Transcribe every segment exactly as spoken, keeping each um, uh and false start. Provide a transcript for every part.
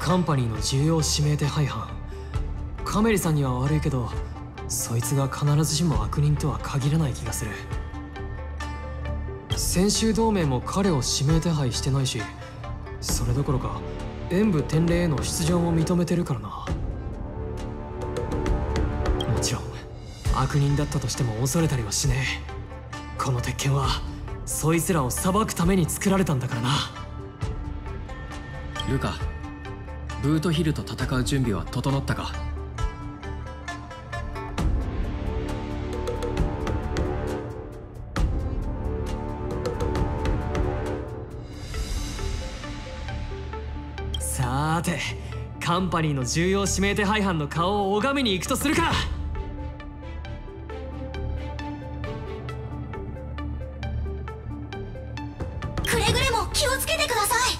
カンパニーの重要指名手配犯。カメリさんには悪いけど、そいつが必ずしも悪人とは限らない気がする。先週同盟も彼を指名手配してないし、それどころか演武典礼への出場も認めてるからな。もちろん悪人だったとしても恐れたりはしねえ。この鉄拳はそいつらを裁くために作られたんだからな。 ルカ、ブートヒルと戦う準備は整ったか？ さーて、カンパニーの重要指名手配犯の顔を拝みに行くとするか。 くれぐれも気をつけてください。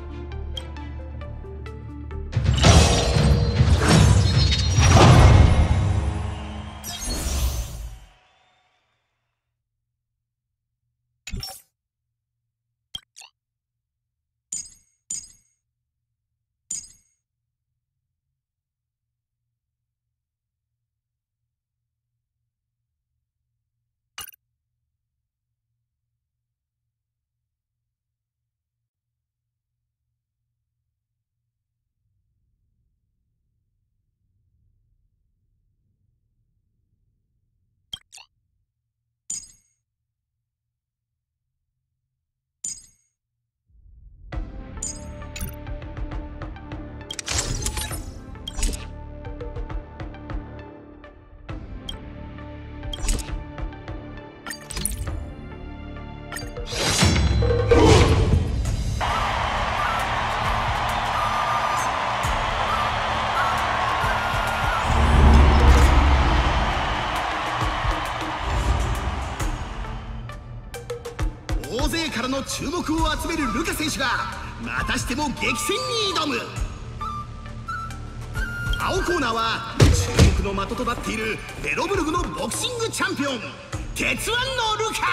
大勢からの注目を集めるルカ選手がまたしても激戦に挑む。青コーナーは注目の的となっているベロブルグのボクシングチャンピオン、鉄腕のルカ。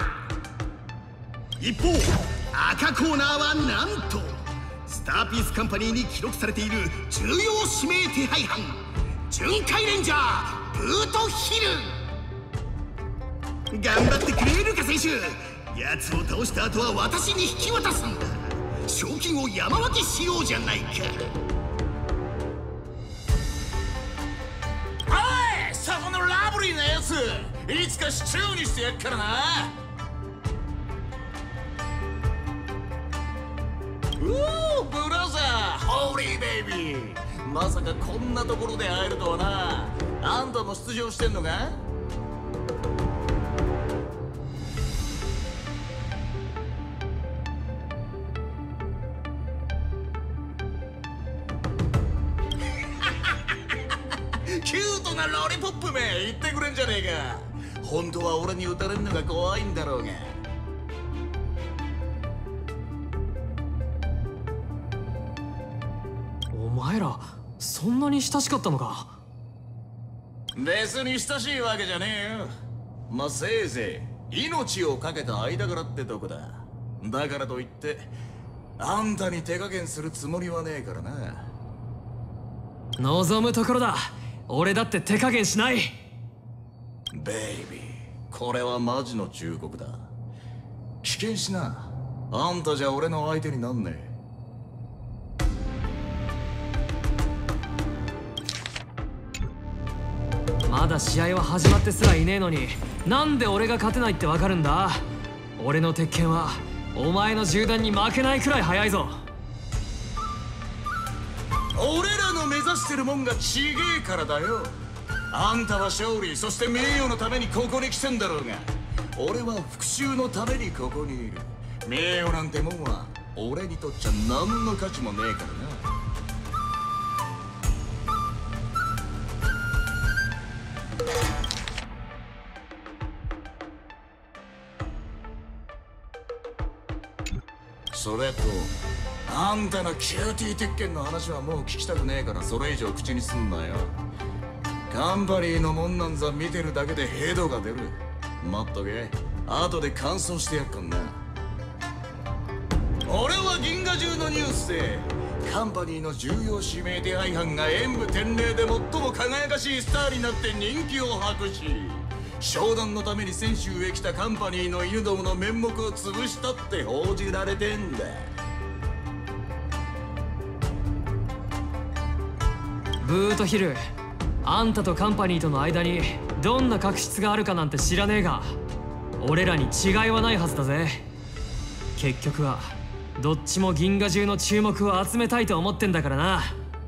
一方赤コーナーはなんとスターピースカンパニーに記録されている重要指名手配犯、巡回レンジャーブートヒル。頑張ってくれルカ選手、奴を倒した後は私に引き渡すんだ。賞金を山分けしようじゃないか。 おい、そこのラブリーなやつ、いつかシチューにしてやっからな。うおー、ブラザー、ホーリーベイビー、まさかこんなところで会えるとはな。あんたも出場してんのか？キュートなロリポップめ言ってくれんじゃねえか。本当は俺に撃たれるのが怖いんだろうが。 お前らそんなに親しかったのか？ 別に親しいわけじゃねえよ。まあせいぜい命をかけた間柄ってとこだ。だからといってあんたに手加減するつもりはねえからな。 望むところだ。俺だって手加減しない。 ベイビー、これはマジの忠告だ。危険しな。あんたじゃ俺の相手になんねえ。まだ試合は始まってすらいねえのに、なんで俺が勝てないってわかるんだ。俺の鉄拳はお前の銃弾に負けないくらい速いぞ。 俺らの目指してるもんがちげえからだよ。あんたは勝利、そして名誉のためにここに来てんだろうが、俺は復讐のためにここにいる。名誉なんてもんは俺にとっちゃ何の価値もねえからな。それとあんたのキューティー鉄拳の話はもう聞きたくねえから、それ以上口にすんなよ。カンパニーのもんなんざ見てるだけでヘドが出る。待っとけ、後で感想してやっかんな。俺は銀河中のニュースでカンパニーの重要指名手配犯が演武天霊で最も輝かしいスターになって人気を博し、商談のために泉州へ来たカンパニーの犬どもの面目を潰したって報じられてんだ。 ブートヒル、あんたとカンパニーとの間にどんな確執があるかなんて知らねえが、俺らに違いはないはずだぜ。結局はどっちも銀河中の注目を集めたいと思ってんだからな。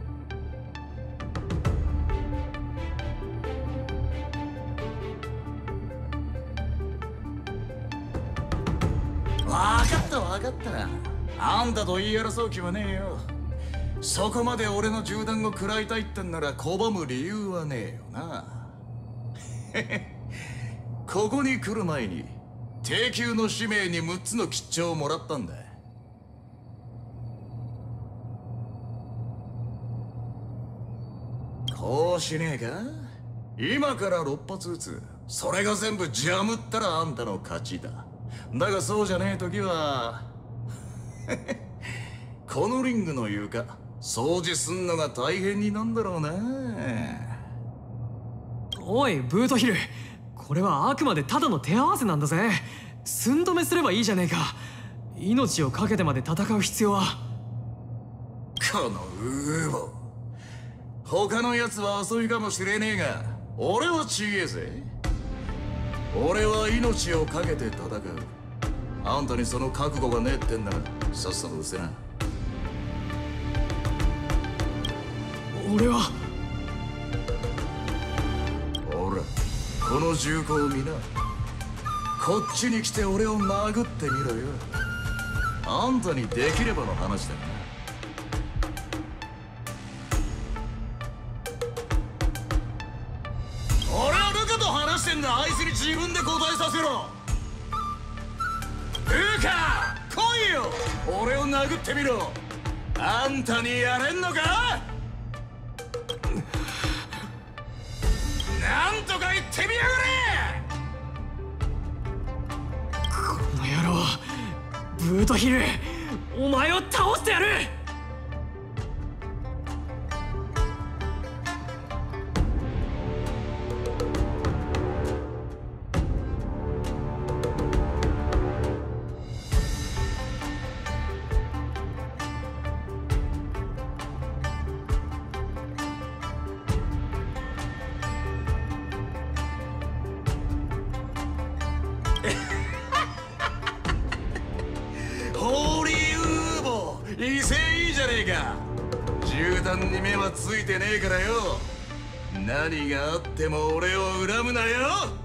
分かった分かった。あんたと言い争う気はねえよ。そこまで俺の銃弾を食らいたいってんなら拒む理由はねえよな。ここに来る前に低級の使命にむっつの吉兆をもらったんだ。こうしねえか。今からろっ発撃つ。それが全部ジャムったらあんたの勝ちだ。だがそうじゃねえ時はこのリングの床掃除すんのが大変になんだろうな。 おいブートヒル、これはあくまでただの手合わせなんだぜ。寸止めすればいいじゃねえか。命を懸けてまで戦う必要は。 このウーボ、他のやつは遊びかもしれねえが俺はちげえぜ。俺は命を懸けて戦う。あんたにその覚悟がねえってんならさっさと失せな。 俺はほらこの銃口を見な。こっちに来て俺を殴ってみろよ。あんたにできればの話だな。俺はルカと話してんだ。あいつに自分で答えさせろ。ルカ来いよ、俺を殴ってみろ。あんたにやれんのか。なんとか言ってみやがれ。 この野郎ブートヒル、お前を倒してやる。 ホーリーウーボー、威勢いいじゃねえか。銃弾に目はついてねえからよ。何があっても俺を恨むなよ。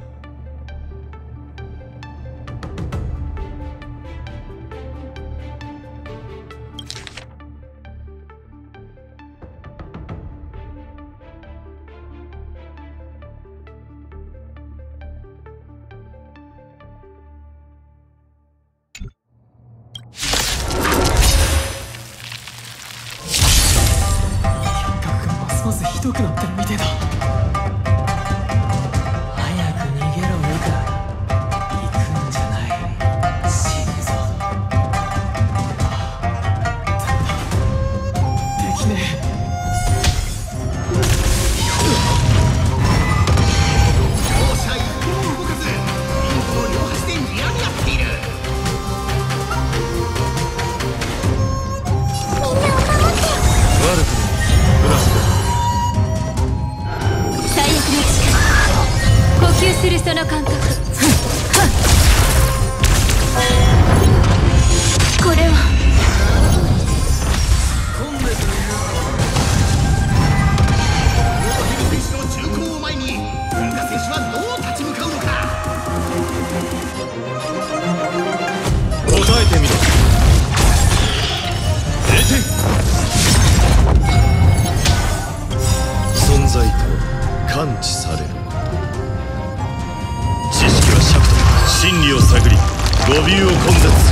ますますひどくなってるみてえだ。早く逃げろルカ。行くんじゃない、死ぬぞ。できねえ。 両者一歩も動かずリングの両端で睨み合っている。 みんなを守って。 悪くないブラスだ。 最悪の力、呼吸するその感覚。これは混んでくるよ。 大谷選手の銃口を前にルカ選手はどう立ち向かうのか。 答えてみろ。出て存在と感知される。知識は尺と真理を探り語尾を根絶する。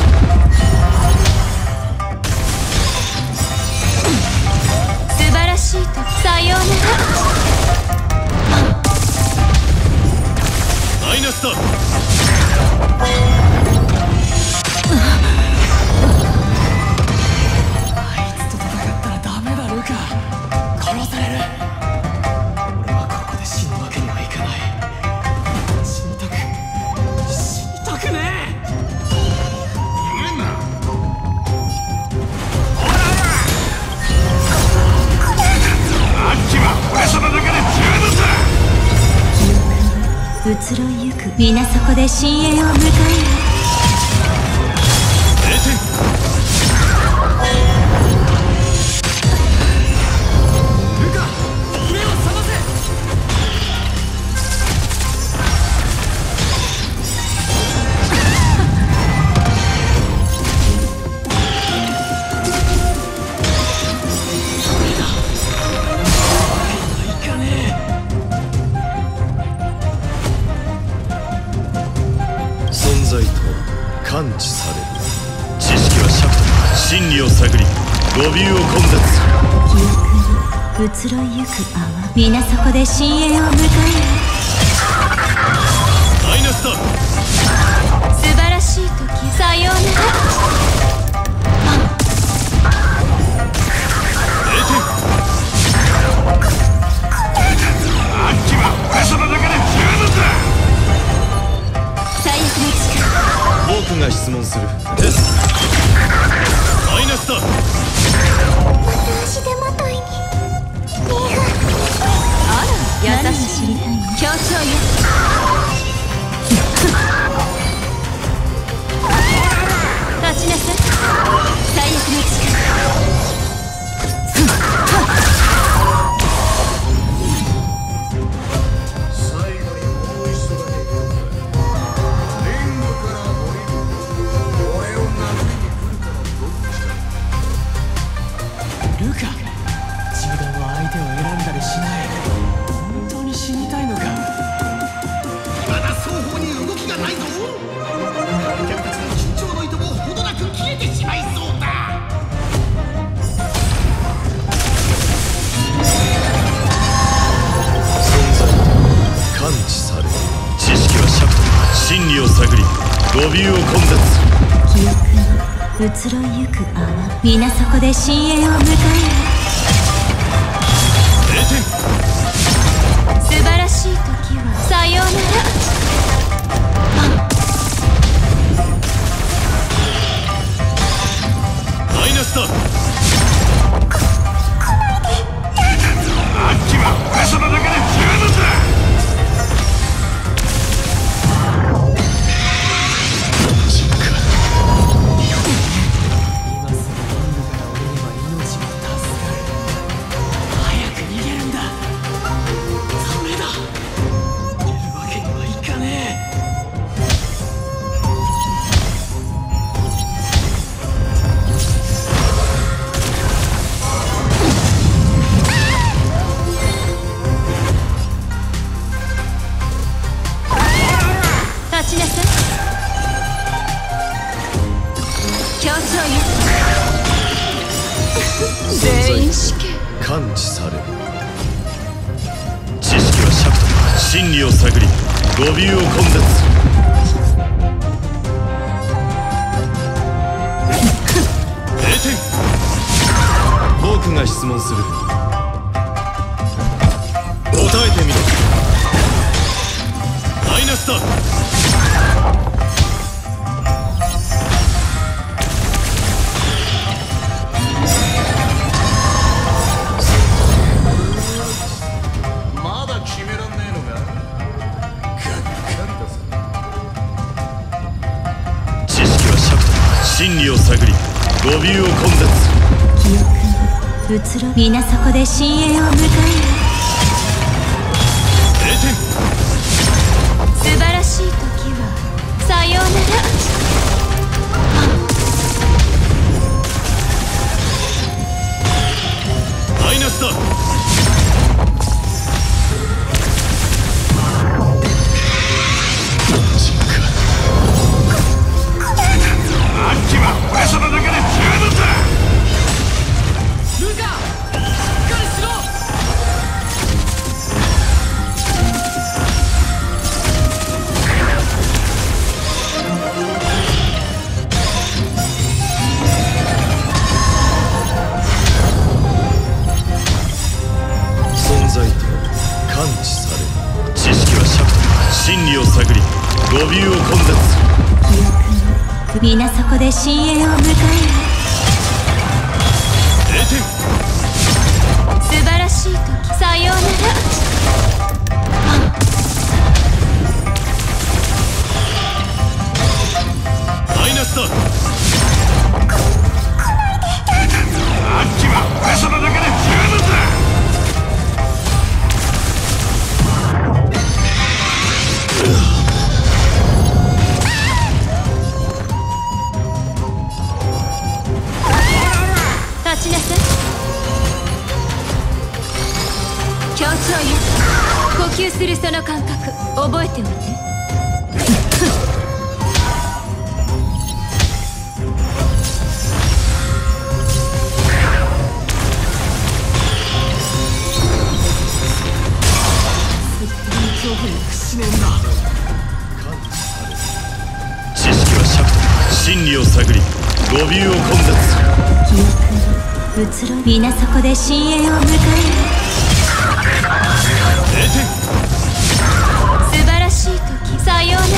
素晴らしいとさようなマイナスだ。 あいつと戦ったら移ろいゆく皆そこで深淵を迎える。 感知される。知識は尺度、真理を探り語尾を根絶する。 記憶に移ろいゆく泡、皆そこで深淵を迎える。 マイナスだ。 素晴らしい時、さようなら。 僕が質問する。です。マイナスだ。 私でもといに。あら、優しい協調よ。立ちなさい。最悪の力。 ルカ、自分は相手を選んだりしない。本当に死にたいのか。 まだ双方に動きがないぞ。客たちの緊張の糸もほどなく切れてしまいそうだ。 存在感知される。知識は尺度、真理を探り語尾を根絶する。 記憶に移ろいゆく泡、皆そこで深淵を迎える。素晴らしい時はさようなら。 マイナスだ。 あっちは俺様だけで十分だ。 感知される。知識は尺度、真理を探り語尾を根絶する。れいてん。僕が質問する。答えてみろ。マイナスだ。真理を探り語尾を根絶する。 記憶に移ろい皆そこで深淵を迎える。 れいてん。 素晴らしい時はさようなら。 マイナスだ。 俺様だけで十分だ。 ルカ、しっかりしろ。 存在と感知される。知識は尺度、真理を探り語尾を根絶する。 皆そこで深淵を迎える。 れいてん。 素晴らしい時、さようなら。 ておいて。 恐怖に屈しねえんだ。 知識は尺と真理を探り語尾を混雑する。 記憶の移ろい皆そこで深淵を迎える。 出て素晴らしい時、さようなら。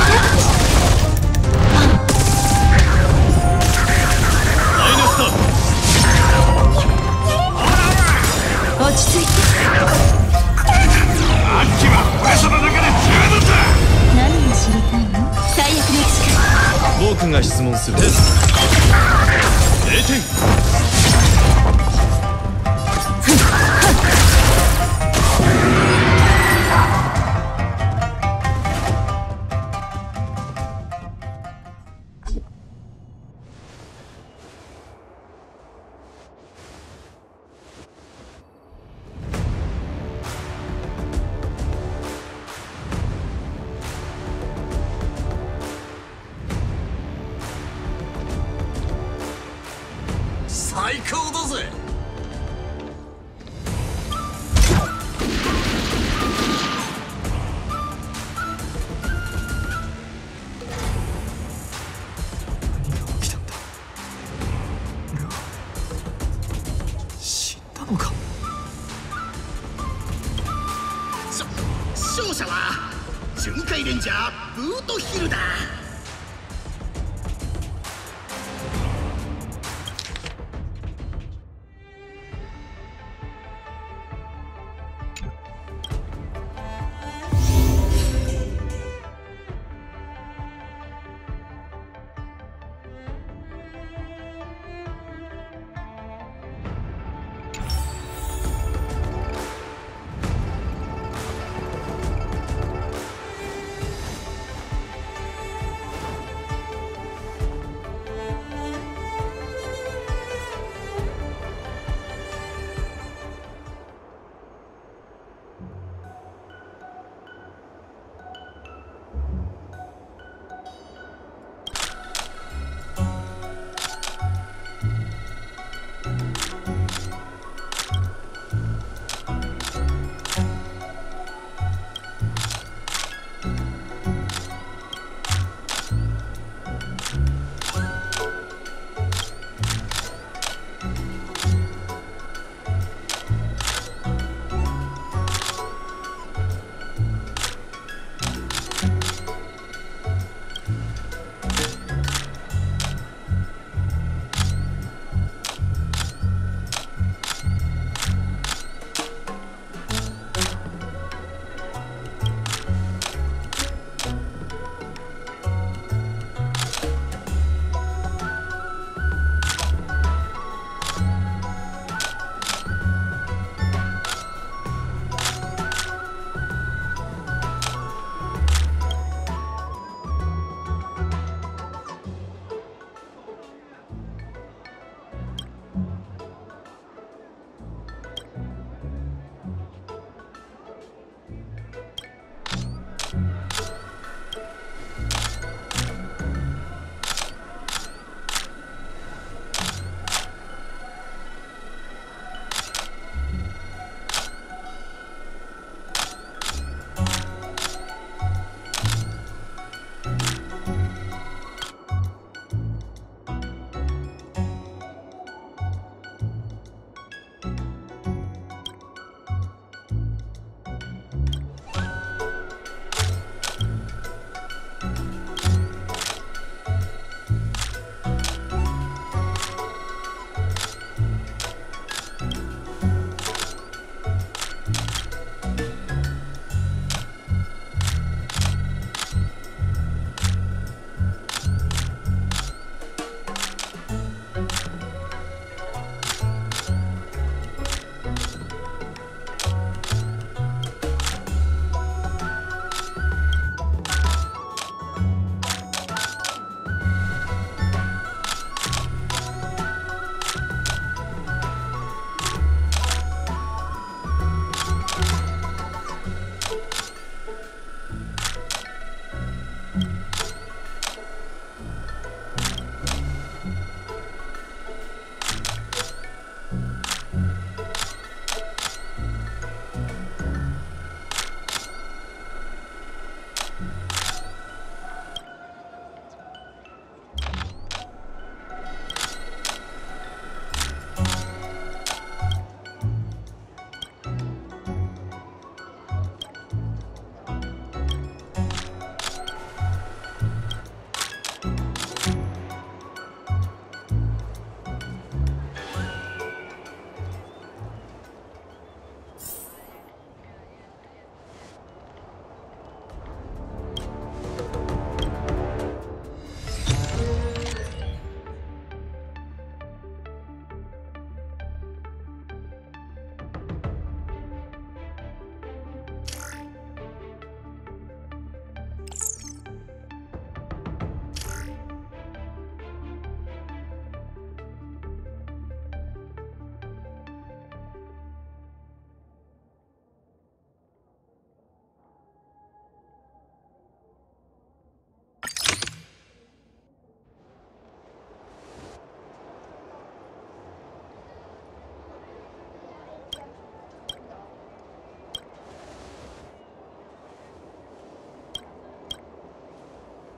マイナスだ。 落ち着いて。 あっちは俺様だけで十分だ。 何が知りたいの？最悪の力。 僕が質問する。出て最高だぜ。 何が起きたんだ。俺は死んだのか。 しょ勝者は巡回レンジャーブートヒルだ。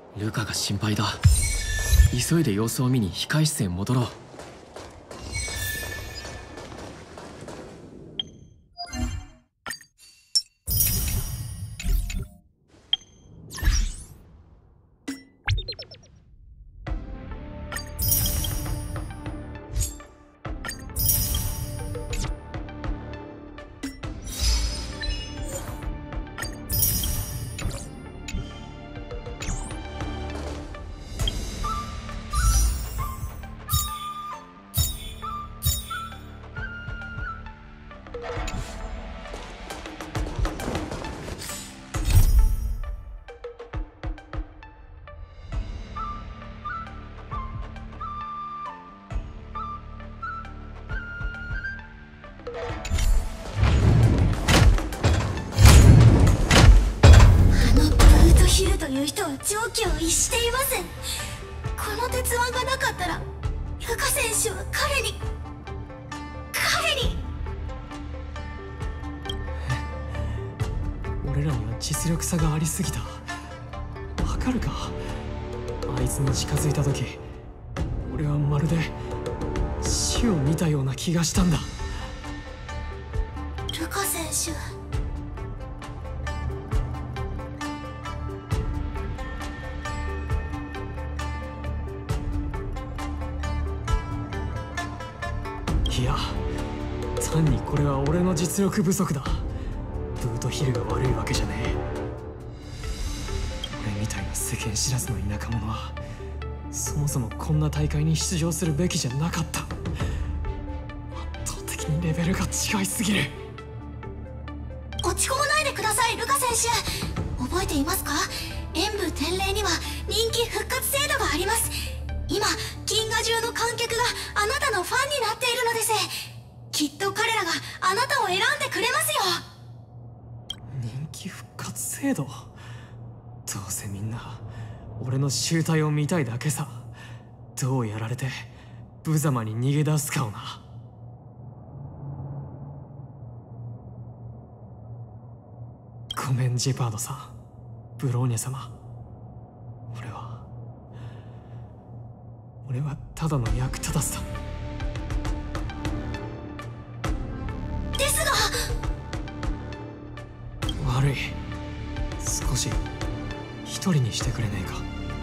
ルカが心配だ。急いで様子を見に控室へ戻ろう。 常軌を逸しています。この鉄腕がなかったらルカ選手は彼に彼に俺らには実力差がありすぎた。わかるか？あいつに近づいた時、俺はまるで死を見たような気がしたんだ。 ルカ選手、 いや、単にこれは俺の実力不足だ。ブートヒルが悪いわけじゃねえ。俺みたいな世間知らずの田舎者はそもそもこんな大会に出場するべきじゃなかった。圧倒的にレベルが違いすぎる。 落ち込まないでください、ルカ選手。覚えていますか？演武天霊には人気復活制度があります。今銀河中の観客があなたのファンになっているのです。きっと彼らがあなたを選んでくれますよ。 人気復活制度？どうせみんな俺の醜態を見たいだけさ。どうやられて無様に逃げ出すかをな。ごめんジェパードさん、ブローニャ様。俺は俺はただの役立たずだ。 ですが悪い。少し一人にしてくれねえか。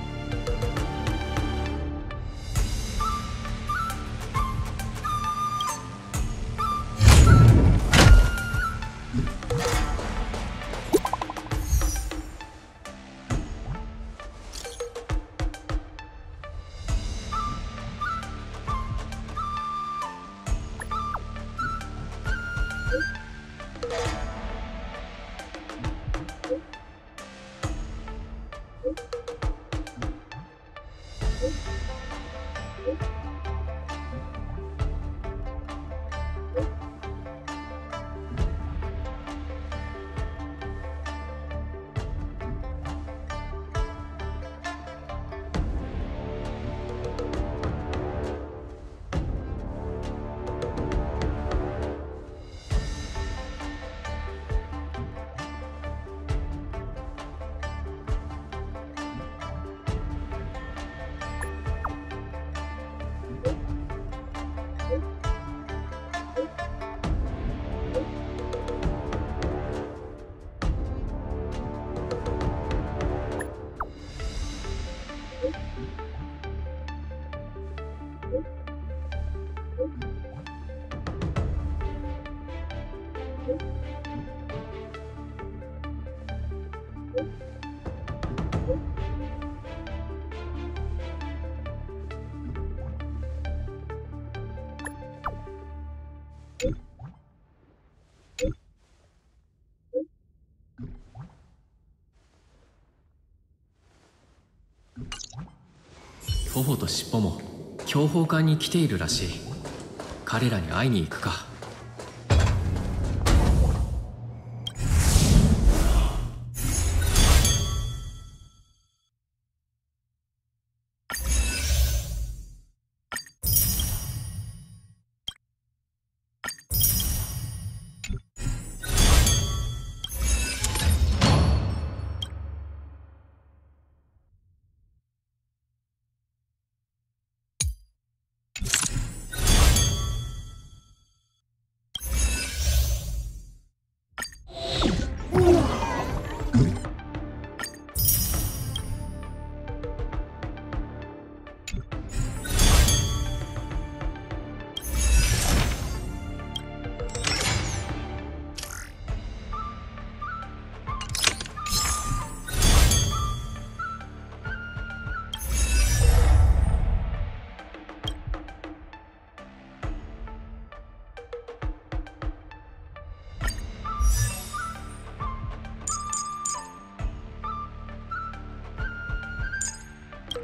頬と尻尾も強砲艦に来ているらしい。彼らに会いに行くか。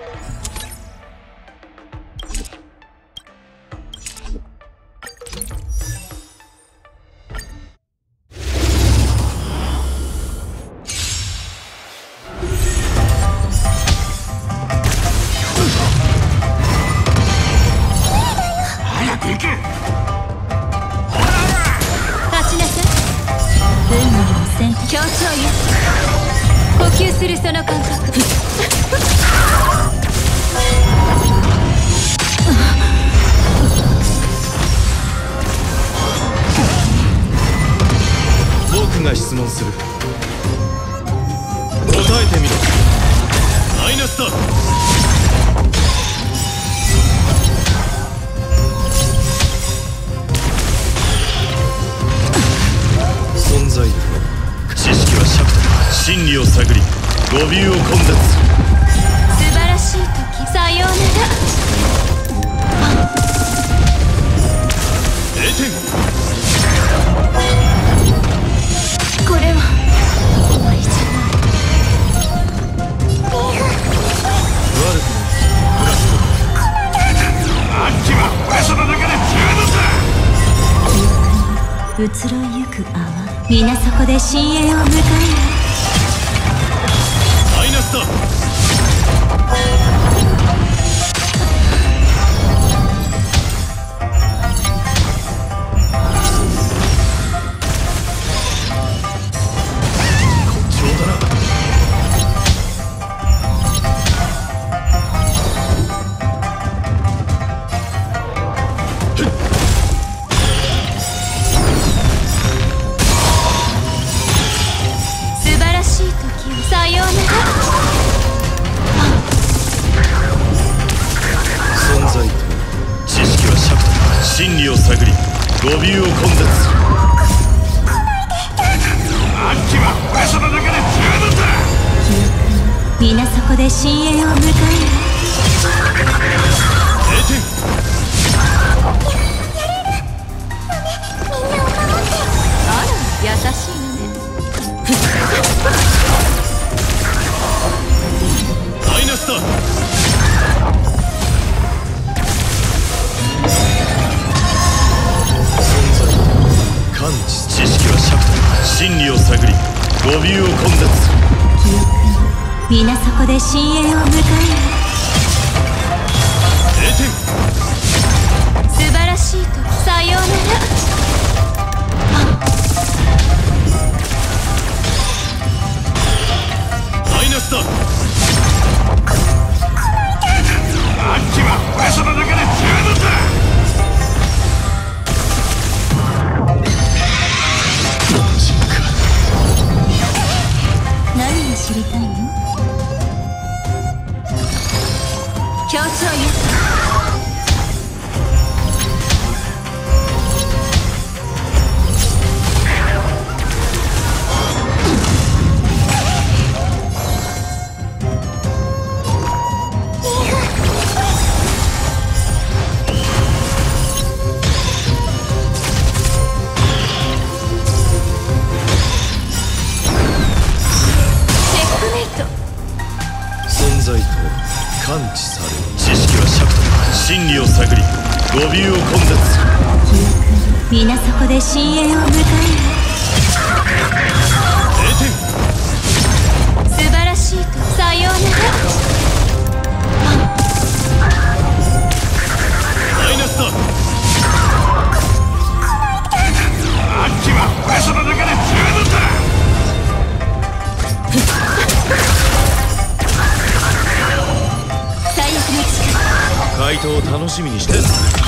が質問する。答えてみろ。マイナスだ。存在と知識は尺と真理を探り語尾を根絶する。 素晴らしい時、さようなら。 れいてん。 これは終わりじゃない。 悪くない。プラスあっちは俺様だけで十分だ。 移ろいゆく泡、皆そこで深淵を迎える。 マイナスだ。真理を探り語尾を根絶する。あっちは俺様だけで十分だ。 皆そこで深淵を迎える。 れいてん。 あら、優しいのね。 マイナスだ。感知知識は尺と真理を探り語尾を根絶する。 記憶、皆そこで深淵を迎える。 れいてん。 素晴らしいとさようなら。 マイナスだ。あっちは俺様だけで十分だ。 何が知りたいの？協調よ。 感知される。知識は尺と真理を探り語尾を根絶する。 記憶、皆そこで深淵を迎える。 れいてん。 素晴らしいとさようなら。 マイナスだ。あっちは俺様だけで十分だ。回答を楽しみにしてれいてん。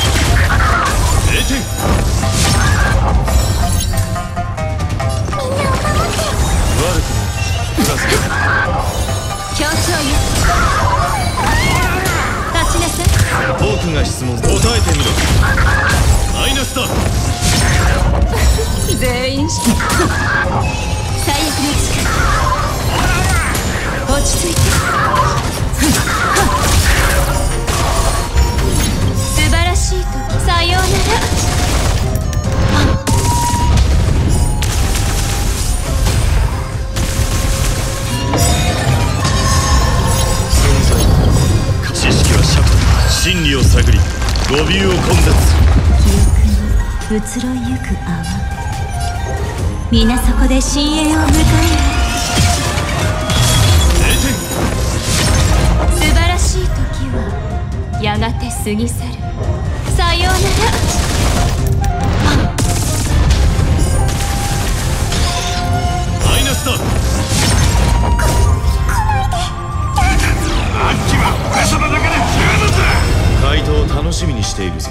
悪くない。プラス協調よ。立ちなさい。 僕が質問答えてみろ。マイナスだ。 全員して最悪の力。落ち着いて。素晴らしい時、さようなら。 存在ごびゅうを根絶。 記憶に移ろいゆく泡、皆そこで深淵を迎え。素晴らしい時はやがて過ぎ去る。さようなら。 マイナスだ。 あっちは俺様だけで十分だ。 回答を楽しみにしているぞ。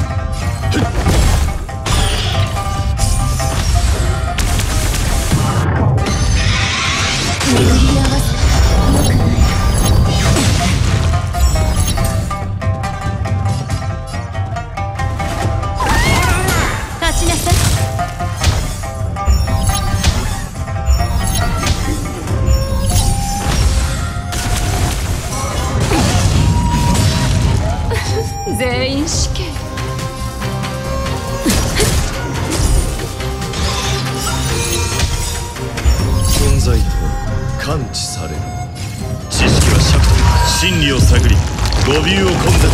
巡り合わせよくない。立ちなさい。全員死刑。 存在と感知される。知識は尺と真理を探り、ごびゅうを根絶。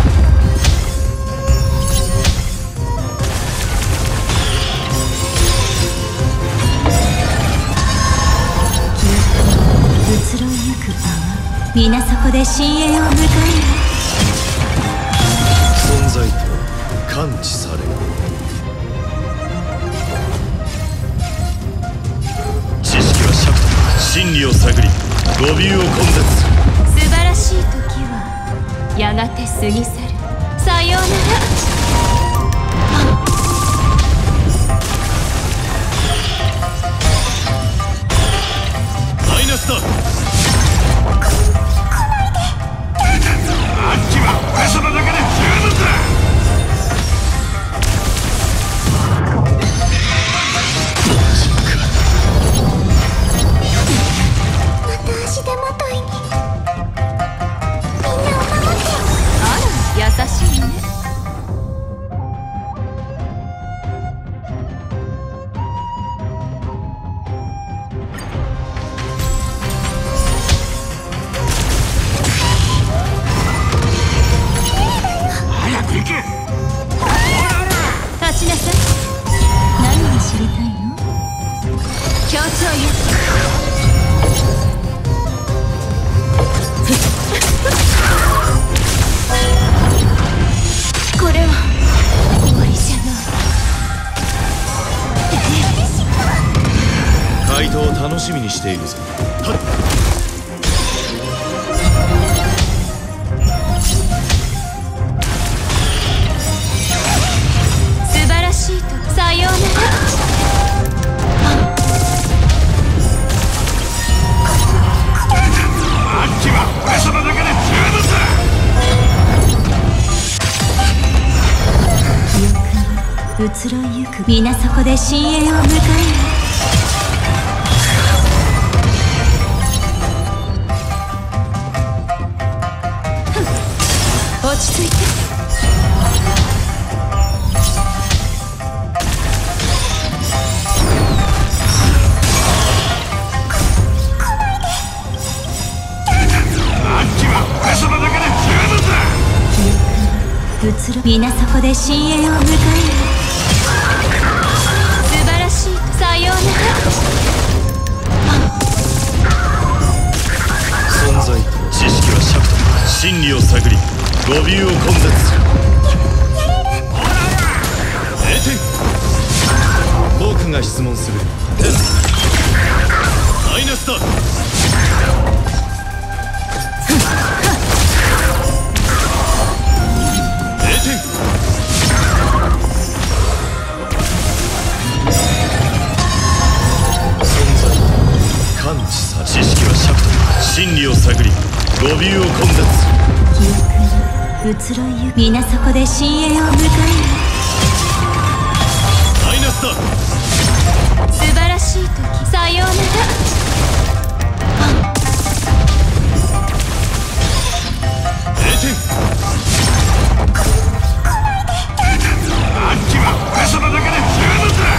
移ろいゆく泡、皆そこで深淵を迎え。 存在と感知される。知識は尺と真理を探り、ごびゅうを根絶。 素晴らしい時はやがて過ぎ去る。さようなら。 マイナスだ。 あっちは俺様だけで十分だ。 足手まといにみんなを守ってよ。 あら優しいね。 早く行け。 立ちなさい。何が知りたいの？協調よ。これは終わりじゃない。 回答を楽しみにしているぞ。はっ。 素晴らしいとさようなら。 あっちは俺様だけで十分だ。 移ろいゆく皆そこで深淵を迎え。落ち着いて。 あっちは俺様だけで十分だ。 移ろ皆そこで深淵を迎え。素晴らしい。さようなら。 存在と知識は尺と真理を探り、ごびゅうを根絶。えて僕が質問する。マイナスだ。えて感知され。知識は尺と真理を探り、ごびゅうを根絶。 移ろいゆく皆そこで深淵を迎え。 マイナスだ。 素晴らしい時さようなら。 えてあっちは俺様だけで十分だ。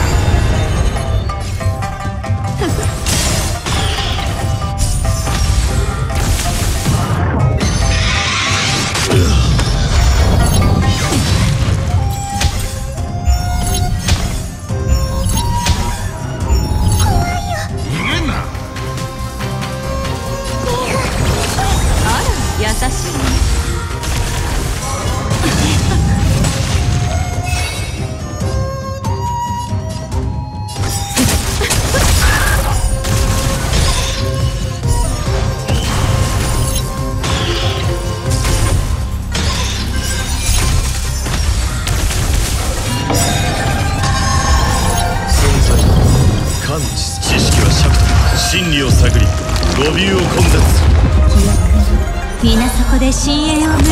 皆そこで深淵を迎え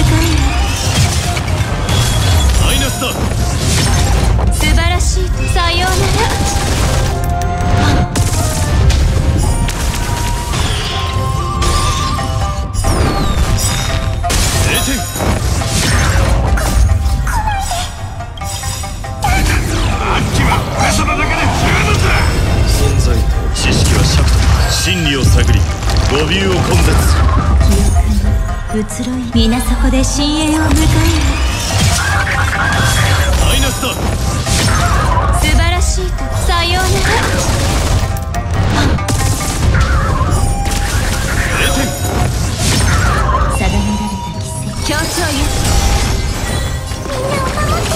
マイナスだ。 素晴らしい。さようなら。 存在と知識は尺と真理を探り語尾を根絶。 記憶に移ろい皆そこで深淵を迎えマイナスだ。 素晴らしいとさようなら。 れいてん。 定められた規制協調よ。みんなを守って。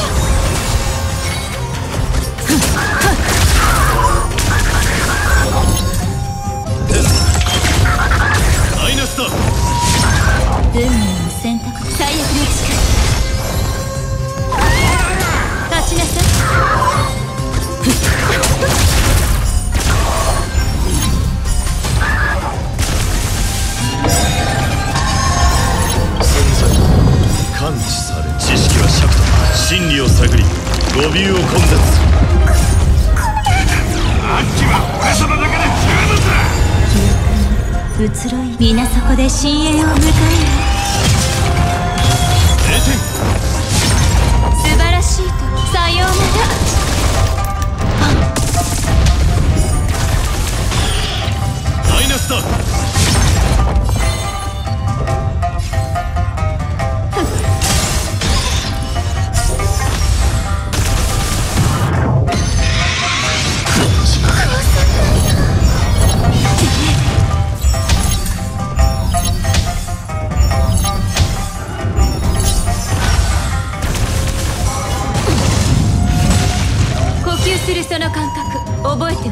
マイナスだ。 運命の選択。最悪の力立ちなさい。 存在感知され知識は尺と真理を探り語尾を根絶。あっちは俺様だけで十分だ。 移ろい皆そこで深淵を迎えれいてん。 素晴らしいとさようなら。 マイナスだ。 するその感覚覚えておいて。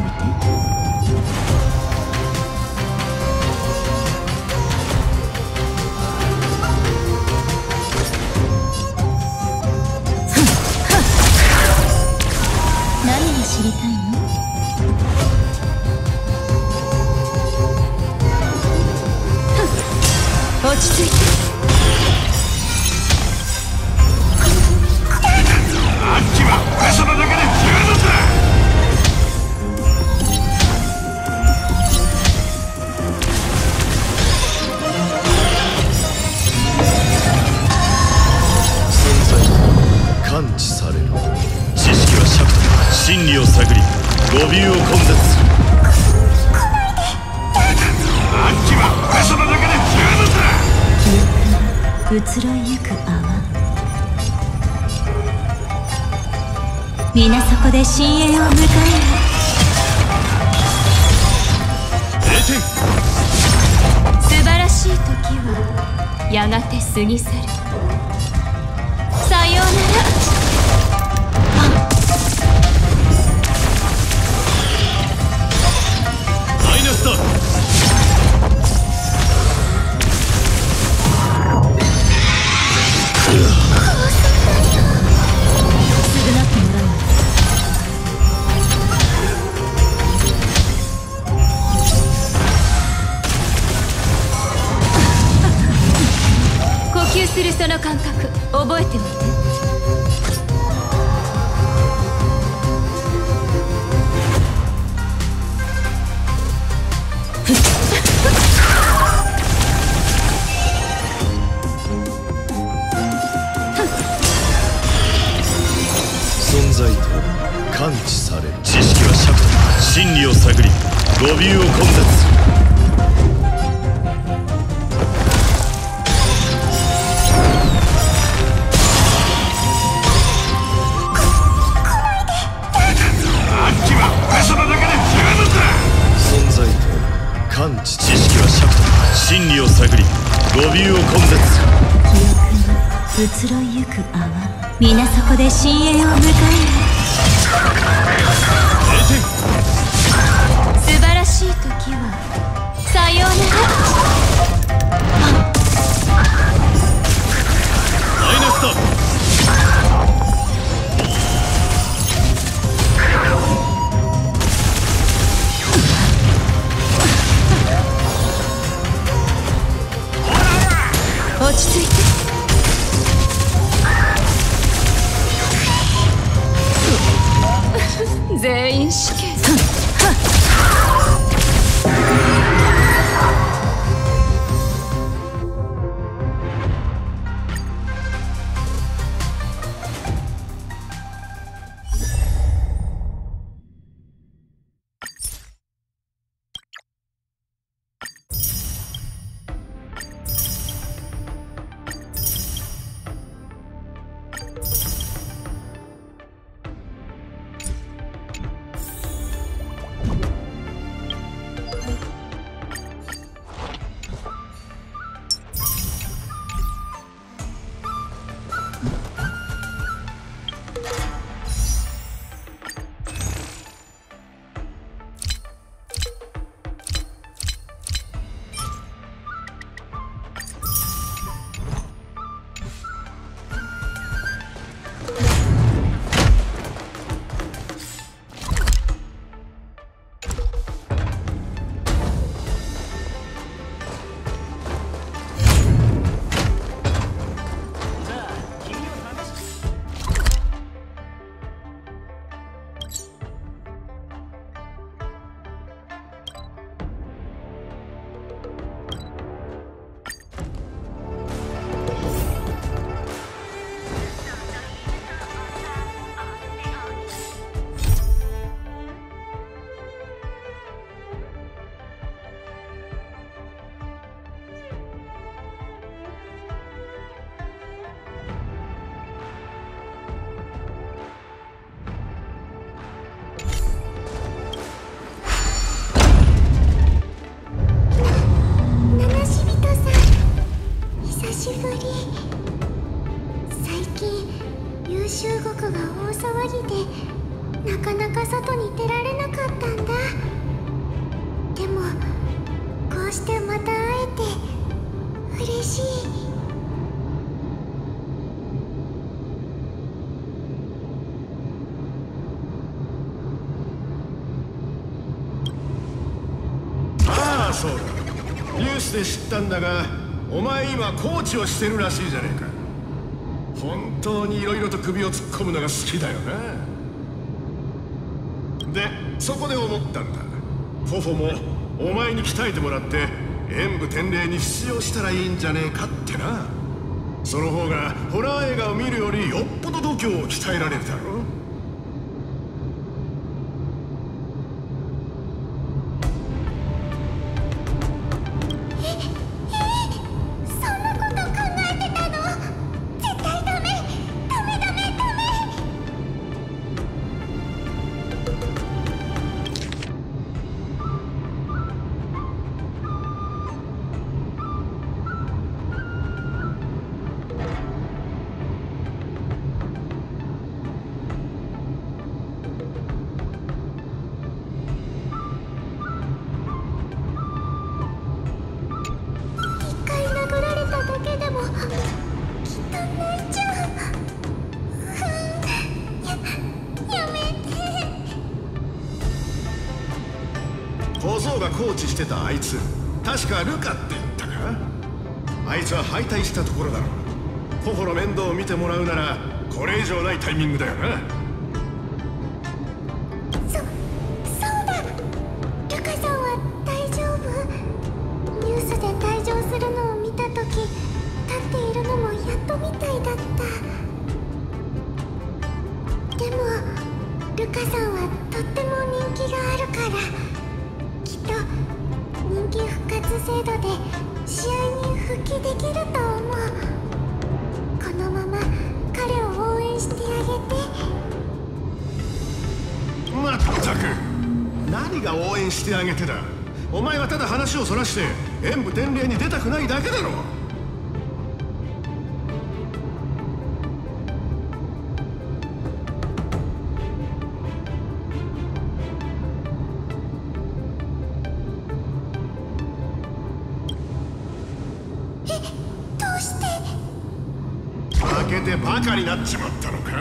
何が知りたいの？落ち着いて。 あっちは俺様だけで十分だ。感知される知識は尺と真理を探り語尾を根絶。あっちは俺様だけで十分だ。 記憶移ろいゆく泡皆そこで深淵を迎えれいてん。 素晴らしい時はやがて過ぎ去る。さようなら。 マイナスだ。 償ってもらうわ。呼吸するその感覚覚えておいて。 存在と感知される知識は尺と真理を探り語尾を根絶。あっちは俺様だけで十分だ。存在と感知知識は尺と真理を探り語尾を根絶。 記憶に移ろいゆく泡皆そこで深淵を迎えれいてん。 素晴らしい時はさようなら。 マイナスだ。 落ち着いて。全員死刑。 そうだ、ニュースで知ったんだが、お前今コーチをしてるらしいじゃねえか。本当にいろいろと首を突っ込むのが好きだよな。で、そこで思ったんだ。フォフォもお前に鍛えてもらって演武天霊に出場したらいいんじゃねえかってな。その方がホラー映画を見るよりよっぽど度胸を鍛えられるだろ。小僧がコーチしてたあいつ、確かルカって言ったか。あいつは敗退したところだろう。フォフォの面倒を見てもらうならこれ以上ないタイミングだよな。 そ、そうだ。ルカさんは大丈夫？ニュースで退場するのを見たとき、立っているのもやっとみたいだった。でもルカさんはとっても人気があるから、人気復活制度で試合に復帰できると思う。このまま彼を応援してあげて。 まったく、何が応援してあげてだ。お前はただ話をそらして演武天霊に出たくないだけだろ。負けてバカになっちまったのか。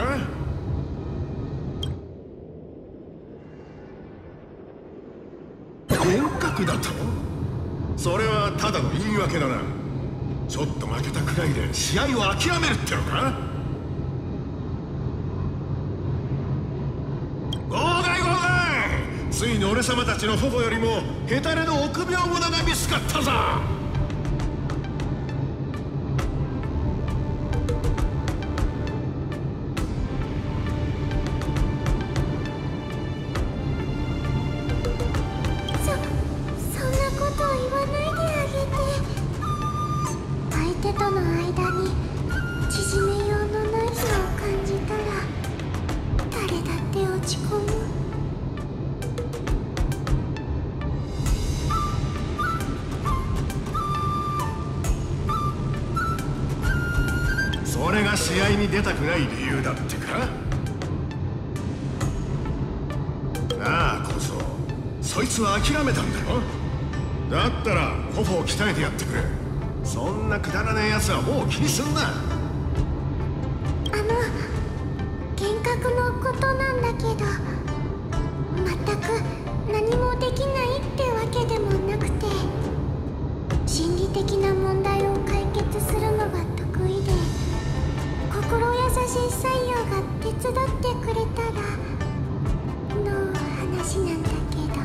幻覚だと？それはただの言い訳だな。 ちょっと負けたくらいで試合を諦めるってのか？号外号外！ついに俺様たちの頬よりもヘタレの臆病者が見つかったぞ。それが試合に出たくない理由だってか？なあこそ、そいつは諦めたんだろ？だったら頬を鍛えてやってくれ。そんなくだらねえやつはもう気にすんな。 あの幻覚のことなんだけど、全く何もできないってわけでもなくて、心理的な問題を解決するのが得意で、心優しい採用が手伝ってくれたらの話なんだけど。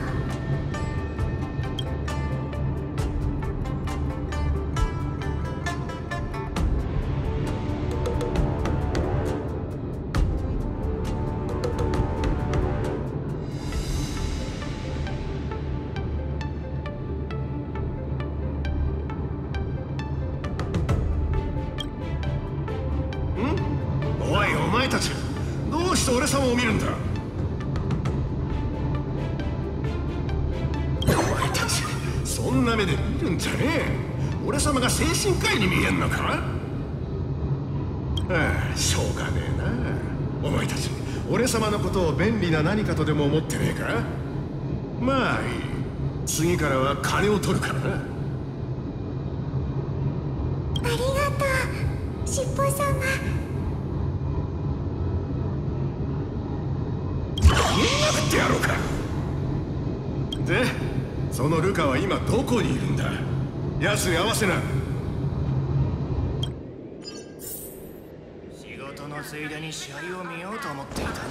おい、お前たちどうして俺様を見るんだ？お前たちそんな目で見るんじゃねえ。俺様が精神科医に見えんのか？ああ、しょうがねえな。お前たち俺様のことを便利な何かとでも思ってねえか？まあいい、次からは金を取るからな。 ありがとう、しっぽ様。 殴ってやろうか。で、そのルカは今どこにいるんだ？奴に合わせな。 仕事のついでに試合を見ようと思っていたのに。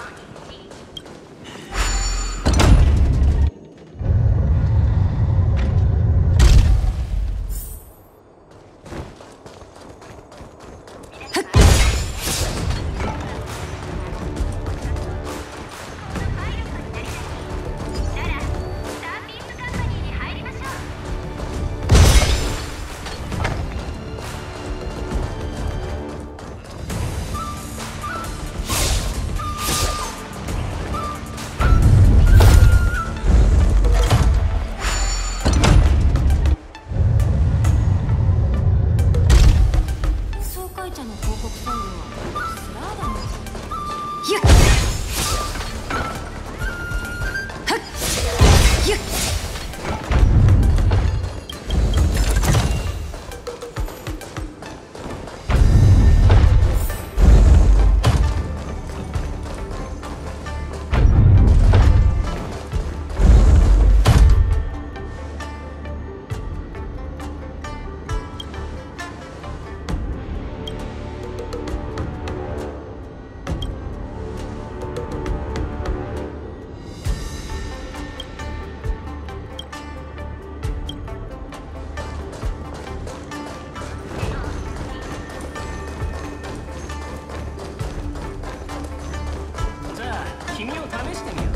君を試してみよ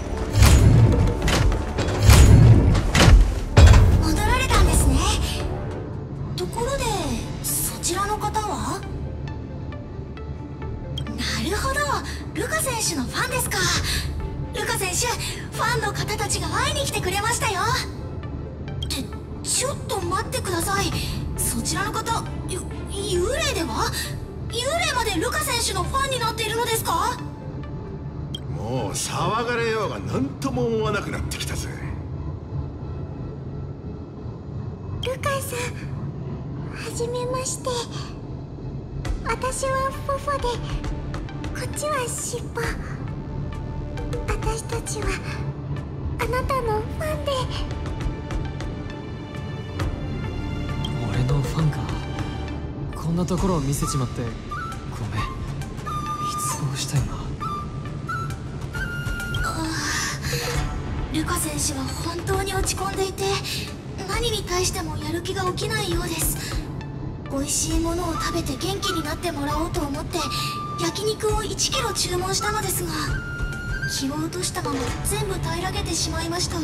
う。戻られたんですね。ところでそちらの方は？なるほど、ルカ選手のファンですか。ルカ選手、ファンの方たちが会いに来てくれましたよ。ってちょっと待ってください。そちらの方、ゆ幽霊では？幽霊までルカ選手のファンになっているのですか？ もう騒がれようが何とも思わなくなってきたぜ。 ルカさん、はじめまして。私はフォフォで、こっちはシッポ。私たちはあなたのファンで。 俺のファンか。 んなところを見せちまってごめん。失望したよな。 ルカ選手は本当に落ち込んでいて、何に対してもやる気が起きないようです。美味しいものを食べて元気になってもらおうと思って焼肉をいちキロ注文したのですが、気を落としたまま全部平らげてしまいました。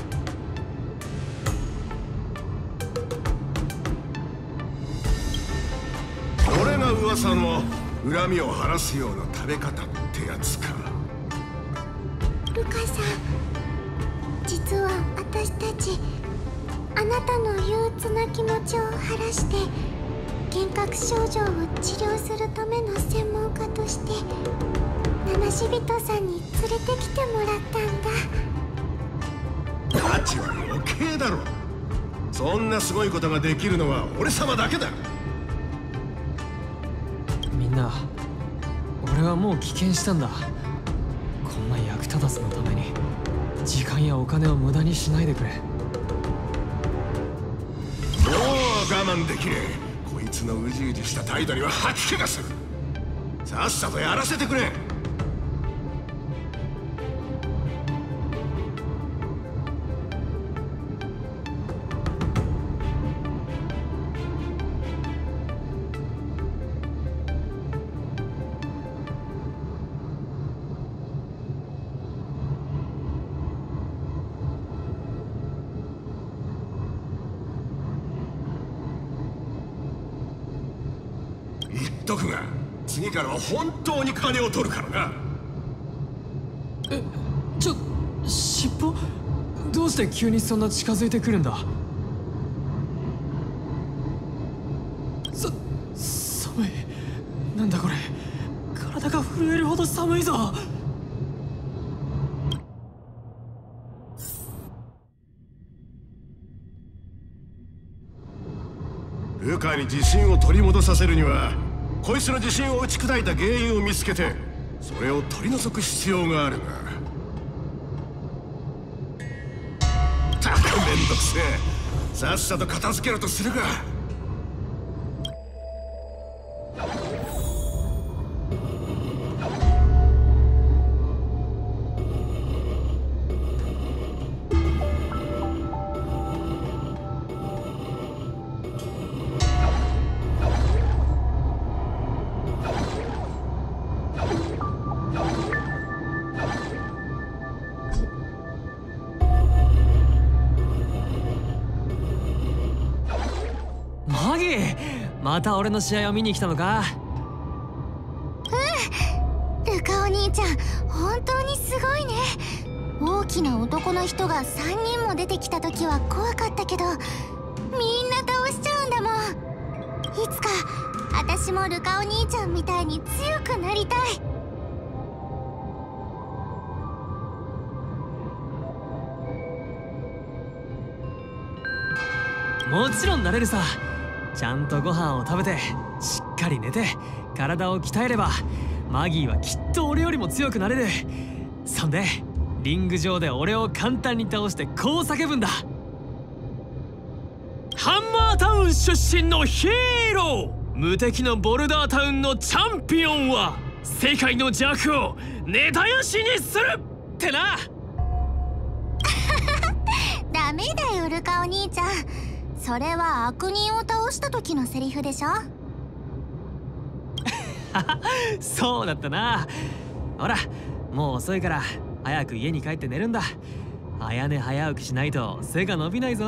これが噂の恨みを晴らすような食べ方ってやつか。 ルカさん、実は私たちあなたの憂鬱な気持ちを晴らして幻覚症状を治療するための専門家として七死人さんに連れてきてもらったんだ。 価値は余計だろ。そんなすごいことができるのは俺様だけだ。 みんな、俺はもう棄権したんだ。こんな役立たずのために時間やお金を無駄にしないでくれ。もう我慢できねえ。こいつのうじうじした態度には吐き気がする。さっさとやらせてくれ。言っとくが、次からは本当に金を取るからな。 え、ちょ、尻尾？どうして急にそんな近づいてくるんだ？さ、寒い。なんだこれ。体が震えるほど寒いぞ。 ルカに自信を取り戻させるには、こいつの自信を打ち砕いた原因を見つけてそれを取り除く必要があるが。たくめんどくせえ。さっさと片付けろとするが。 マギー、また俺の試合を見に来たのか？ うん、ルカお兄ちゃん本当にすごいね。大きな男の人がさんにんも出てきた時は怖かったけど、みんな倒しちゃうんだもん。いつか私もルカお兄ちゃんみたいに強くなりたい。 もちろんなれるさ。ちゃんとご飯を食べてしっかり寝て体を鍛えればマギーはきっと俺よりも強くなれる。そんでリング上で俺を簡単に倒してこう叫ぶんだ。ハンマータウン出身のヒーロー、無敵のボルダータウンのチャンピオンは世界の邪悪を根絶やしにするってな。 ダメだよルカお兄ちゃん、それは悪人を倒した時のセリフでしょ。 そうだったな。ほらもう遅いから早く家に帰って寝るんだ。早寝早起きしないと背が伸びないぞ。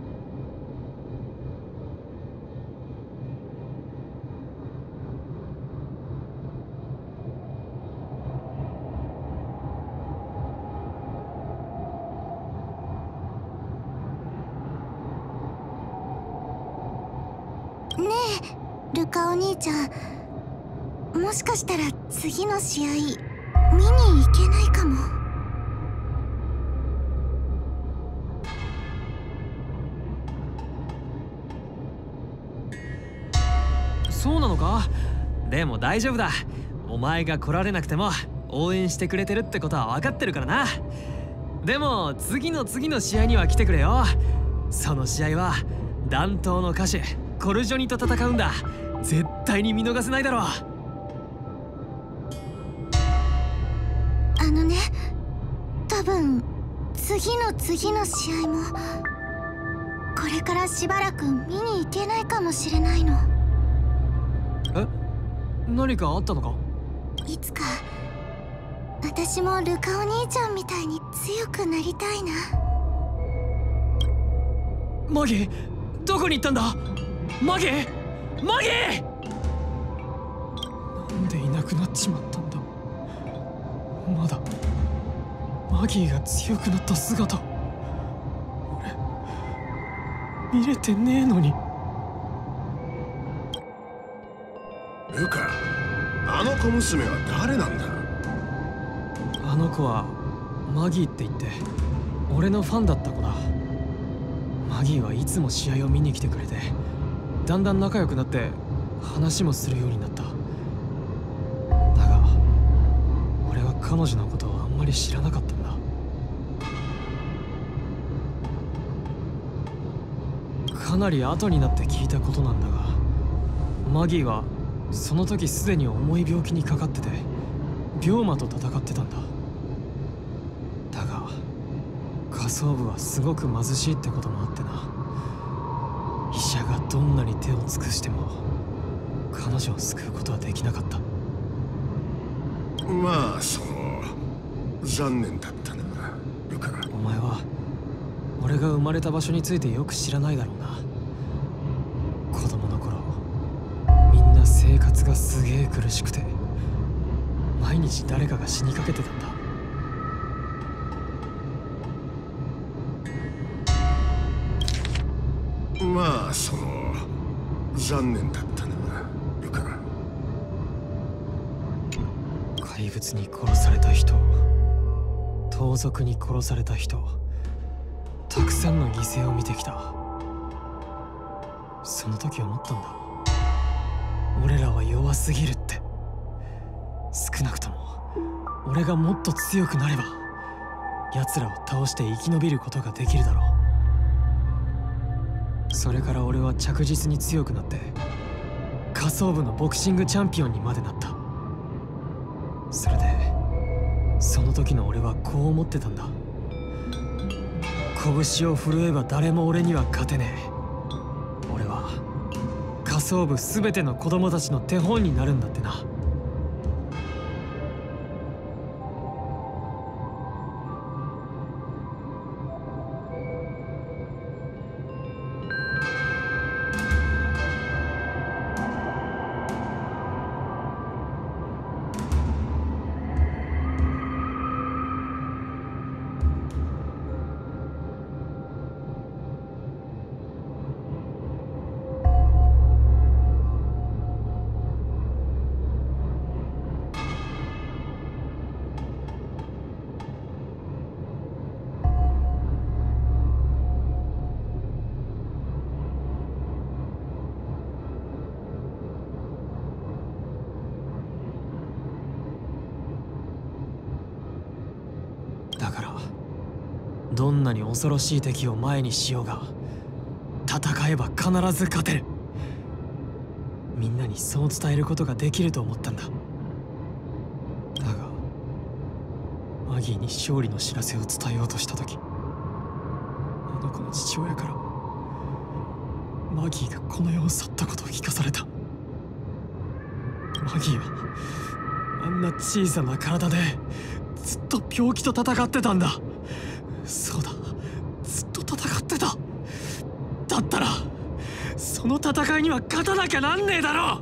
ねえルカお兄ちゃん、もしかしたら次の試合見に行けないかも。 そうなのか？でも大丈夫だ。お前が来られなくても応援してくれてるってことは分かってるからな。でも次の次の試合には来てくれよ。その試合は弾頭の歌手コルジョニと戦うんだ。絶対に見逃せないだろう。 あのね、多分次の次の試合もこれからしばらく見に行けないかもしれないの。 え、何かあったのか？ いつか私もルカお兄ちゃんみたいに強くなりたいな。 マギー、どこに行ったんだ？マギー、マギー！なんでいなくなっちまったんだ。まだマギーが強くなった姿俺見れてねえのに。 ルカ、あの小娘は誰なんだ？ あの子はマギーって言って俺のファンだった子だ。マギーはいつも試合を見に来てくれて、だんだん仲良くなって話もするようになった。だが俺は彼女のことをあんまり知らなかったんだ。かなり後になって聞いたことなんだが、マギーはその時すでに重い病気にかかってて病魔と戦ってたんだ。だが下層部はすごく貧しいってこともあってな、医者がどんなに手を尽くしても彼女を救うことはできなかった。 まあそう、残念だったな、ルカ。 お前は俺が生まれた場所についてよく知らないだろうな。子供の頃みんな生活がすげえ苦しくて毎日誰かが死にかけてたんだ。 まあその残念だったな、ルカ。 怪物に殺された人、盗賊に殺された人、たくさんの犠牲を見てきた。その時思ったんだ。俺らは弱すぎるって。少なくとも俺がもっと強くなれば奴らを倒して生き延びることができるだろう。それから俺は着実に強くなって下層部のボクシングチャンピオンにまでなった。それでその時の俺はこう思ってたんだ。拳を震えば誰も俺には勝てねえ。俺は下層部全ての子供たちの手本になるんだってな。だからどんなに恐ろしい敵を前にしようが戦えば必ず勝てる。みんなにそう伝えることができると思ったんだ。だがマギーに勝利の知らせを伝えようとした時、あの子の父親からマギーがこの世を去ったことを聞かされた。マギーはあんな小さな体でずっと病気と戦ってたんだ。そうだ、ずっと戦ってた。だったらその戦いには勝たなきゃなんねえだろ。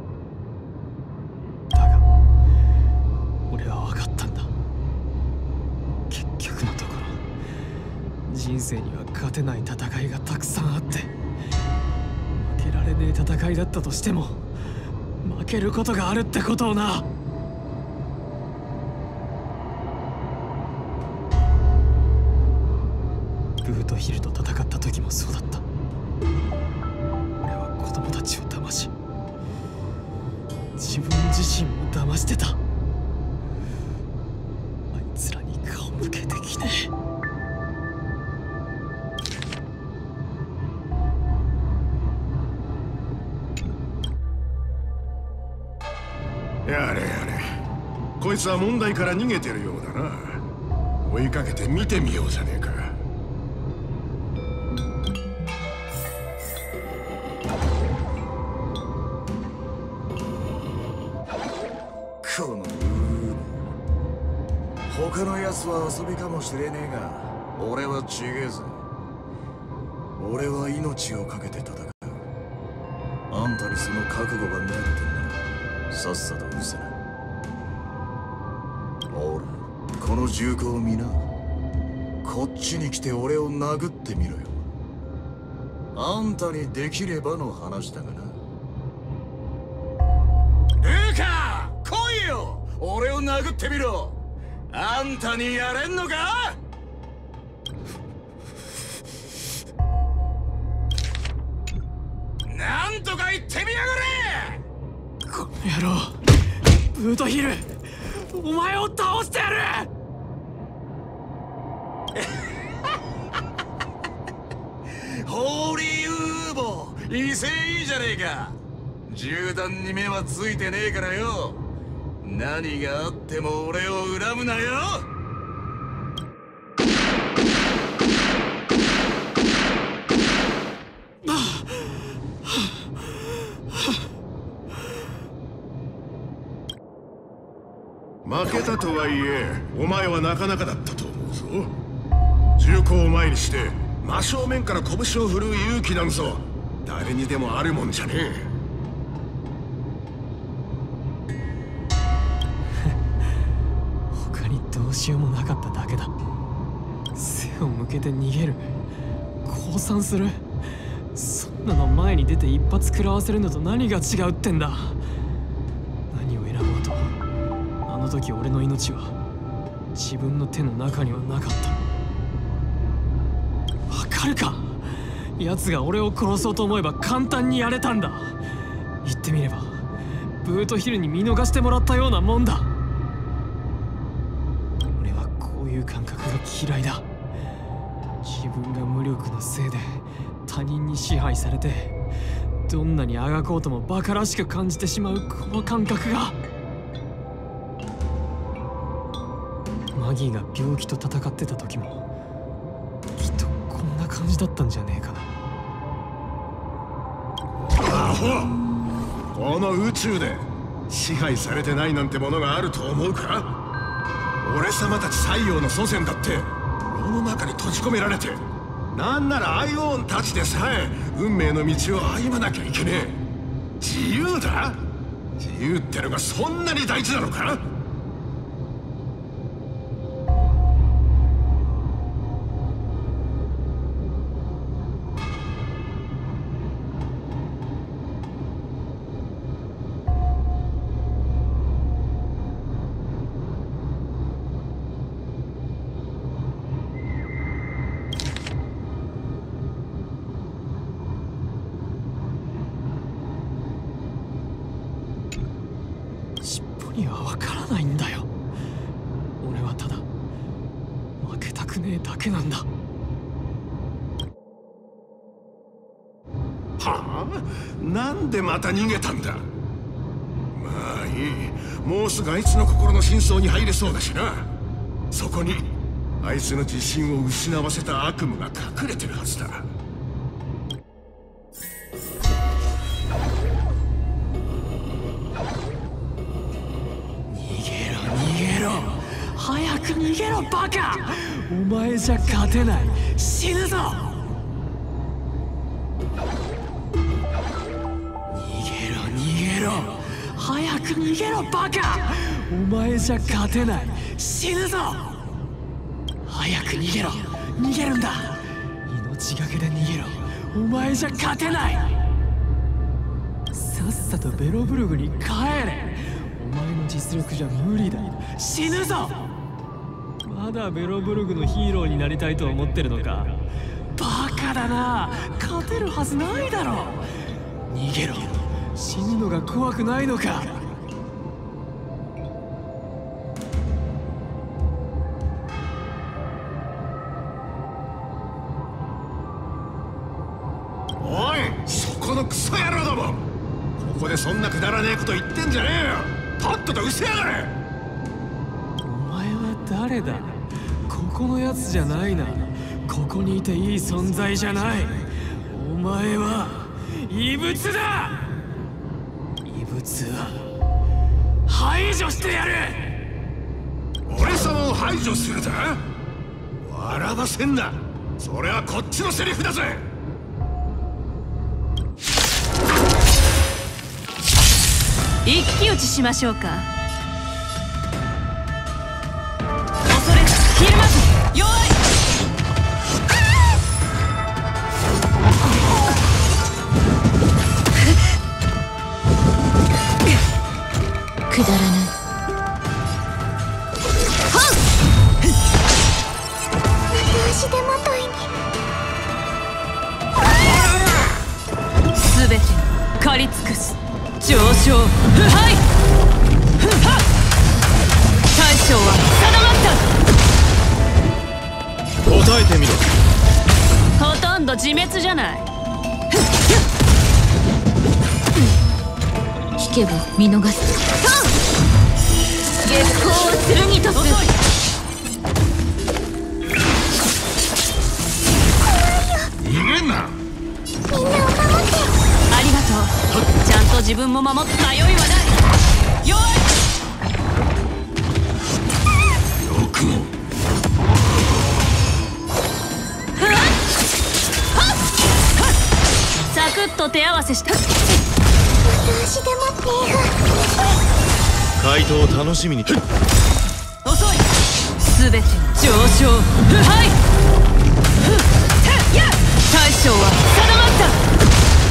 だが俺は分かったんだ。結局のところ人生には勝てない戦いがたくさんあって、負けられねえ戦いだったとしても負けることがあるってことをな。ブートヒルと戦った時もそうだった。俺は子供たちを騙し自分自身も騙してた。あいつらに顔向けてきねえ。 やれやれ、こいつは問題から逃げてるようだな。追いかけて見てみようじゃねえか。 この他の奴は遊びかもしれねえが、俺は違えぜ。俺は命をかけて戦う。あんたにその覚悟がないってんならさっさと失せな。ほら、この銃口を見な。こっちに来て俺を殴ってみろよ。あんたにできればの話だがな。ルカ、来いよ、俺を殴ってみろ。あんたにやれんのか？なんとか言ってみやがれ！ この野郎、ブートヒル、お前を倒してやる！ ホーリーウーボー、威勢いいじゃねえか。銃弾に目はついてねえからよ。何があっても俺を恨むなよ。 負けたとはいえ、お前はなかなかだったと思うぞ。銃口を前にして真正面から拳を振るう勇気なんぞ誰にでもあるもんじゃねえ。 他にどうしようもなかっただけだ。背を向けて逃げる、降参する、そんなの前に出て一発食らわせるのと何が違うってんだ。何を選ぼうと、あの時俺の命は自分の手の中にはなかった。わかるか？奴が俺を殺そうと思えば簡単にやれたんだ。言ってみればブートヒルに見逃してもらったようなもんだ。俺はこういう感覚が嫌いだ。自分が無力なせいで他人に支配されて、どんなにあがこうともバカらしく感じてしまうこの感覚が。マギーが病気と戦ってた時もきっとこんな感じだったんじゃねえかな。 アホ！この宇宙で支配されてないなんてものがあると思うか？俺様たち西洋の祖先だって炉の中に閉じ込められて、なんならアイオーンたちでさえ運命の道を歩まなきゃいけねえ。自由だ？自由ってのがそんなに大事なのか？ にはわからないんだよ。俺はただ負けたくねえだけなんだ。 はあ？なんでまた逃げたんだ？まあいい、もうすぐあいつの心の深層に入れそうだしな。そこにあいつの自信を失わせた悪夢が隠れてるはずだ。 早く逃げろバカ！お前じゃ勝てない。死ぬぞ！逃げろ逃げろ！早く逃げろバカ！お前じゃ勝てない。死ぬぞ！早く逃げろ！逃げるんだ！命がけで逃げろ！お前じゃ勝てない！さっさとベロブルグに帰れ！お前の実力じゃ無理だ。死ぬぞ！まだベロブルグのヒーローになりたいと思ってるのか？バカだな。勝てるはずないだろ。逃げろ。死ぬのが怖くないのか？ おい、そこのクソ野郎ども、ここでそんなくだらねえこと言ってんじゃねえよ。 とっとと失せやがれ。 お前は誰だ？ここのやつじゃないな。ここにいていい存在じゃない。お前は異物だ。異物は排除してやる。 俺様を排除するだ？笑わせんな。それはこっちのセリフだぜ。 一騎打ちしましょうか。恐れひるまず弱い。くだらない。 足手まといに。 すべて狩り尽くす。上昇腐敗。大将は定まった。 答えてみろ。 ほとんど自滅じゃない。聞けば見逃す。月光を剣とす。 逃げんな。 みんなを守って。 ありがとう。ちゃんと自分も守って迷いはない。弱い。 よくも。 サクッと手合わせした。 私でもっている。 回答を楽しみに。 遅い。すべて上昇腐敗。大将は定まった。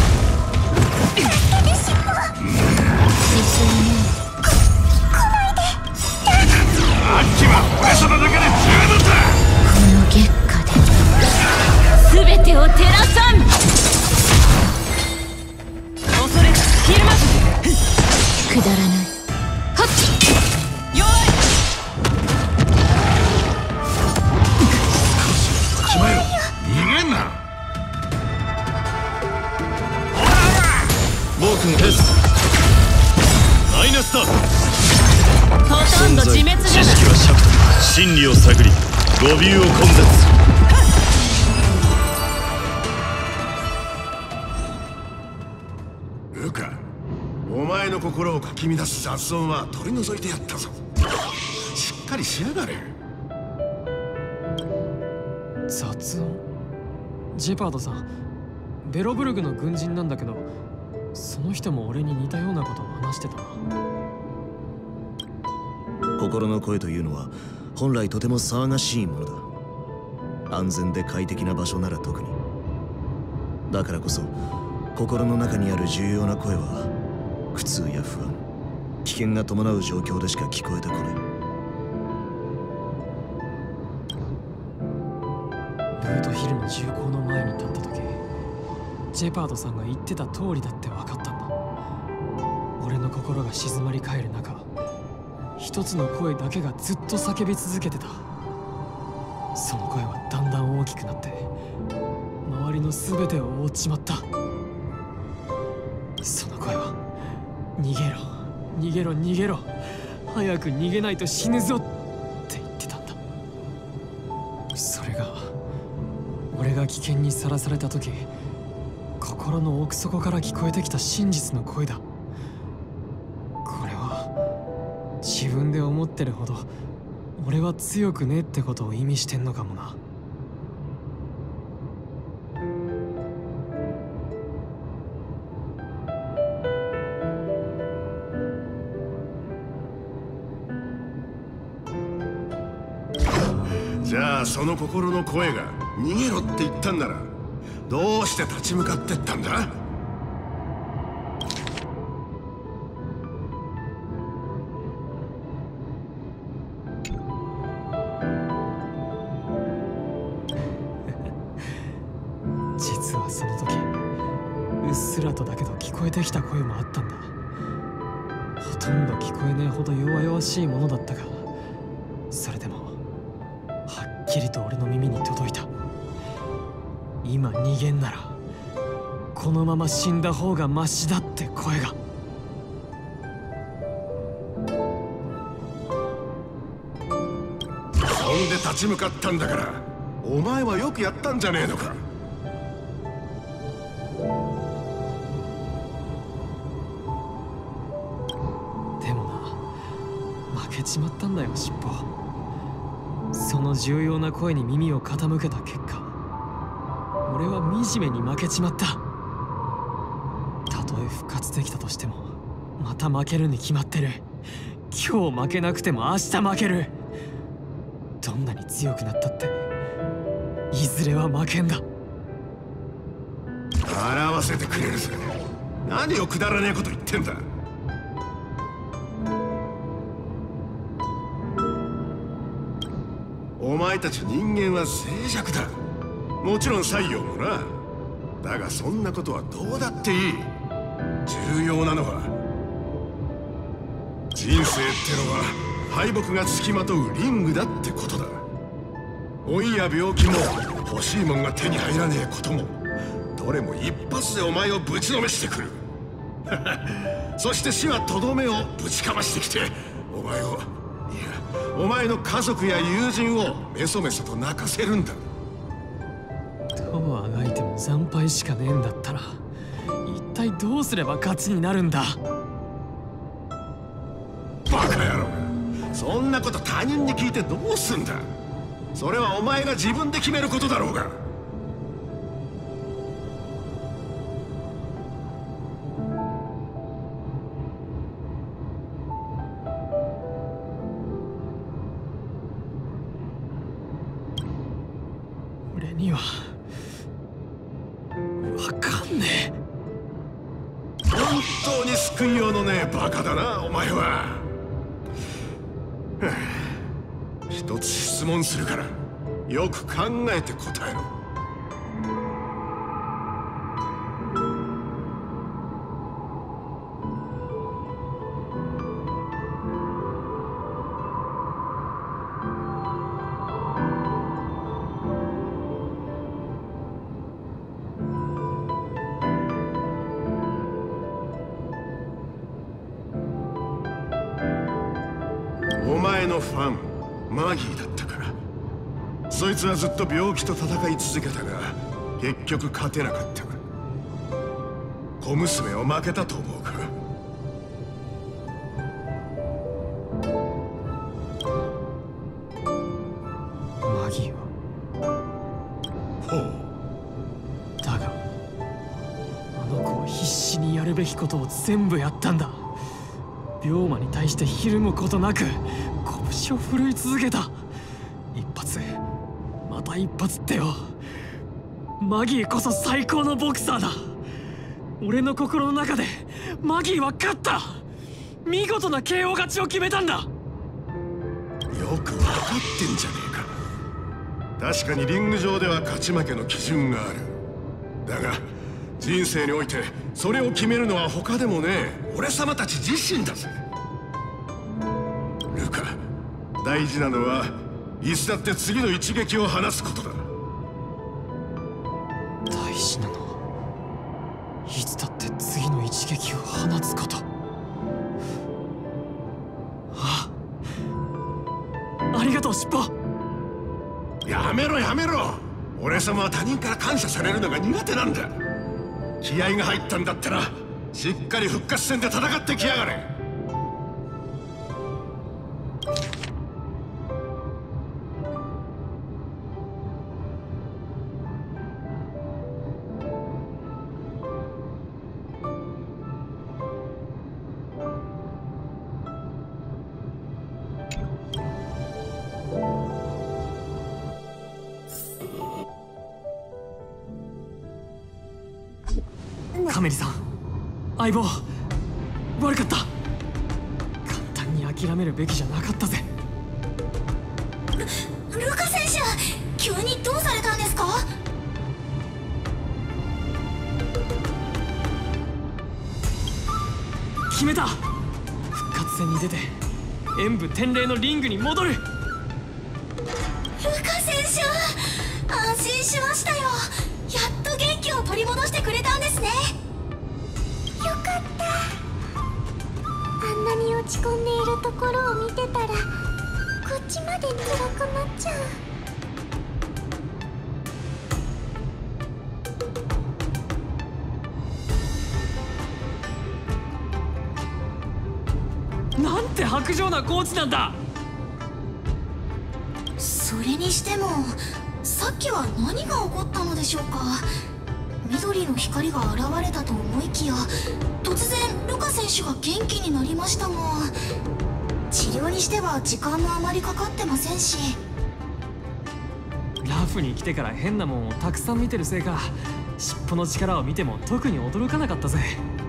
あっちは俺様だけで十分だ。 この月下で全てを照らさん。恐れひるまずくだらない。はっ弱い。 しまえろ。逃げんな。 暴君 S マイナスだ。 ほとんど自滅じゃない。 知識は尺度。真理を探り語尾を根絶。 ルカ、お前の心をかき乱す雑音は取り除いてやったぞ。しっかりしやがれ。 雑音？ジェパードさん、ベロブルグの軍人なんだけど、その人も俺に似たようなことを話してたな。 心の声というのは本来とても騒がしいものだ。安全で快適な場所なら特に。だからこそ心の中にある重要な声は苦痛や不安、危険が伴う状況でしか聞こえてこない。 ブートヒルの銃口の前に立った時、ジェパードさんが言ってた通りだって分かったんだ。俺の心が静まり返る中、一つの声だけがずっと叫び続けてた。その声はだんだん大きくなって周りの全てを覆っちまった。その声は逃げろ逃げろ逃げろ、早く逃げないと死ぬぞって言ってたんだ。それが俺が危険にさらされた時、心の奥底から聞こえてきた真実の声だ。これは自分で思ってるほど俺は強くねえってことを意味してんのかもな。 じゃあその心の声が逃げろって言ったんなら、どうして立ち向かってったんだ？ 実はその時うっすらとだけど聞こえてきた声もあったんだ。ほとんど聞こえねえほど弱々しいものだったが、それでもはっきりと俺の耳に届いた。今逃げんならこのまま死んだ方がマシだって声が。 んで立ち向かったんだから、お前はよくやったんじゃねえのか。 でもな、負けちまったんだよ尻尾。その重要な声に耳を傾けた結果、俺は惨めに負けちまった。たとえ復活できたとしてもまた負けるに決まってる。今日負けなくても明日負ける。どんなに強くなったっていずれは負けんだ。 笑わせてくれるぜ。何をくだらねえこと言ってんだ。お前たち人間は脆弱だ。もちろん西洋もな。だがそんなことはどうだっていい。重要なのは人生ってのは敗北がつきまとうリングだってことだ。老いや病気も欲しいもんが手に入らねえことも、どれも一発でお前をぶちのめしてくる。そして死はとどめをぶちかましてきて、お前を、いやお前の家族や友人をメソメソと泣かせるんだ。 どうあがいても惨敗しかねえんだったら、一体どうすれば勝ちになるんだ。 バカ野郎、そんなこと他人に聞いてどうすんだ。それはお前が自分で決めることだろうが。 俺には分かんねえ。 本当に救いようのねえバカだなお前は。一つ質問するからよく考えて答えろ。お前のファンマギーだったから。そいつはずっと病気と戦い続けたが結局勝てなかった。小娘を負けたと思うか。 マギーはほう。 だがあの子は必死にやるべきことを全部やったんだ。病魔に対してひるむことなく拳を振るい続けた。一発また一発ってよ。マギーこそ最高のボクサーだ。俺の心の中でマギーは勝った。見事な ケーオー 勝ちを決めたんだ。 よく分かってんじゃねえか。確かにリング上では勝ち負けの基準がある。だが人生においてそれを決めるのは他でもねえ俺様たち自身だぜ。ルカ、大事なのはいつだって次の一撃を放すことだ。 大事なのはいつだって次の一撃を放つこと。ああ、ありがとう尻尾。 やめろやめろ。俺様は他人から感謝されるのが苦手なんだ。気合が入ったんだったらしっかり復活戦で戦ってきやがれ。 カメリさん、相棒悪かった。簡単に諦めるべきじゃなかったぜ。 ルルカ選手、急にどうされたんですか？ 決めた。復活戦に出て演武天霊のリングに戻る。ルカ選手、安心しましたよ。やっと元気を取り戻してくれたんですね。 よかった。あんなに落ち込んでいるところを見てたらこっちまで辛くなっちゃう。 なんて薄情なコーチなんだ。 それにしてもさっきは何が起こったのでしょうか。緑の光が現れたと思いきや突然ルカ選手が元気になりましたが、治療にしては時間もあまりかかってませんし。 ラフに来てから変なもんをたくさん見てるせいか、尻尾の力を見ても特に驚かなかったぜ。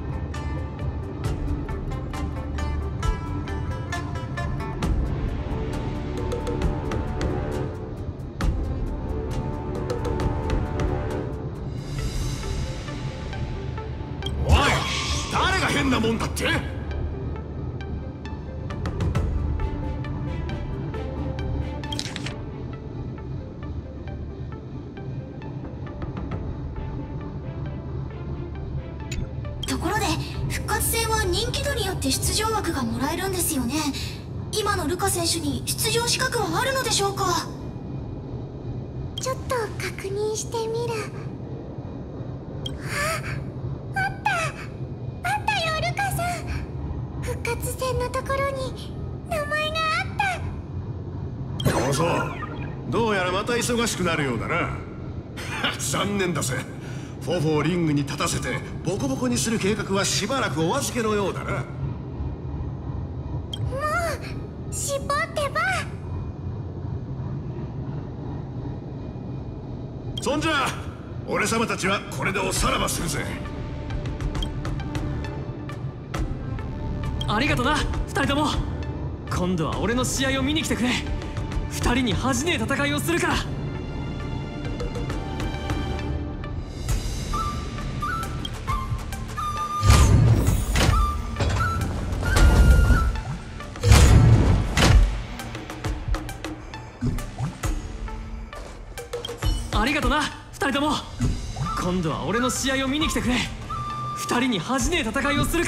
変なもんだって。 ところで復活戦は人気度によって出場枠がもらえるんですよね。今のルカ選手に出場資格はあるのでしょうか。 ちょっと確認してみる。復活戦のところに名前があった。 そうそう、どうやらまた忙しくなるようだな。残念だぜ。フォフォをリングに立たせてボコボコにする計画はしばらくお預けのようだな。もう絞ってば。 そんじゃ俺様たちはこれでおさらばするぜ。 ありがとなふたりとも。今度は俺の試合を見に来てくれ。ふたりに恥じねえ戦いをするから。ありがとなふたりとも。今度は俺の試合を見に来てくれ。ふたりに恥じねえ戦いをするから。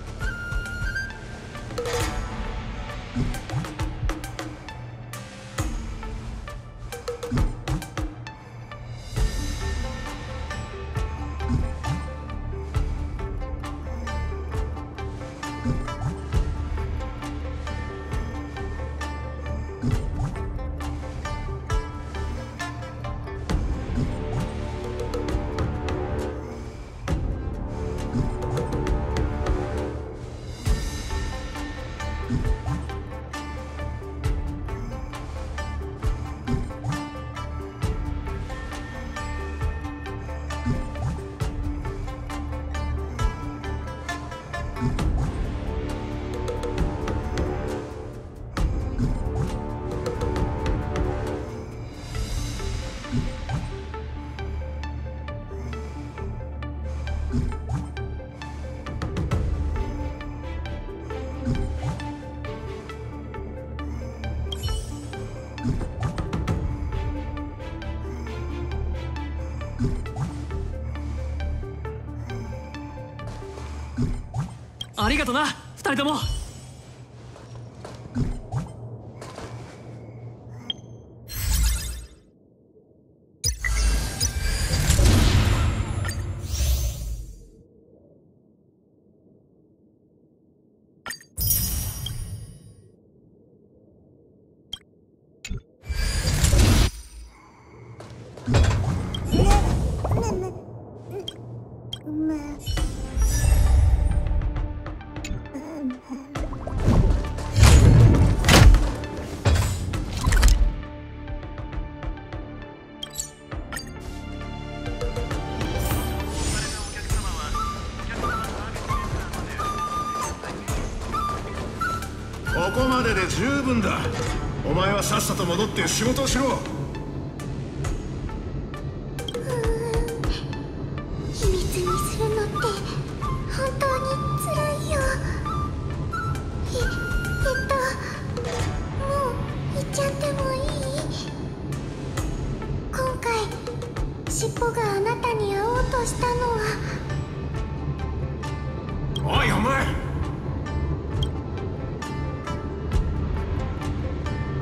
ありがとなふたりとも。 ここまでで十分だ。お前はさっさと戻って仕事をしろ。 秘密にするのって本当につらいよ。え、えっともう言っちゃってもいい？今回尻尾があなたに会おうとしたのは。 おいお前、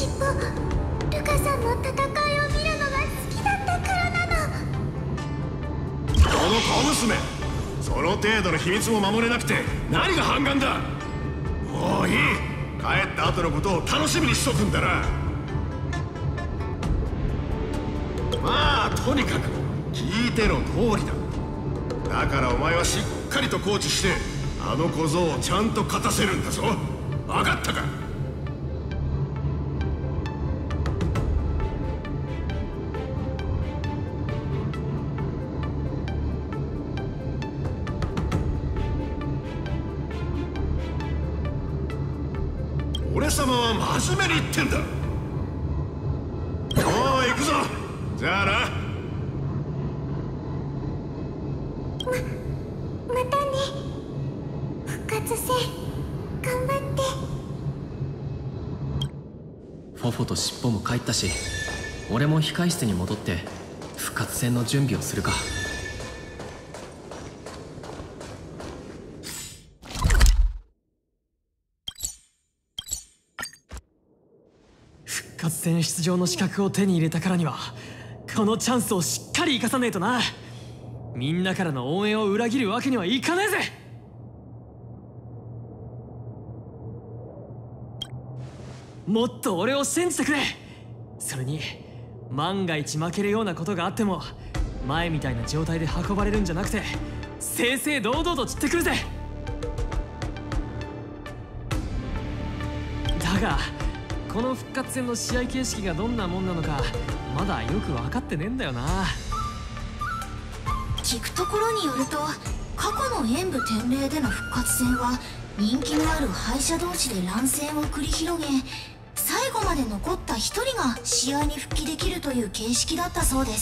尻尾、ルカさんの戦いを見るのが好きだったからなの。 この小娘、その程度の秘密も守れなくて何が反感だ。もういい、帰った後のことを楽しみにしとくんだな。まあとにかく聞いての通りだ。だからお前はしっかりとコーチしてあの小僧をちゃんと勝たせるんだぞ。分かったか。俺様は真面目に言ってんだ。おう行くぞ。じゃあな。 ま、またね。復活戦頑張って。 フォフォと尻尾も帰ったし、俺も控室に戻って復活戦の準備をするか。 復活戦出場の資格を手に入れたからにはこのチャンスをしっかり生かさねえとな。みんなからの応援を裏切るわけにはいかねえぜ。もっと俺を信じてくれ。それに万が一負けるようなことがあっても前みたいな状態で運ばれるんじゃなくて正々堂々と散ってくるぜ。だがこの復活戦の試合形式がどんなもんなのかまだよく分かってねえんだよな。 聞くところによると過去の演武天霊での復活戦は人気のある敗者同士で乱戦を繰り広げ、最後まで残ったひとりが試合に復帰できるという形式だったそうです。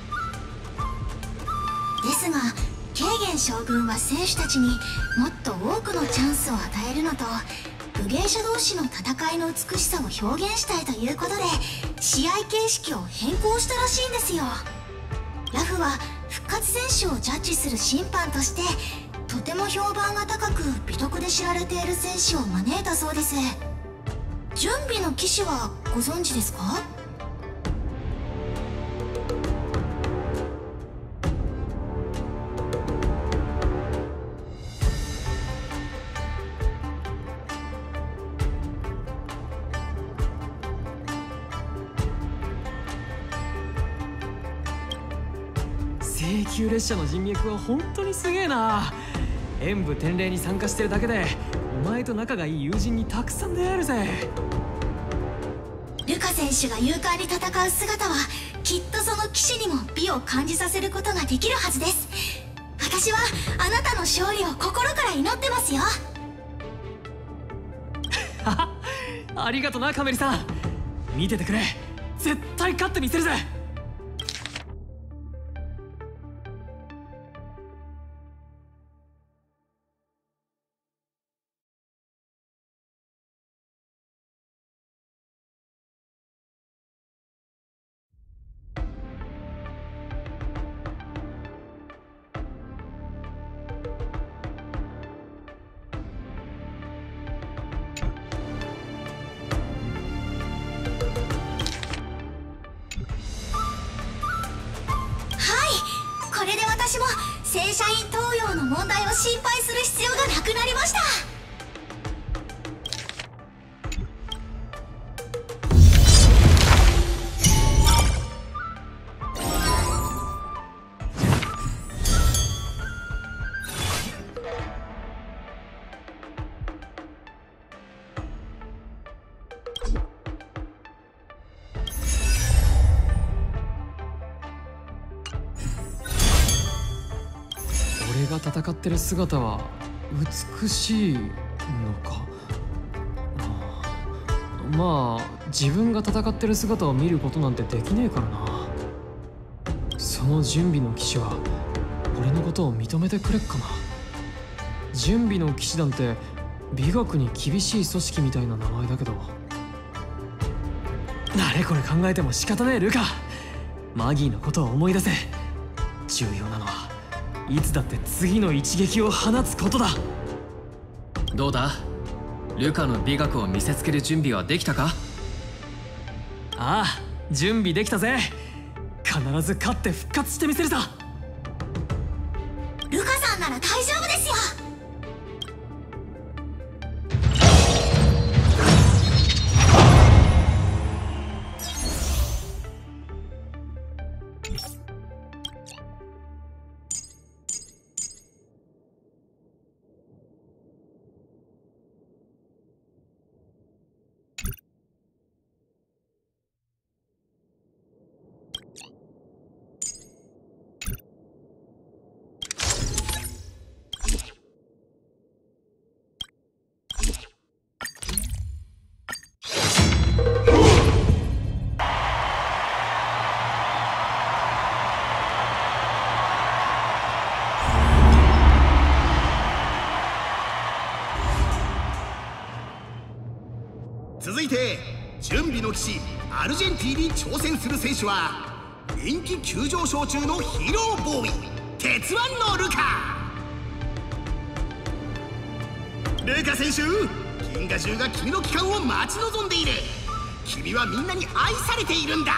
ですがケイゲン将軍は選手たちにもっと多くのチャンスを与えるのと武芸者同士の戦いの美しさを表現したいということで試合形式を変更したらしいんですよ。ラフは復活選手をジャッジする審判としてとても評判が高く美徳で知られている選手を招いたそうです。準備の騎士はご存知ですか？ 聖級列車の人脈は本当にすげえな。演武天霊に参加してるだけでお前と仲がいい友人にたくさん出会えるぜ。 ルカ選手が勇敢に戦う姿はきっとその騎士にも美を感じさせることができるはずです。私はあなたの勝利を心から祈ってますよ。 ありがとなカメリさん。見ててくれ、絶対勝ってみせるぜ。 これで私も正社員登用の問題を心配する必要がなくなりました。 俺が戦ってる姿は美しいのか。まあ自分が戦ってる姿を見ることなんてできねえからな。その準備の騎士は俺のことを認めてくれっかな。準備の騎士団って美学に厳しい組織みたいな名前だけど、あれこれ考えても仕方ねえルカ。マギーのことを思い出せ。重要なのはいつだって次の一撃を放つことだ。 どうだ、ルカの美学を見せつける準備はできたか？ ああ、準備できたぜ。必ず勝って復活してみせるさ。 ルカさんなら大丈夫ですよ。 続いて準備の騎士アルジェンティに挑戦する選手は人気急上昇中のヒーローボーイ鉄腕のルカ。ルカ選手、銀河中が君の帰還を待ち望んでいる。君はみんなに愛されているんだ。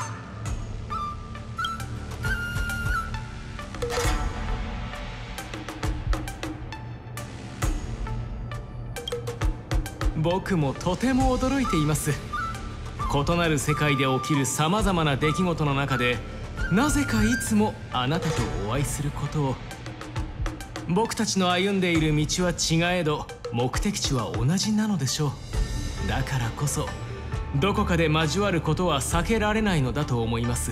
僕もとても驚いています。異なる世界で起きるさまざまな出来事の中で、なぜかいつもあなたとお会いすることを。僕たちの歩んでいる道は違えど目的地は同じなのでしょう。だからこそどこかで交わることは避けられないのだと思います。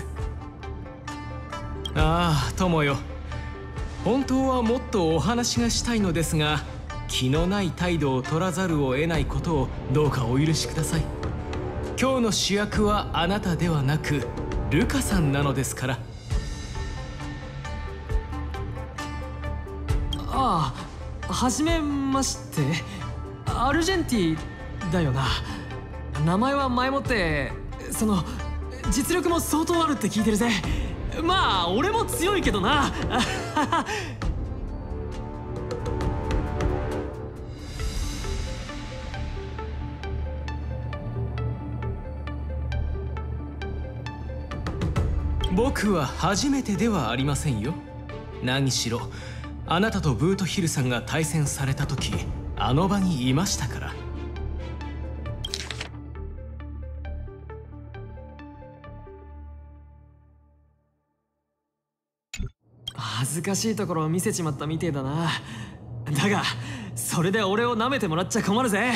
ああ、友よ、本当はもっとお話がしたいのですが、気のない態度を取らざるを得ないことをどうかお許しください。今日の主役はあなたではなくルカさんなのですから。 ああ、はじめまして。アルジェンティだよな。名前は前もってその実力も相当あるって聞いてるぜ。まあ俺も強いけどな。 僕は初めてではありませんよ。何しろあなたとブートヒルさんが対戦された時、あの場にいましたから。 恥ずかしいところを見せちまったみてえだな。だがそれで俺を舐めてもらっちゃ困るぜ。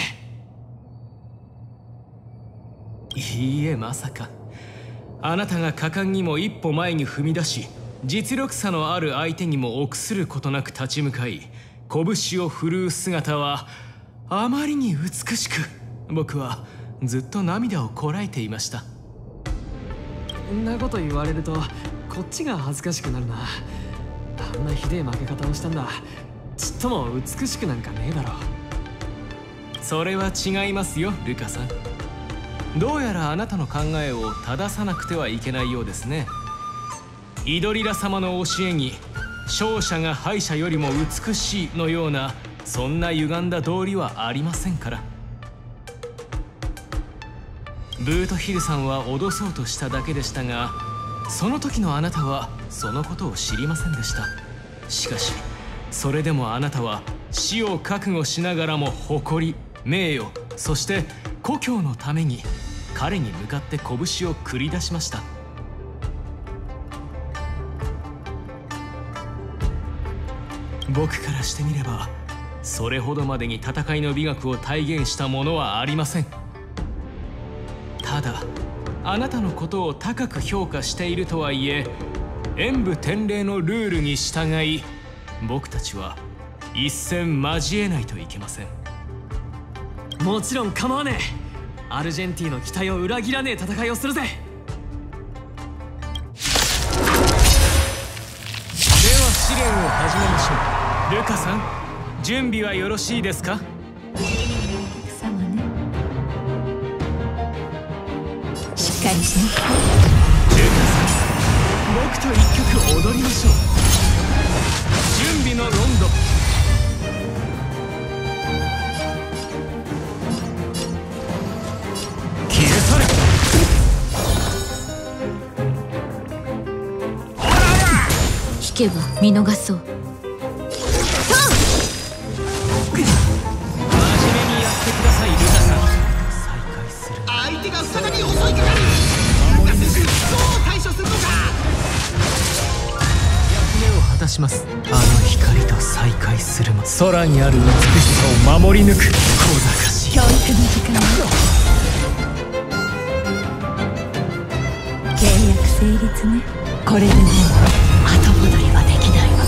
いいえ、まさか。あなたが果敢にも一歩前に踏み出し、実力差のある相手にも臆することなく立ち向かい、拳を振るう姿はあまりに美しく、僕はずっと涙をこらえていました。 んなこと言われるとこっちが恥ずかしくなるな。あんなひでえ負け方をしたんだ。ちっとも美しくなんかねえだろ。 それは違いますよ、ルカさん。どうやらあなたの考えを正さなくてはいけないようですね。イドリラ様の教えに勝者が敗者よりも美しいのような、そんな歪んだ道理はありませんから。ブートヒルさんは脅そうとしただけでしたが、その時のあなたはそのことを知りませんでした。しかしそれでもあなたは死を覚悟しながらも誇り、名誉、そして故郷のために彼に向かって拳を繰り出しました。僕からしてみれば、それほどまでに戦いの美学を体現したものはありません。ただあなたのことを高く評価しているとはいえ、演武天礼のルールに従い、僕たちは一戦交えないといけません。 もちろん構わねえ。アルジェンティの期待を裏切らねえ戦いをするぜ。では試練を始めましょう。ルカさん、準備はよろしいですか？ 様ね。しっかりしなさい。 ルカさん、僕と一曲踊りましょう。準備のロンド。消え去れ。 けば見逃そう。 真面目にやってくださいルカさん。再開する。 相手が再び襲いかかる。ルカ選手、どう対処するのか。 役目を果たします。あの光と再会するも空にある美しさを守り抜く。小賢しい教育の時間よ。契約成立ね。これでもう後戻りはできないわ。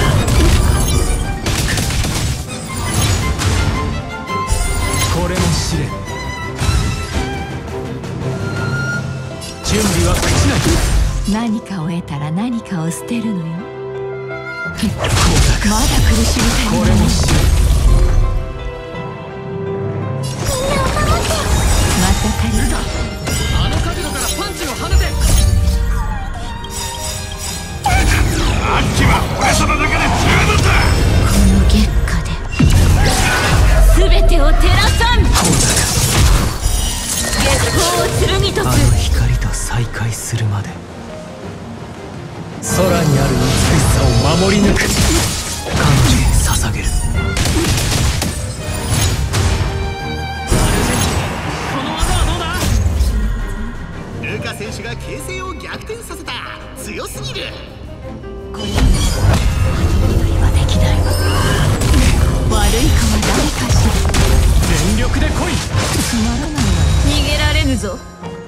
これも試練。準備は朽ちない。 何かを得たら何かを捨てるのよ。まだ苦しみたい。 これも試練。 また借りた。 あの角度からパンチを放て。 あっちは俺様だけで十分だ。 この月下で全てを照らさん。月光を剣とあの光と再会するまで空にある美しさを守り抜く。彼女に捧げる。 この技はどうだ。 ルカ選手が形勢を逆転させた。強すぎる。 これでも後戻りはできないわ。悪いかは誰かしら。 全力で来い。 つまらないわ。逃げられぬぞ。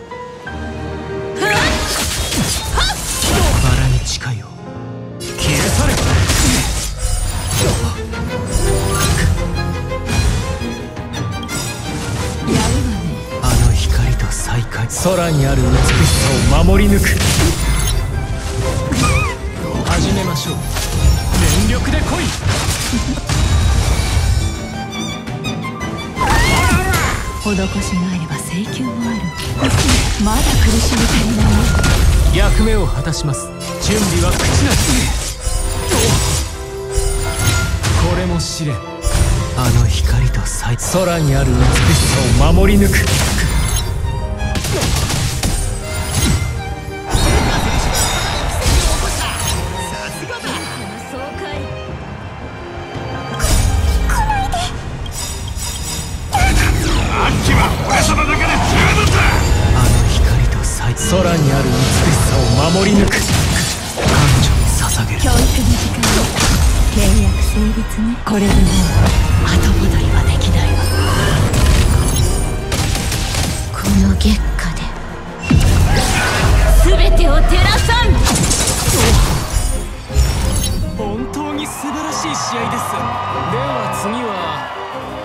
バラに近いよ。消え去れ。 やるわね。 あの光と再会。空にある美しさを守り抜く。始めましょう。全力で来い。 施しがあれば請求もある。まだ苦しみ足りない。 役目を果たします。準備は朽ちない。これも試練。あの光と再空にある美しさを守り抜く。空にある美しさを守り抜く。彼女に捧げる。 教育の時間よ。契約成立ね。これでもう後戻りはできないわ。この月下で全てを照らさん。 本当に素晴らしい試合です。では次は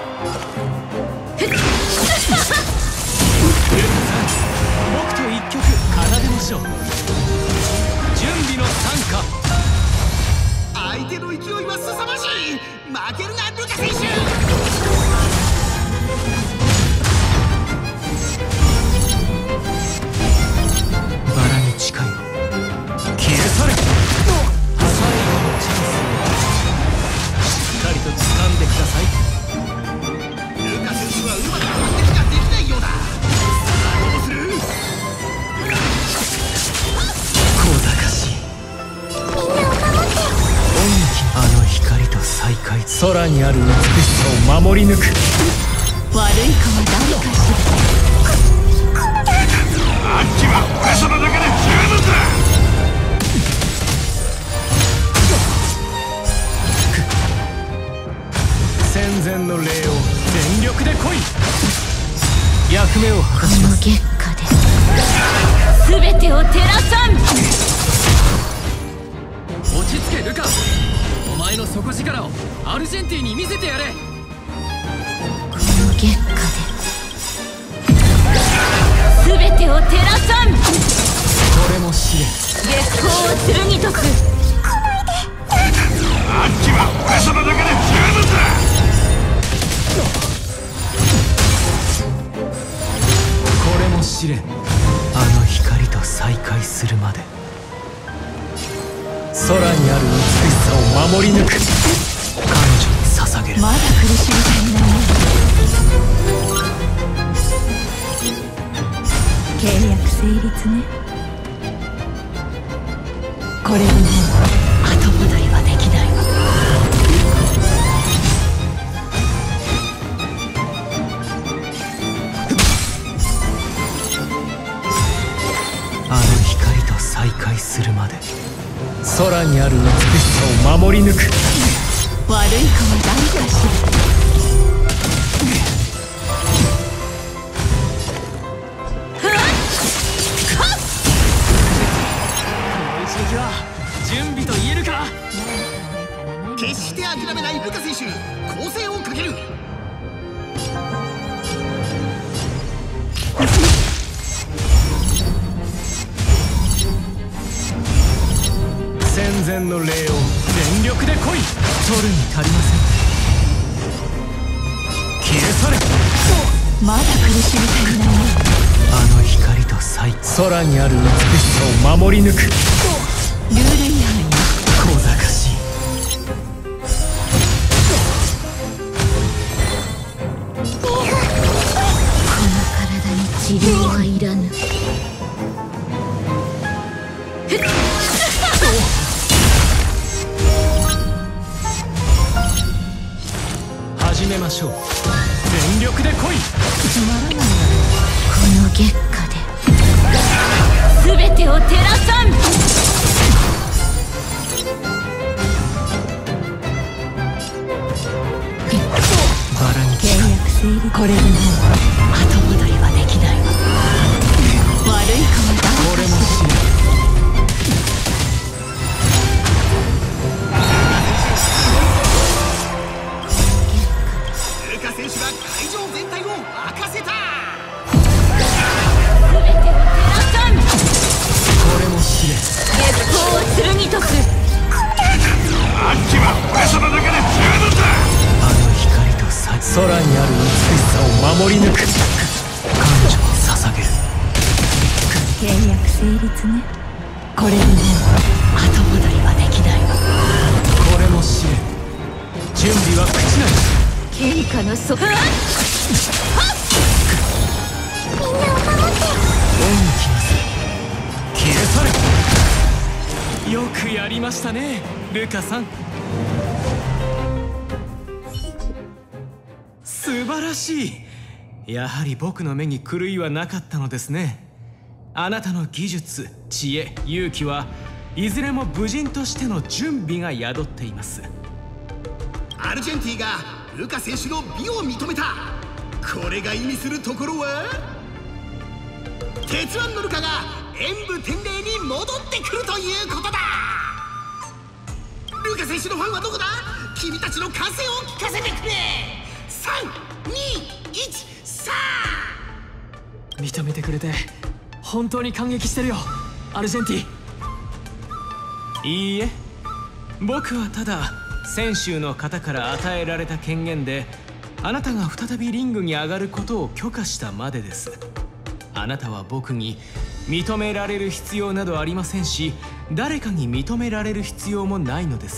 僕と一曲奏でましょう。準備の参加。 相手の勢いは凄まじい。負けるなルカ選手。 バラに近いよ。消え去れ。最後のチャンスをしっかりと掴んでください。 ルカ選手はうまく反撃ができないようだ。どうする。 小賢しい。 みんなを守ってよ。 あの光と再会。空にある美しさを守り抜く。 悪いかは誰かしあっちは俺様だけで十分だ。 戦前の礼を全力で来い。役目を果たします。 この月下で全てを照らさん。 落ち着けルカ。お前の底力をアルジェンティに見せてやれ。 この月下で全てを照らさん。 これも試練。 月光を剣とす。 あっちは俺様だけで十分だ。 これも試練。あの光と再会するまで空にある美しさを守り抜く。彼女に捧げる。 まだ苦しみ足りない。契約成立ね。これでもう後再会するまで空にある美しさを守り抜く。 悪い子は誰かしら。 準備と言えるか。 決して諦めないルカ選手、攻勢をかける。 戦前の礼を全力で来い。取るに足りません。消え去れ。 まだ苦しみ足りないね。 あの光と彩、空にある美しさを守り抜く。 ルール違反よ。 小賢しい。 この体に治療はいらぬ。 始めましょう。全力で来い。 つまらないわ。この月下で全てを照らさん。 バラに契約成立。これでもう後戻りはできないわ。悪い子は誰。 これも死ぬ。 ルカ選手が会場全体を沸かせた。 全てを照らさん。 これも試練。 月光を剣とす。 あっちは俺様だけで十分だ。 あの光と彩、空にある美しさを守り抜く。彼女に捧げる。 契約成立ね。これでもう後戻りはできないわ。 これも試練。準備は口なし。 喧嘩のそ。みんなを守って。 恩に来ます。消え去れ。よくやりましたね、ルカさん。素晴らしい。やはり僕の目に狂いはなかったのですね。あなたの技術、知恵、勇気はいずれも武人としての準備が宿っています。 アルジェンティがルカ選手の美を認めた。これが意味するところは、鉄腕のルカが演武天礼に戻ってくるということだ。ルカ選手のファンはどこだ。君たちの歓声を聞かせてくれ。さんにいちさあ。 認めてくれて本当に感激してるよ、アルジェンティ。 いいえ、僕はただ選手の方から与えられた権限であなたが再びリングに上がることを許可したまでです。あなたは僕に認められる必要などありませんし、誰かに認められる必要もないのです。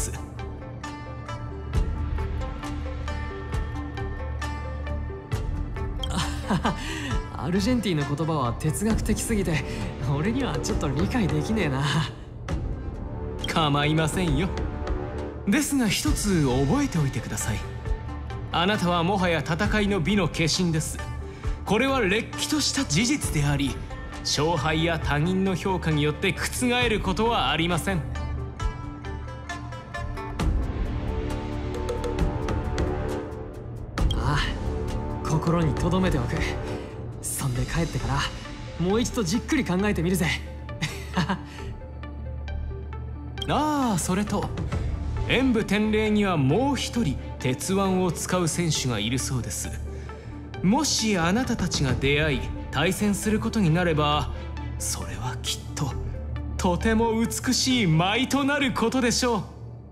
アルジェンティの言葉は哲学的すぎて俺にはちょっと理解できねえな。 構いませんよ。ですが一つ覚えておいてください。あなたはもはや戦いの美の化身です。これはれっきとした事実であり、勝敗や他人の評価によって覆ることはありません。 ああ、心に留めておく。そんで帰ってからもう一度じっくり考えてみるぜ。 ああ、それと演武天礼にはもう一人鉄腕を使う選手がいるそうです。もしあなたたちが出会い対戦することになれば、それはきっととても美しい舞となることでしょ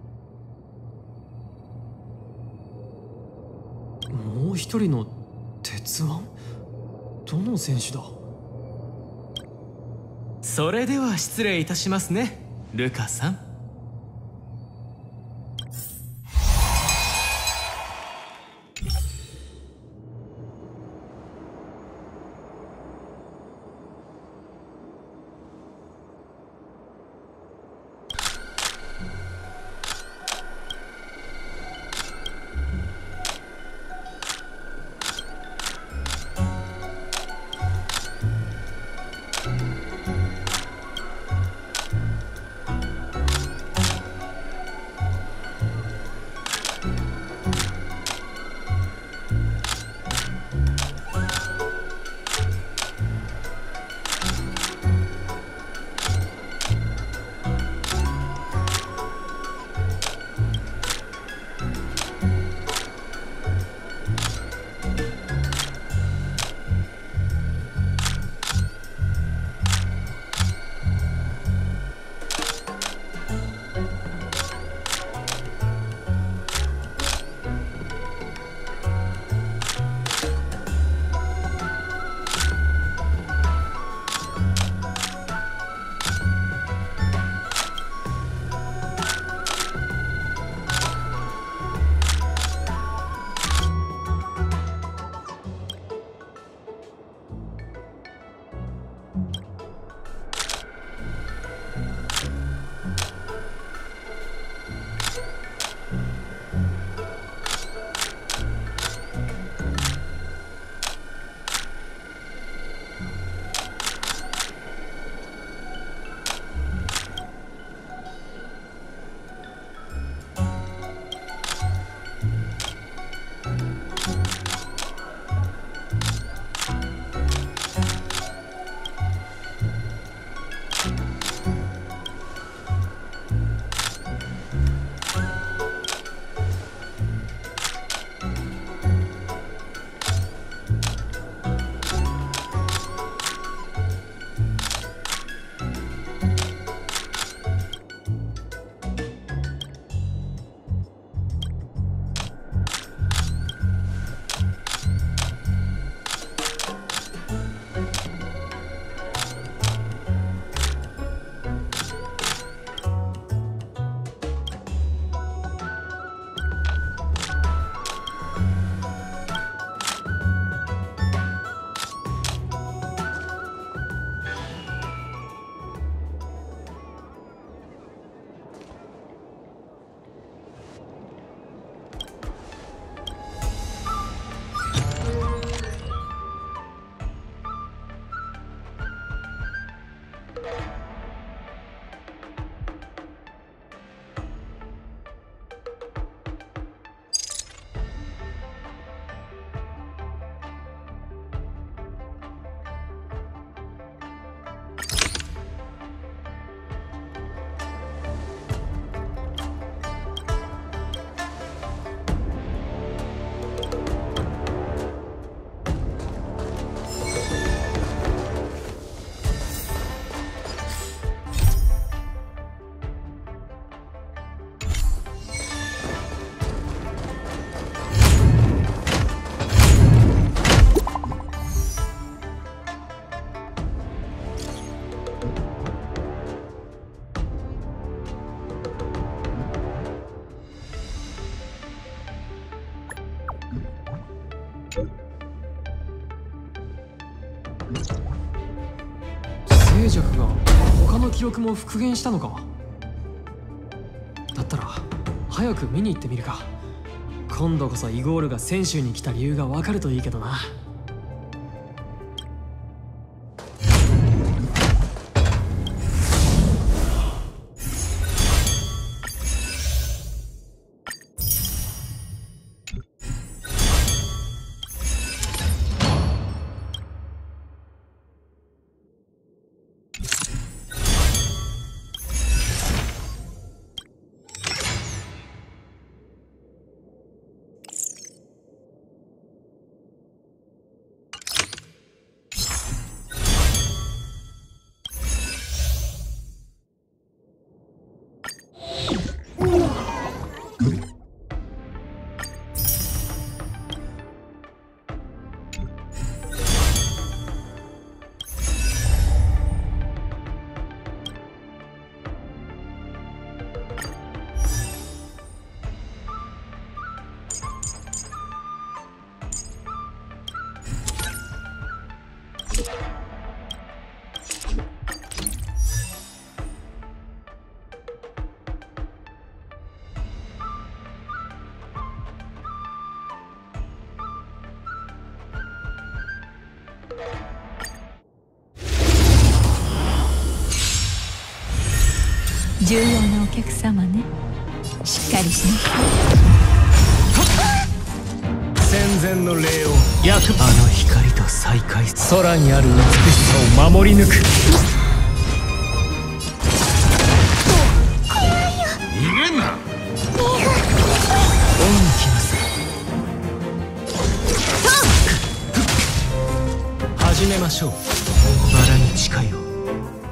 う。もう一人の鉄腕？どの選手だ？ それでは失礼いたしますね、ルカさん。 静寂が他の記憶も復元したのか。だったら早く見に行ってみるか。今度こそイゴールが泉州に来た理由がわかるといいけどな。 重要なお客様ね。しっかりしなさい。 戦前の霊を焼く。あの光と再会。空にある美しさを守り抜く。 逃げんな。 恩に来ます。始めましょう。バラに誓いを。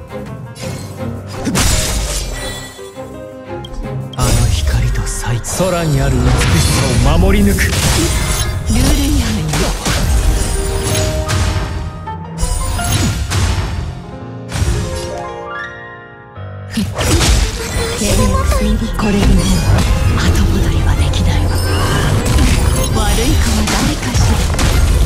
空にある美しさを守り抜く。ルール違反よ。これでもう後戻りはできないわ。悪い子は誰かしら。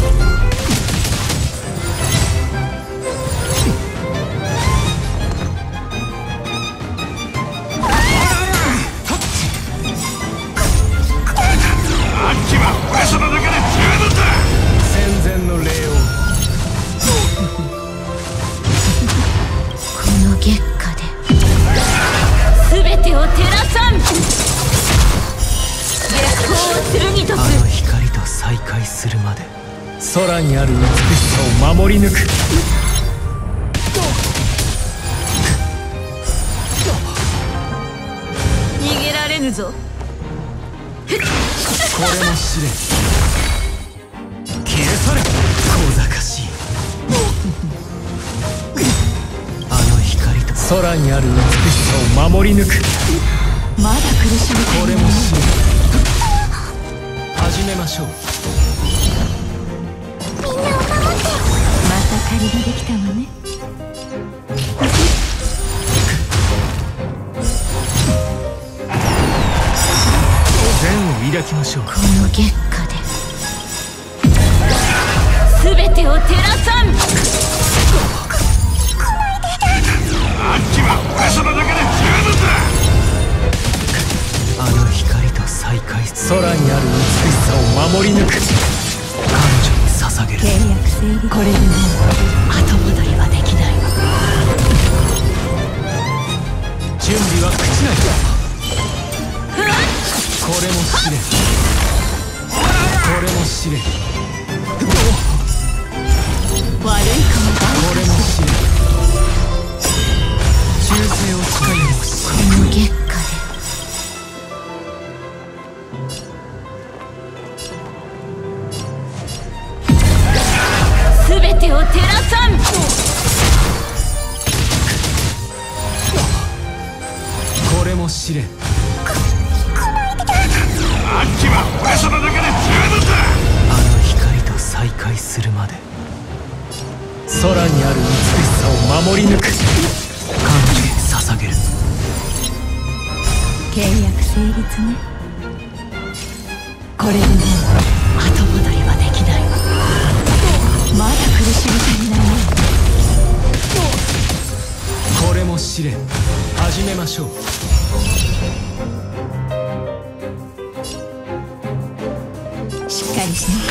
空にある美しさを守り抜く。 逃げられぬぞ。これも試練。消え去れ。小賢しい。あの光と空にある美しさを守り抜く。まだ苦しみ。これも試練。始めましょう。借りができたわね。善を抱きましょう。この月下で全てを照らさん。あっちは俺様だけで十分だ。あの光と再会。空にある美しさを守り抜く。彼女に捧げる。契約成立。これでもう後戻りはできないわ。 試練。 あっちは俺様だけで十分だ。 あの光と再会するまで空にある美しさを守り抜く。感謝に捧げる。 契約成立ね。これでもう後戻りはできないわ。まだ苦しみ足りないね。 これも試練。始めましょう。 しっかりしな。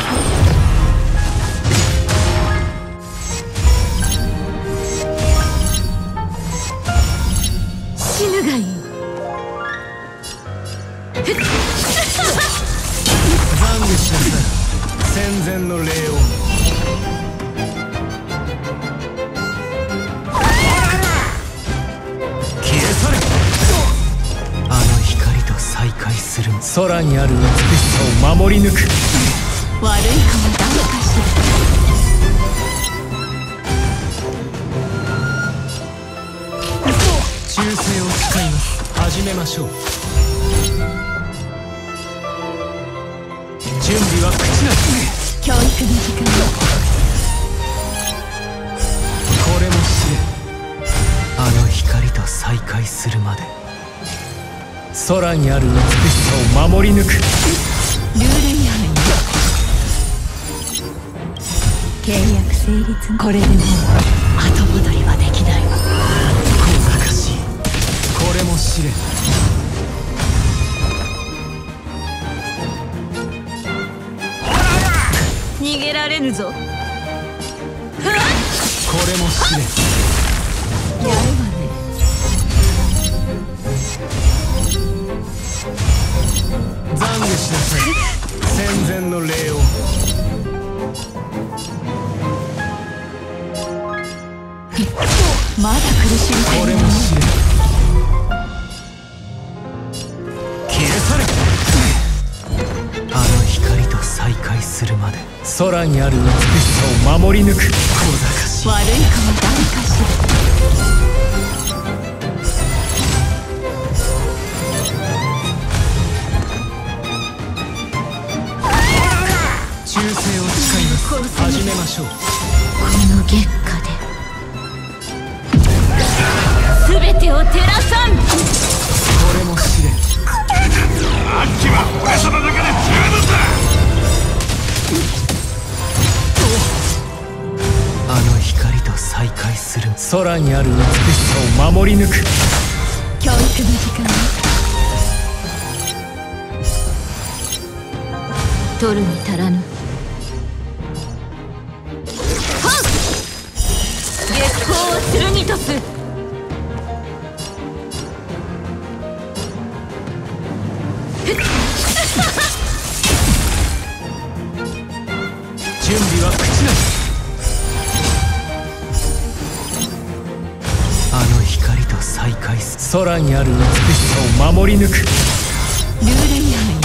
死ぬがいい。 懺悔しなさい。戦前の礼を。消え去れ。あの光と再会する。空にある美しさを守り抜く。 悪い子もダメかしら。 忠誠を誓います。始めましょう。準備は口なし。 教育の時間だ。 これも試練。あの光と再会するまで空にある美しさを守り抜く。 ルール違反よ。契約成立。これでもう後戻りはできないわ。 小賢しい。これも試練。 逃げられぬぞ。 これも試練。 やるわね。 懺悔しなさい。戦前の礼を。 まだ苦しみたい。 これも試練。消え去れ。あの光と再会するまで空にある美しさを守り抜く。小賢しい。 悪い子もダメかしら。 忠誠を誓います。始めましょう。 この月下で全てを照らさん。 これも試練。 あっちは俺様だけで十分だ。 あの光と再会する。空にある美しさを守り抜く。 教育の時間だ。取るに足らぬ。はっ！月光を剣とす。 準備は口なし。あの光と再会す。空にある美しさを守り抜く。 ルール違反よ。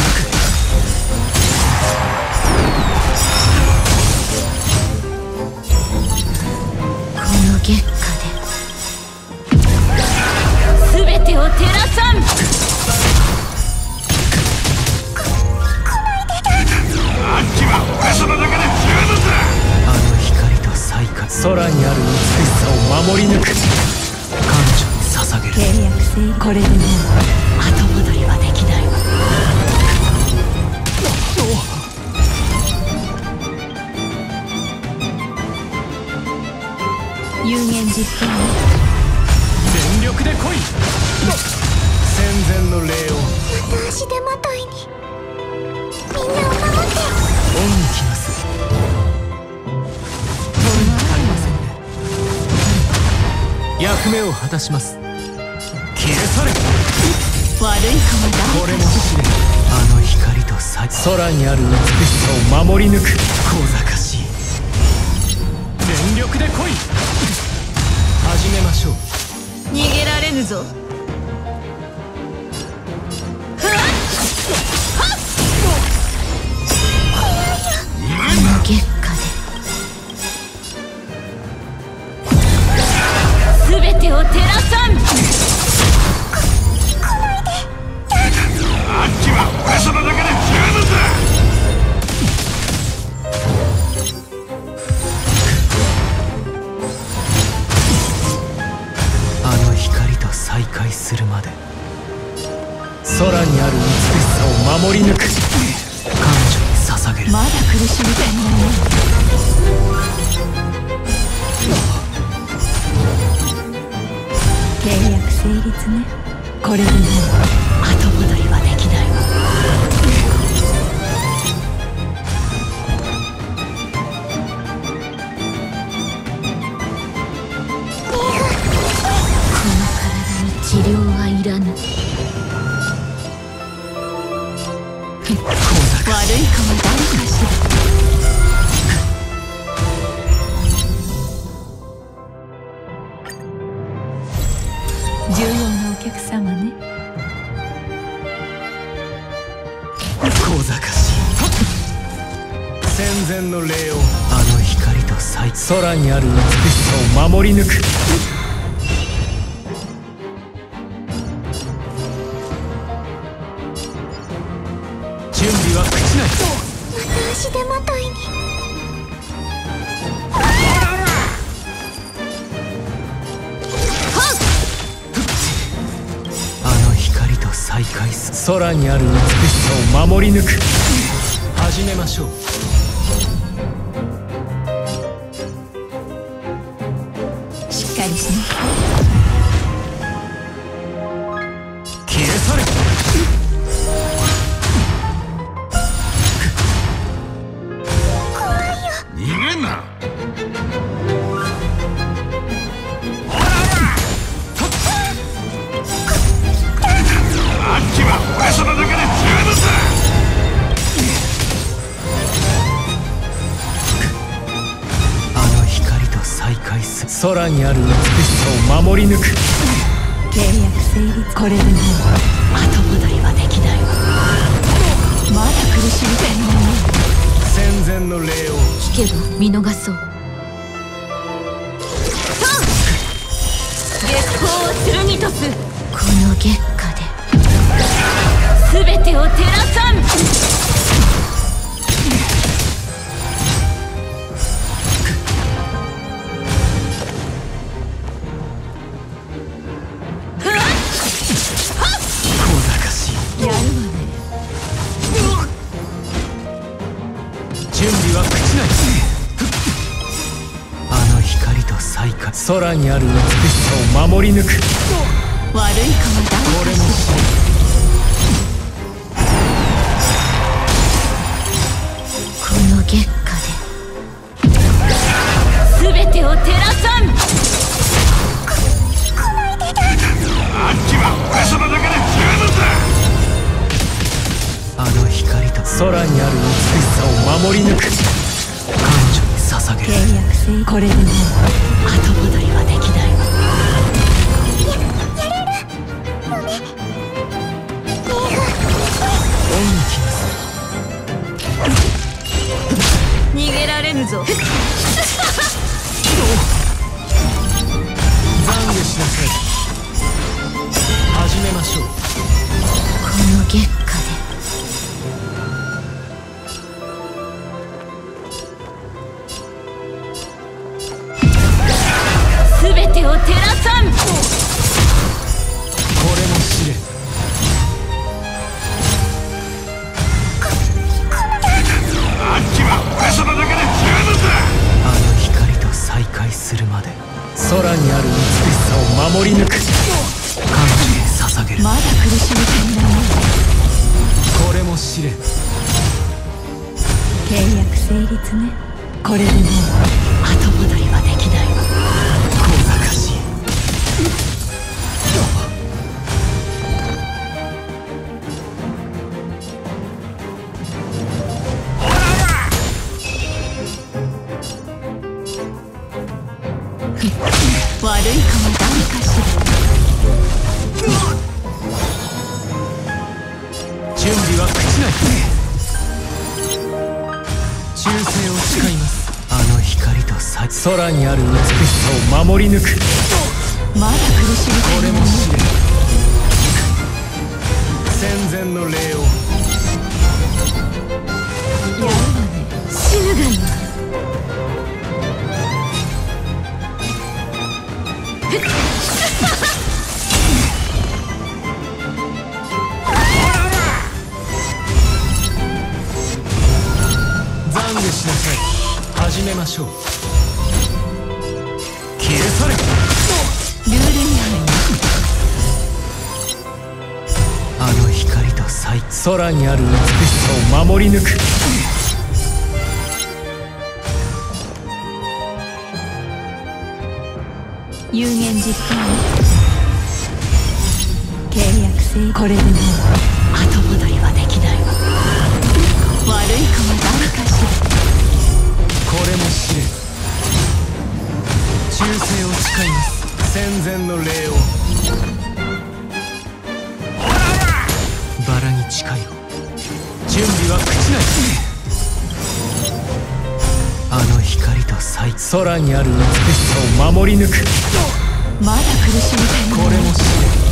この月下で全てを照らさん。 あっちは俺様だけで十分だ。 あの光と再会。空にある美しさを守り抜く。感謝に捧げる。 契約成。これでもう後戻りはできないわ。有言実行ね。 全力で来い。戦前の礼を。 また足手まといに。みんなを守って。 恩に来ます。取るに足りませんね。役目を果たします。消え去れ。 悪い子もダメ。 これも試練。あの光と再空にある美しさを守り抜く。小賢しい。全力で来い。始めましょう。 逃げられぬぞ。あの月下で全てを照らさん。 再会するまで空にある美しさを守り抜く。彼女に捧げる。 まだ苦しみたいな。契約成立ね。これでもう後戻りはできないわ。この体に治療はいらぬ。悪い子は誰かしら。重要なお客様ね。 小賢しい。戦前の礼を。あの光と彩、空にある美しさを守り抜く。準備は朽ちない。 また足手まといに。 あの光と再会す。空にある美しさを守り抜く。始めましょう。 しっかりしな。 消え去れ。 逃げんな。あっちは俺様だけで十分だ。 あの光と再会す。空にある美しさを守り抜く。 契約成立。これでもう後戻りはできないわ。まだ苦しみたいな。 戦前の礼を。 聞けば見逃そう。月光を剣とす。この月下で全てを照らさん。 小賢しい。 やるわね。 準備は朽ちない。あの光と再会。空にある美しさを守り抜く。 悪いかは誰これも死。 この月下で全てを照らさん。 あっちは俺様だけで十分だ。 あの光と空にある美しさを守り抜く。彼女に捧げる。 契約成。これでもう後戻りはできないわ。 恩に来ます。 逃げられぬぞ。 懺悔しなさい。始めましょう。 この月下で全てを照らさん。 これも試練。 あっちは俺様だけで十分だ。 あの光と再会するまで空にある美しさを守り抜く。彼女に捧げる。 まだ苦しみたいな。 これも試練。 契約成立ね。これでもう後戻りはできないわ。 小賢しい。 悪いかは誰かしら。 準備は朽ちない。忠誠を誓います。あの光と彩、空にある美しさを守り抜く。 まだ苦しみたい。 これも試練。戦前の礼を。 やるわね。死ぬがいい。 ましょう。消え去れ。 ルール違反。あの光と彩、空にある美しさを守り抜く。 有言実行。契約性、これでもう後戻りはできないわ。悪い子は誰かしら。 これも試練。忠誠を誓います。戦前の礼を。バラに誓いを。準備は朽ちない。あの光と彩、空にある美しさを守り抜く。 まだ苦しみたいの。 これも試練。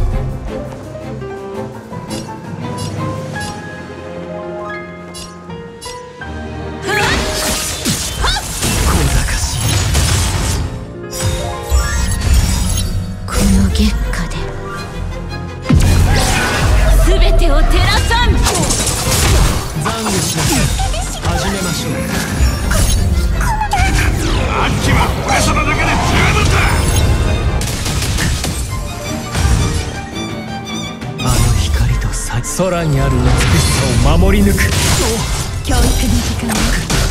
空にある美しさを守り抜く。 教育の時間。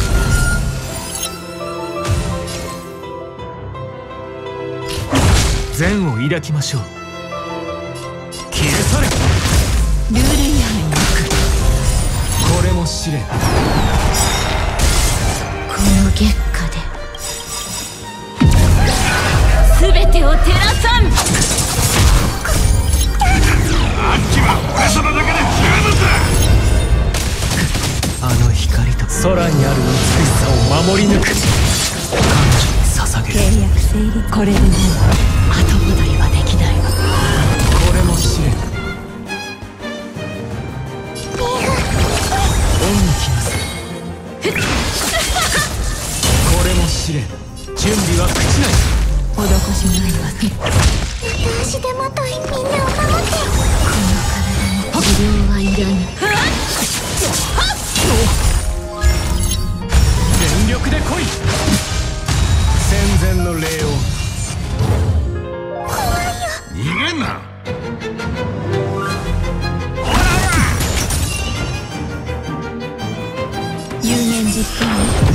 善を抱きましょう。消え去れ。 ルール違反。 これも試練。 この月下で全てを照らさん。 あっちは俺様だけで十分だ。 あの光と空にある美しさを守り抜く。彼女に捧げる。 契約成立。これでもう後戻りはできないわ。 これも試練。恩に来ます。これも試練。準備は朽ちない。 施しないわ。 足手まとい、みんなを守って。 治療はいらぬ。 全力で来い。戦前の礼を。 逃げんな。 有言実行。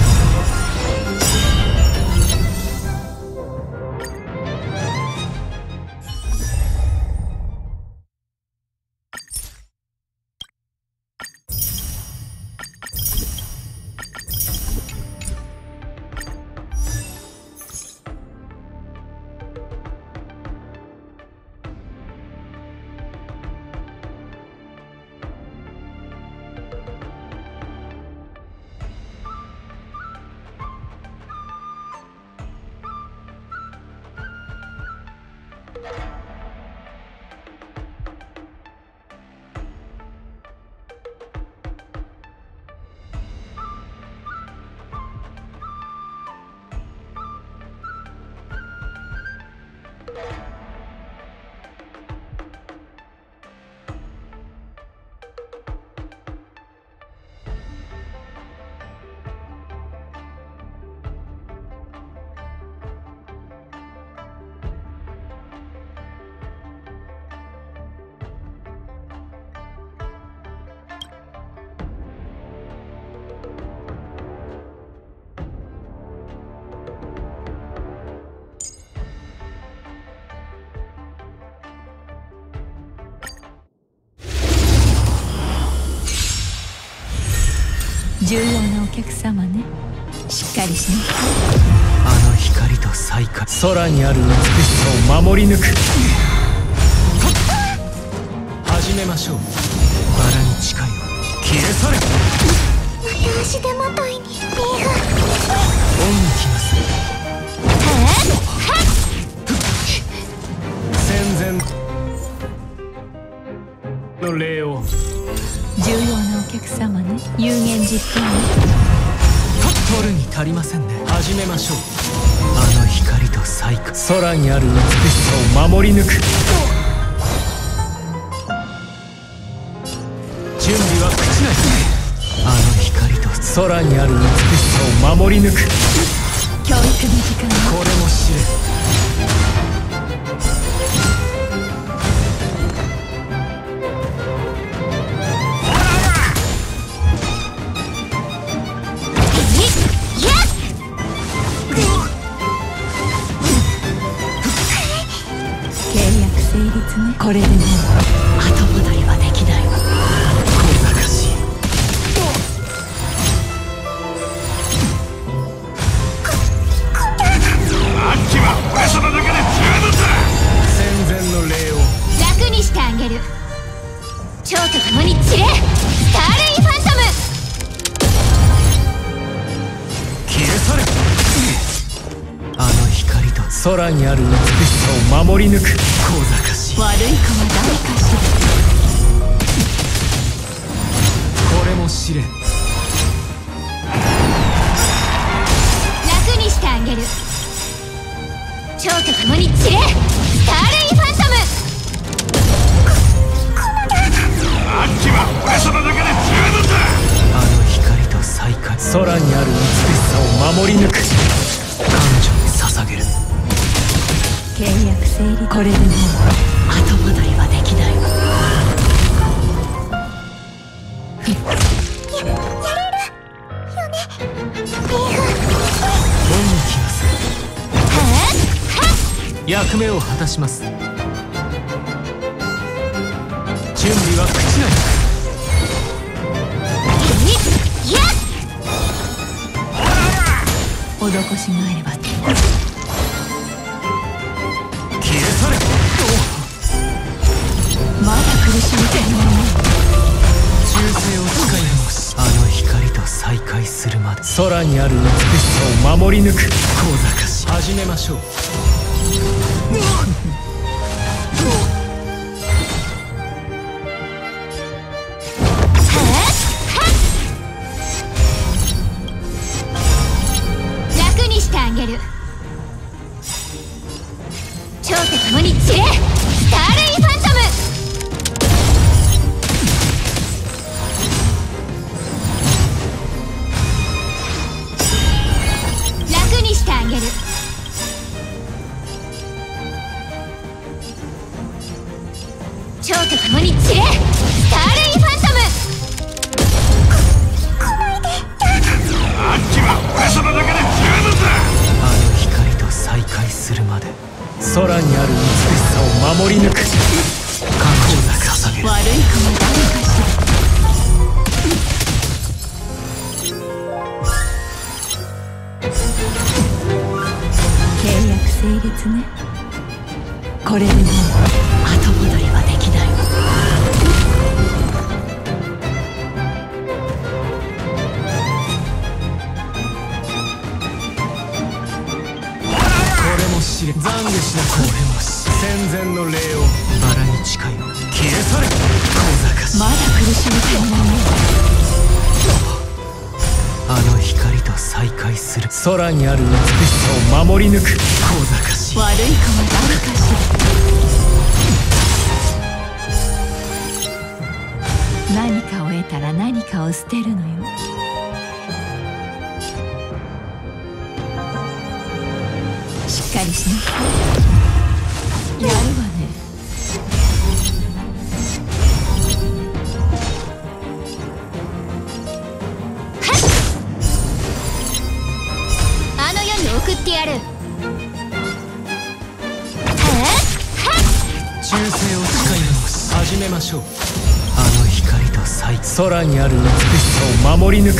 重要なお客様ね。しっかりしな。 あの光と彩花、空にある美しさを守り抜く。始めましょう。バラに誓いを。消え去れ。 また足手まといに。リーフ。 恩に来ます。戦前の礼を。 重要なお客様ね。有言実行。 取るに足りませんね。始めましょう。あの光と彩花、空にある美しさを守り抜く。準備は朽ちない。あの光と空にある美しさを守り抜く。 教育の時間はこれも知れ。 これでもう後戻りはできないわ。 小賢しい。 あっちは俺様だけで十分だ。 戦前の礼を楽にしてあげる。蝶と共に散れ、スターレインファントム。 消え去れ。あの光と空にある美しさを守り抜く。小賢しい。 悪い子は誰かしら。 これも試練。 楽にしてあげる。蝶と共に散れ、スターレインファントム。 あっちは俺様だけで十分だ。 あの光と再会。空にある美しさを守り抜く。彼女に捧げる。 契約成立。これでもう後戻りはできないわ。 や、やれるよね、レイ恩に来ます。役目を果たします。準備は口なり。 施しがあれば。 消え去れ。 まだ苦しみていないね。 忠誠を誓います。あの光と再会するまで空にある美しさを守り抜く。小賢しい。始めましょう。 楽にしてあげる。蝶と共に散れ、スターレインファントム。楽にしてあげる。蝶と共に散れ、スターレインファントム。 あっちは俺様だけで十分だ。 あの光と再会するまで空にある美しさを守り抜く。彼女が捧げる。 悪い子は誰かしら。契約成立ね。これでもう後戻りはできないわ。 懺悔しな。これも戦前の礼をバラに誓いを。消え去れ。小賢しい。 まだ苦しみていないね。 あの光と再会する。空にある美しさを守り抜く。小賢しい。 悪い子は誰かしら。何かを得たら何かを捨てるのよ。しっかりしなさい。やるわね。あの世に送ってやる。 忠誠を誓います。始めましょう。あの光と再空にある美しさを守り抜く。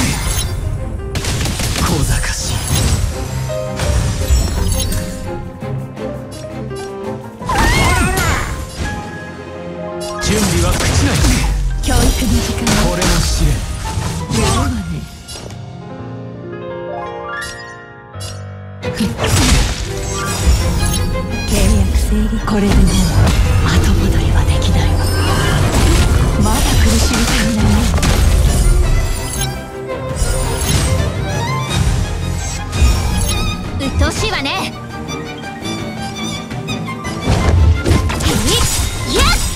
小賢しい。準備は口なり。 教育の時間。 これも試練。 やるわね。契約成立。これでもう後戻りはできないわ。まだ苦しみていないね。うっとうしいわね。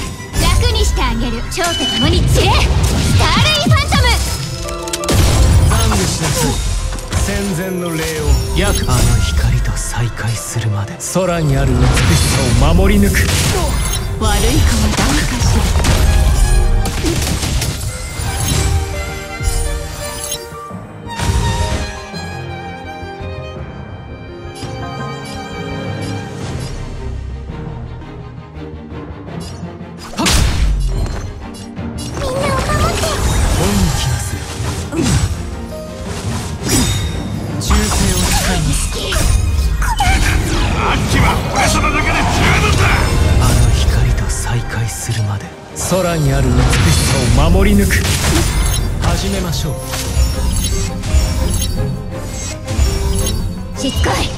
楽にしてあげる。蝶と共に散れ、スターレインファントム。 しなさい。戦前の礼を約あの光と再会するまで空にある美しさを守り抜く。 悪い子は誰かしら。 空にある美しさを守り抜く。始めましょう。 しつこい。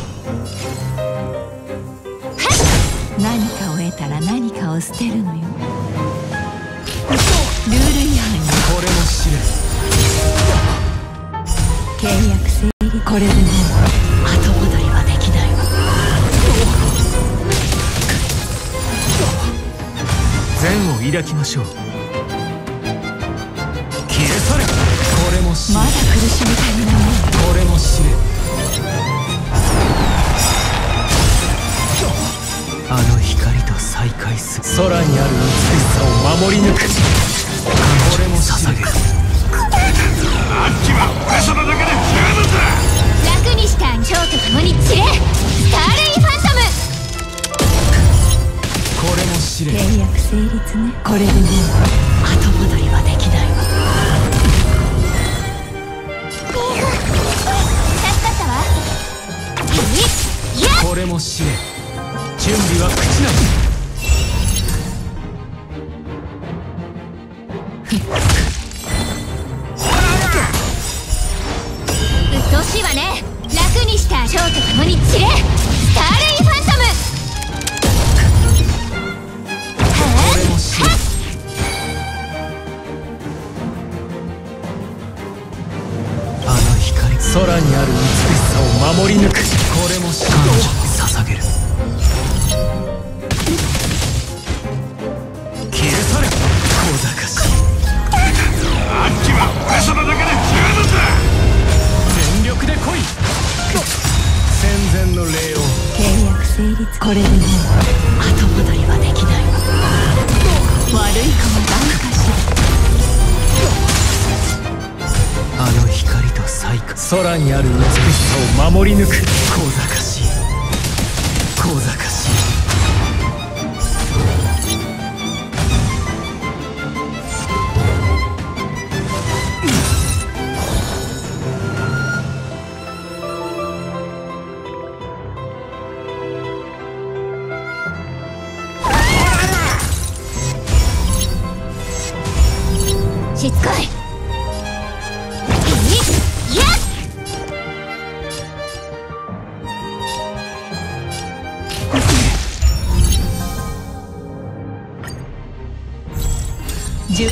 何かを得たら何かを捨てるのよ。ルール違反にこれも知れ。 契約成立。これでも後戻りはできないわ。 善を抱きましょう。消え去れ。これも知れ。 まだ苦しみ足りない。 これも知れ。あの光と再会する。空にある美しさを守り抜く。これも捧げる。 あっちは俺様だけで十分だ。 楽にした蝶と共に散れ。スターレイファントム。 これも知れ。 契約成立ね。これでもう後戻りはできないわ。助かったわ。いやこれも知れ。準備は口なし。 うっとうしいわね。楽にした蝶と共に散れ。スターレイファントム。 あの光、空にある美しさを守り抜く。これも彼女に捧げる。消え去れ。小賢しい。 あっちは俺様だけで十分だ。 全力で来い。戦前の礼を。 契約成立。これでもう後戻りはできないわ。悪いかも誰かしら。 あの光と再会。空にある美しさを守り抜く。小賢しい。小賢しい。 しつこい。じゅ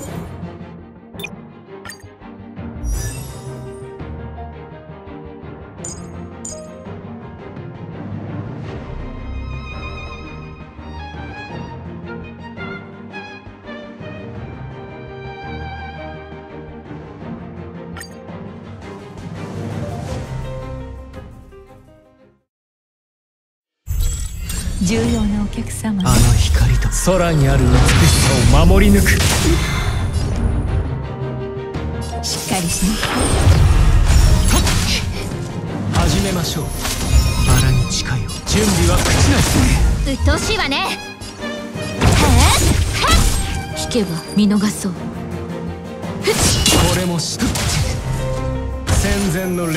重要なお客様。 あの光と空にある美しさを守り抜く。 しっかりしな。 始めましょう。バラに近いよ。準備は口なし。 うっとうしいわね。引けば見逃そう。 これもし戦前の礼を。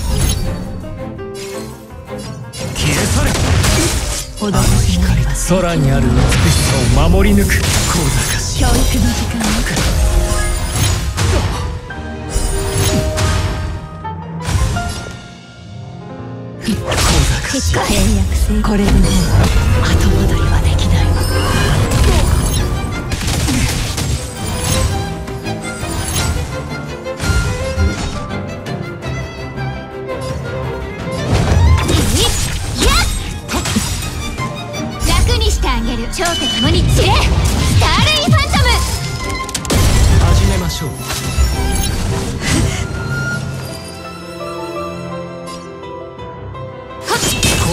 消え去れ。あの光、空にある美しさを守り抜く。小賢しい。 教育の時間を。 小賢しい。 契約成。これでも後戻りはできないわ。蝶と共に散れ。スターレイファントム。 始めましょう。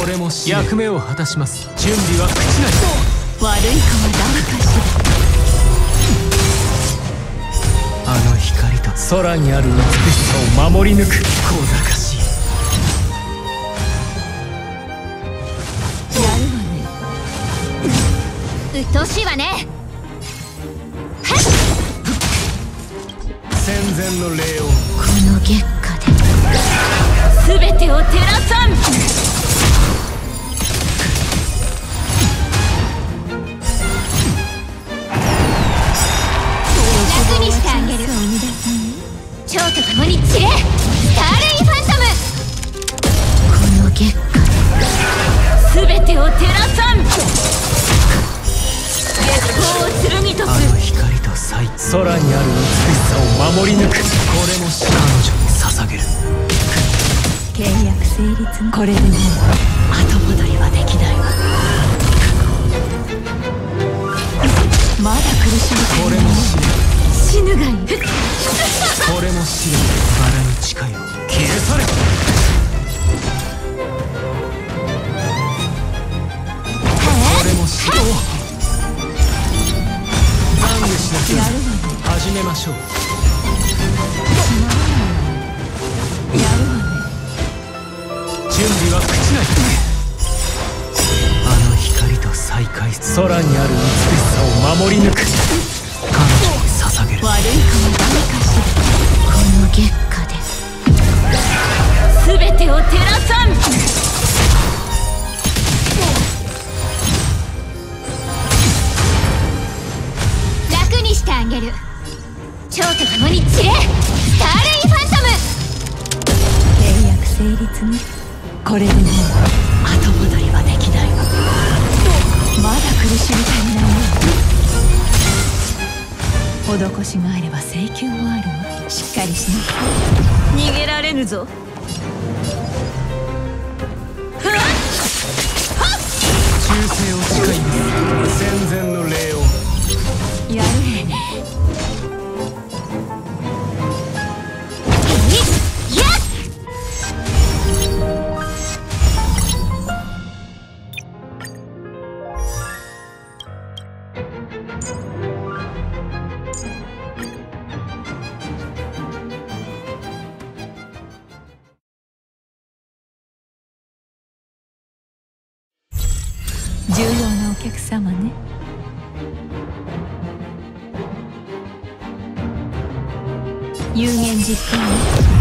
これも役目を果たします。準備は口なり。 悪いかは誰かしら。あの光と空にある美しさを守り抜く。小賢しい。 やるわね。うっとうしいわね。 戦前の礼を。 この月下で全てを照らさん。楽にしてあげる。蝶と共に散れ、スターレインファントム。この月下で全てを照らさん。月光を剣とす。 あの光と彩、空にある美しさを守り抜く。これも彼女に捧げる。 契約成立。これでもう後戻りはできないわ。まだ苦しみたい。 これも試練。 死ぬがいい。 これも試練。バラに近いよ。消え去れ。これも試練。懺悔しなきゃ。始めましょう。 やるわね。 準備は口なり。あの光と再会。空にある美しさを守り抜く。彼女に捧げる。 悪いかも誰かしら。この月下で全てを照らさん。楽にしてあげる。蝶と共に散れ、スターレインファントム。契約成立ね。これでもう後戻りはできないわ。まだ苦しみ足りないよ。施しがあれば請求もあるわ。しっかりしな。逃げられぬぞ。 忠誠を誓います。戦前の礼を。 やれ。重要なお客様ね。有言実行ね。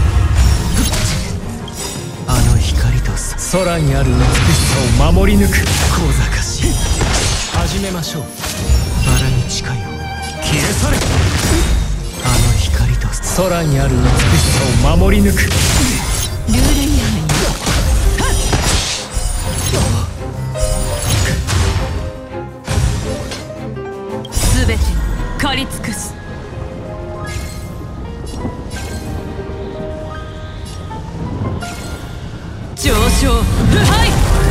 あの光と空にある美しさを守り抜く。小賢しい。始めましょう。バラに近いよ。消え去れ。あの光と空にある美しさを守り抜く。 ルール違反よ。すべて狩り尽くす。上昇腐敗。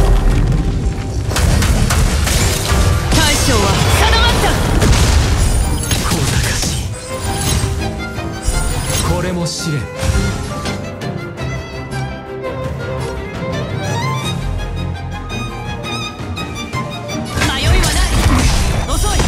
大将は定まった。 小賢しい。これも試練。 迷いはない。遅い。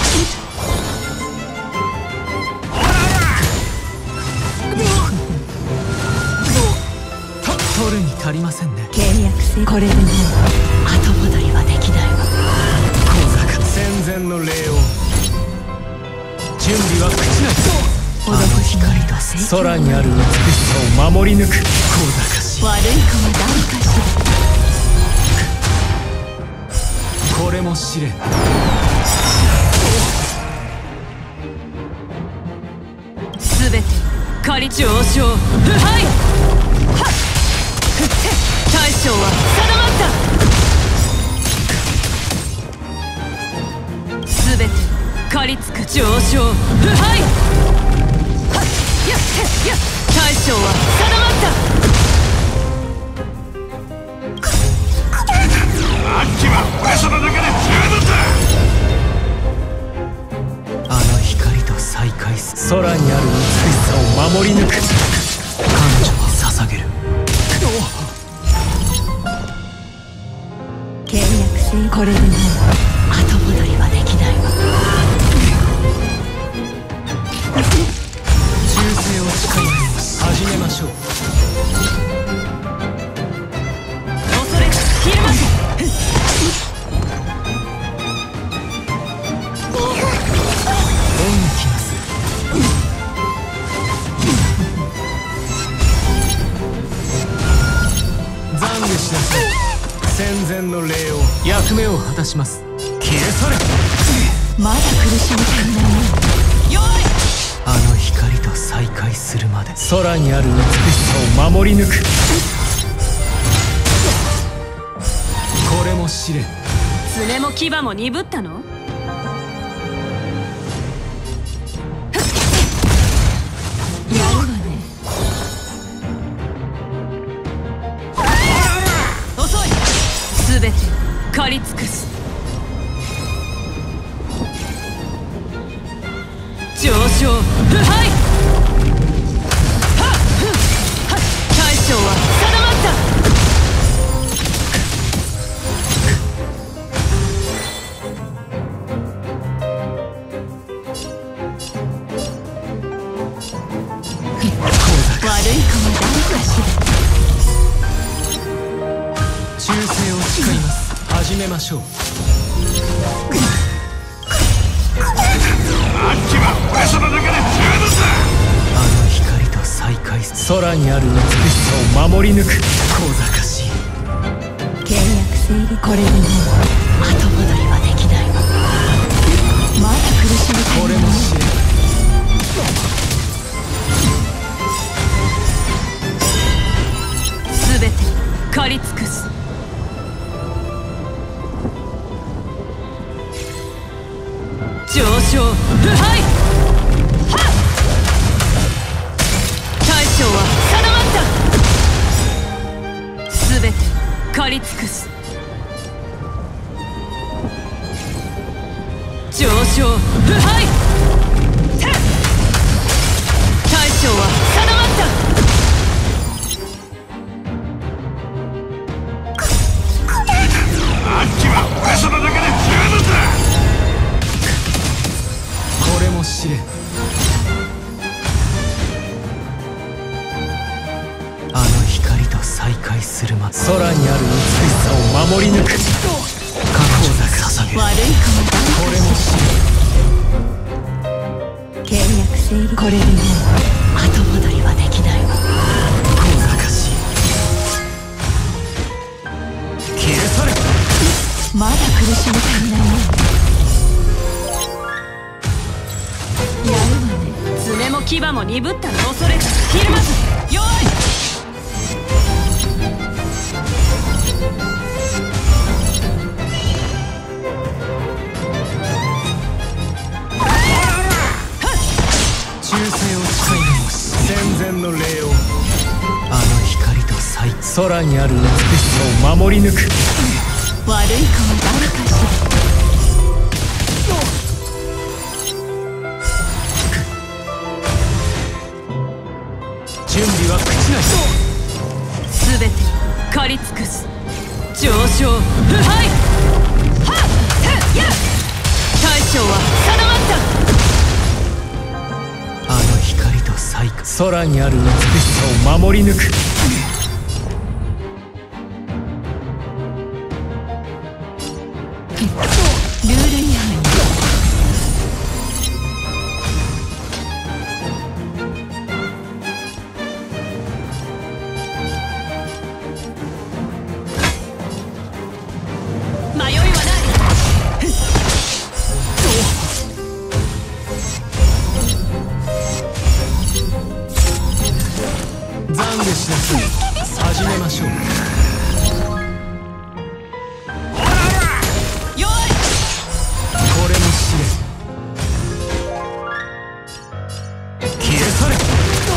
取るに足りませんね。 契約成。これでもう後戻りはできないわ。 小賢。戦前の礼を。準備は口なり。あの光と空にある美しさを守り抜く。小賢しい。 悪いかは誰かしら。これも試練。 すべて狩り上昇腐敗。大将は定まった。すべて狩りつく上昇腐敗。大将は定まった。 あっちは俺様だけで十分だ。 あの光と再会す。空にある美しさを守り抜く。彼女に捧げる。 これでもう後戻りはできないわ。 忠誠を誓います。始めましょう。 恐れひるませ。 恩に来ます。懺悔しなさい。戦前の礼を、役目を果たします。消え去れ。 まだ苦しみたいなの。よい。 あの光と再会するまで空にある美しさを守り抜く。これも試練。 爪も牙も鈍ったの？やるわね。遅い。すべて狩り尽くす。上昇腐敗。大将は定まった。悪い子は誰かしら。 忠誠を誓います。始めましょう。 あっちは俺様だけで十分だ。 あの光と再会す。空にある美しさを守り抜く。小賢しい。 契約成立。これでもう後戻りはできないわ。まだ苦しみたいな。 これも試練。 すべて狩り尽くす。上昇腐敗。大将は定まった。すべて狩り尽くす。上昇腐敗。大将は定まった。 あっちは俺様だけで十分だ。 これも試練。あの光と再会するまで空にある美しさを守り抜く。覚悟だ捧げる。 悪い子はこれも試練。契約成立。これでもう後戻りはできないわ。 小賢しい。消え去れ。 まだ苦しみたいなの。やるわね。爪も牙も鈍ったの。恐れずひるまず。よい。 忠誠を誓います。戦前の礼を。あの光と再空にある美しさを守り抜く。 悪い子は誰かしら。 準備は口なし。 すべて狩り尽くす。上昇腐敗。大将は定まった。 あの光と再会。空にある美しさを守り抜く。 ルール違反。迷いはない。 懺悔しなさい。始めましょう。 よい。 これも試練。消え去れ。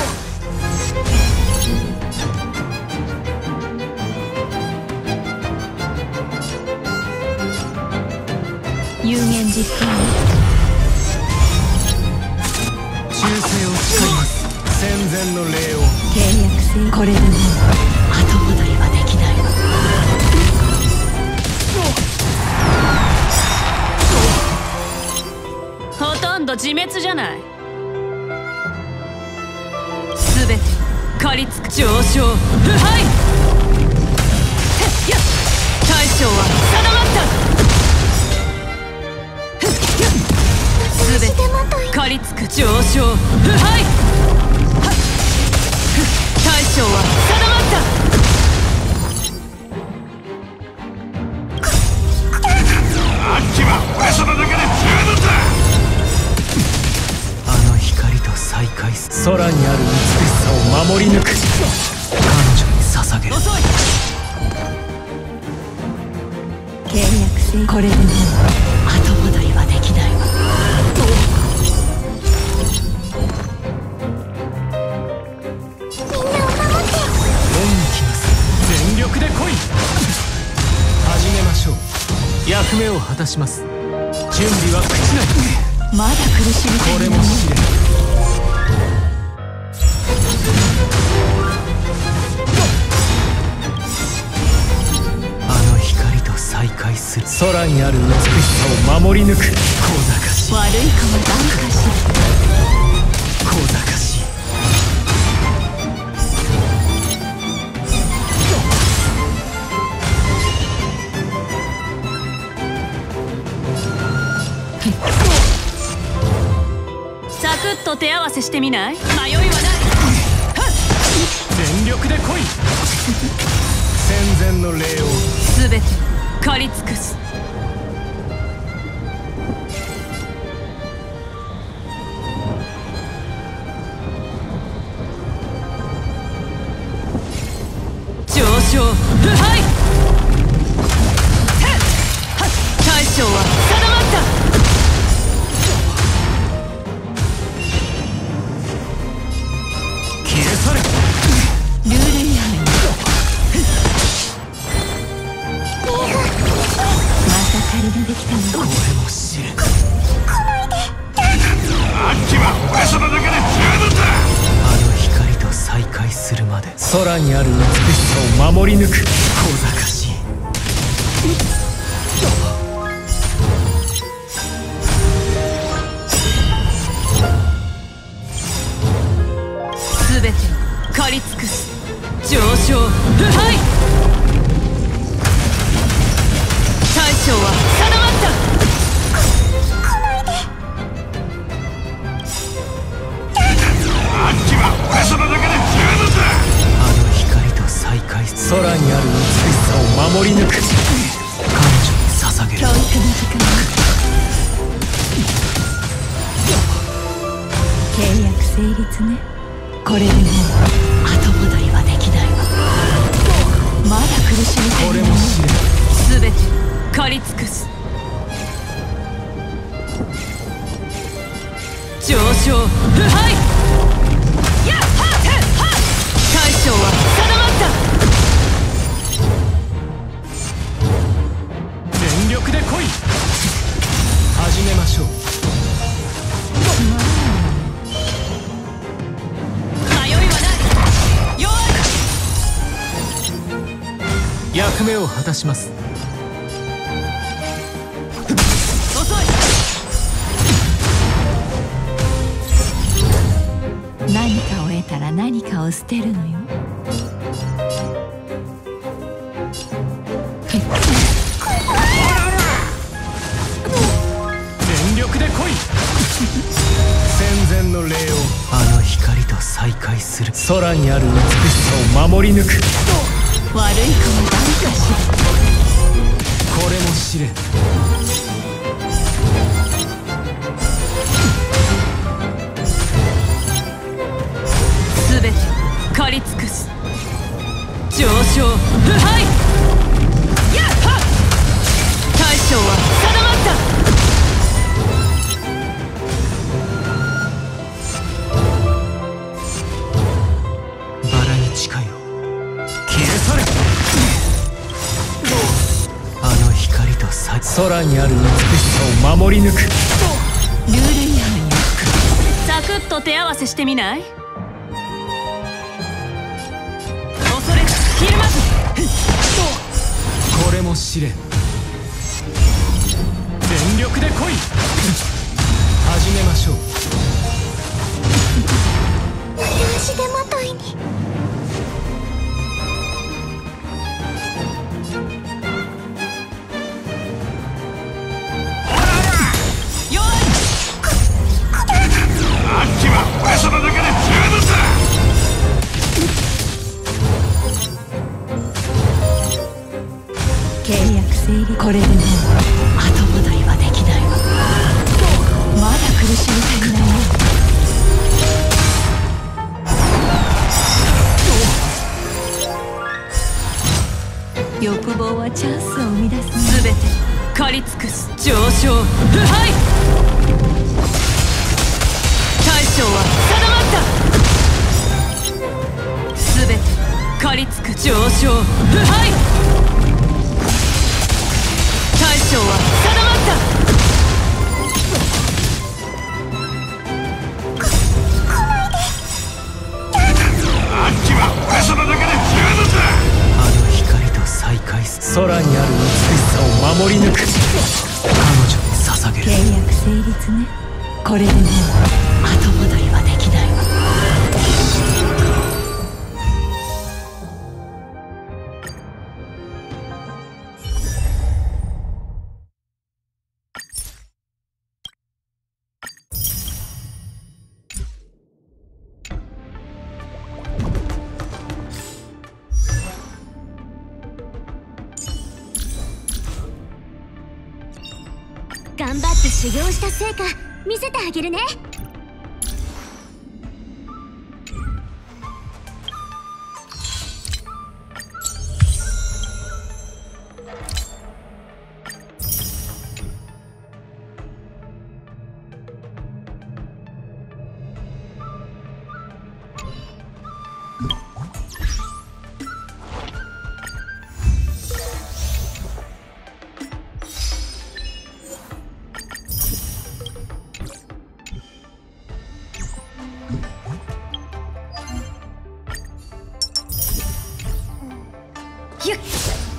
有言実行。 忠誠を誓います。戦前の礼を。 契約成。これでもう後戻りはできないわ。 度自滅じゃない。すべて狩りつく上昇腐敗。大将は定まった。すべて狩りつく上昇腐敗。大将は定まった。 あっちは俺様だけで十分だ。 あの光と再会す空にある美しさを守り抜く。彼女に捧げる。 遅い。 契約性これでもう後戻りはできないわ。 全力で来い。始めましょう。役目を果たします。準備は口なり。 まだ苦しみこれも試練。あの光と再会する。空にある美しさを守り抜く。小賢しい。 悪いかもダメかしら。 小賢しい。 サクッと手合わせしてみない？迷いはない。 全力で来い。戦前の礼をすべて狩り尽くす。上昇腐敗。大将は定まった。 ルール違反よ。また仮ができたの。 これも知る。 あっちは俺様だけで十分だ。 あの光と再会するまで空にある美しさを守り抜く。小賢しい。 すべて狩り尽くす。上昇腐敗。大将は定まった。 あっちは俺様だけで十分だ。 あの光と再会する。空にある美しさを守り抜く。彼女に捧げる。 教育の時間。契約成立ね。これでもう後戻りはできないわ。まだ苦しみている。 これも試練。 すべて狩り尽くす。上昇腐敗。やっはっはっ。大将は定まった。 全力で来い。始めましょう。役目を果たします。 遅い。何かを得たら何かを捨てるのよ。 全力で来い。戦前の礼を。あの光と再会する。空にある美しさを守り抜く。 悪いかもダメかしら。 これも試練。 すべて狩り尽くす。上昇腐敗。やっはっ。大将は定まった。 バラに近いよ。消え去れ。あの光とさ空にある美しさを守り抜く。 ルール違反よ。サクッと手合わせしてみない？恐れひるまず。 これも試練。全力で来い。始始めましょう。 片足でまといに。 あっちは俺様だけで十分だ。 契約成立。これでもう後戻りはできないわ。まだ苦しみたくないね。欲望はチャンスを生み出す。 全て狩り尽くす。上昇腐敗。大将は定まった。全て狩り尽く上昇腐敗。大将は定まった。 あっちは俺様だけで十分だ。 あの光と再会す。空にある美しさを守り抜く。彼女に捧げる。 契約成立ね。これでもう後戻りはできないわ。 頑張って修行した成果見せてあげるね。 ゆっ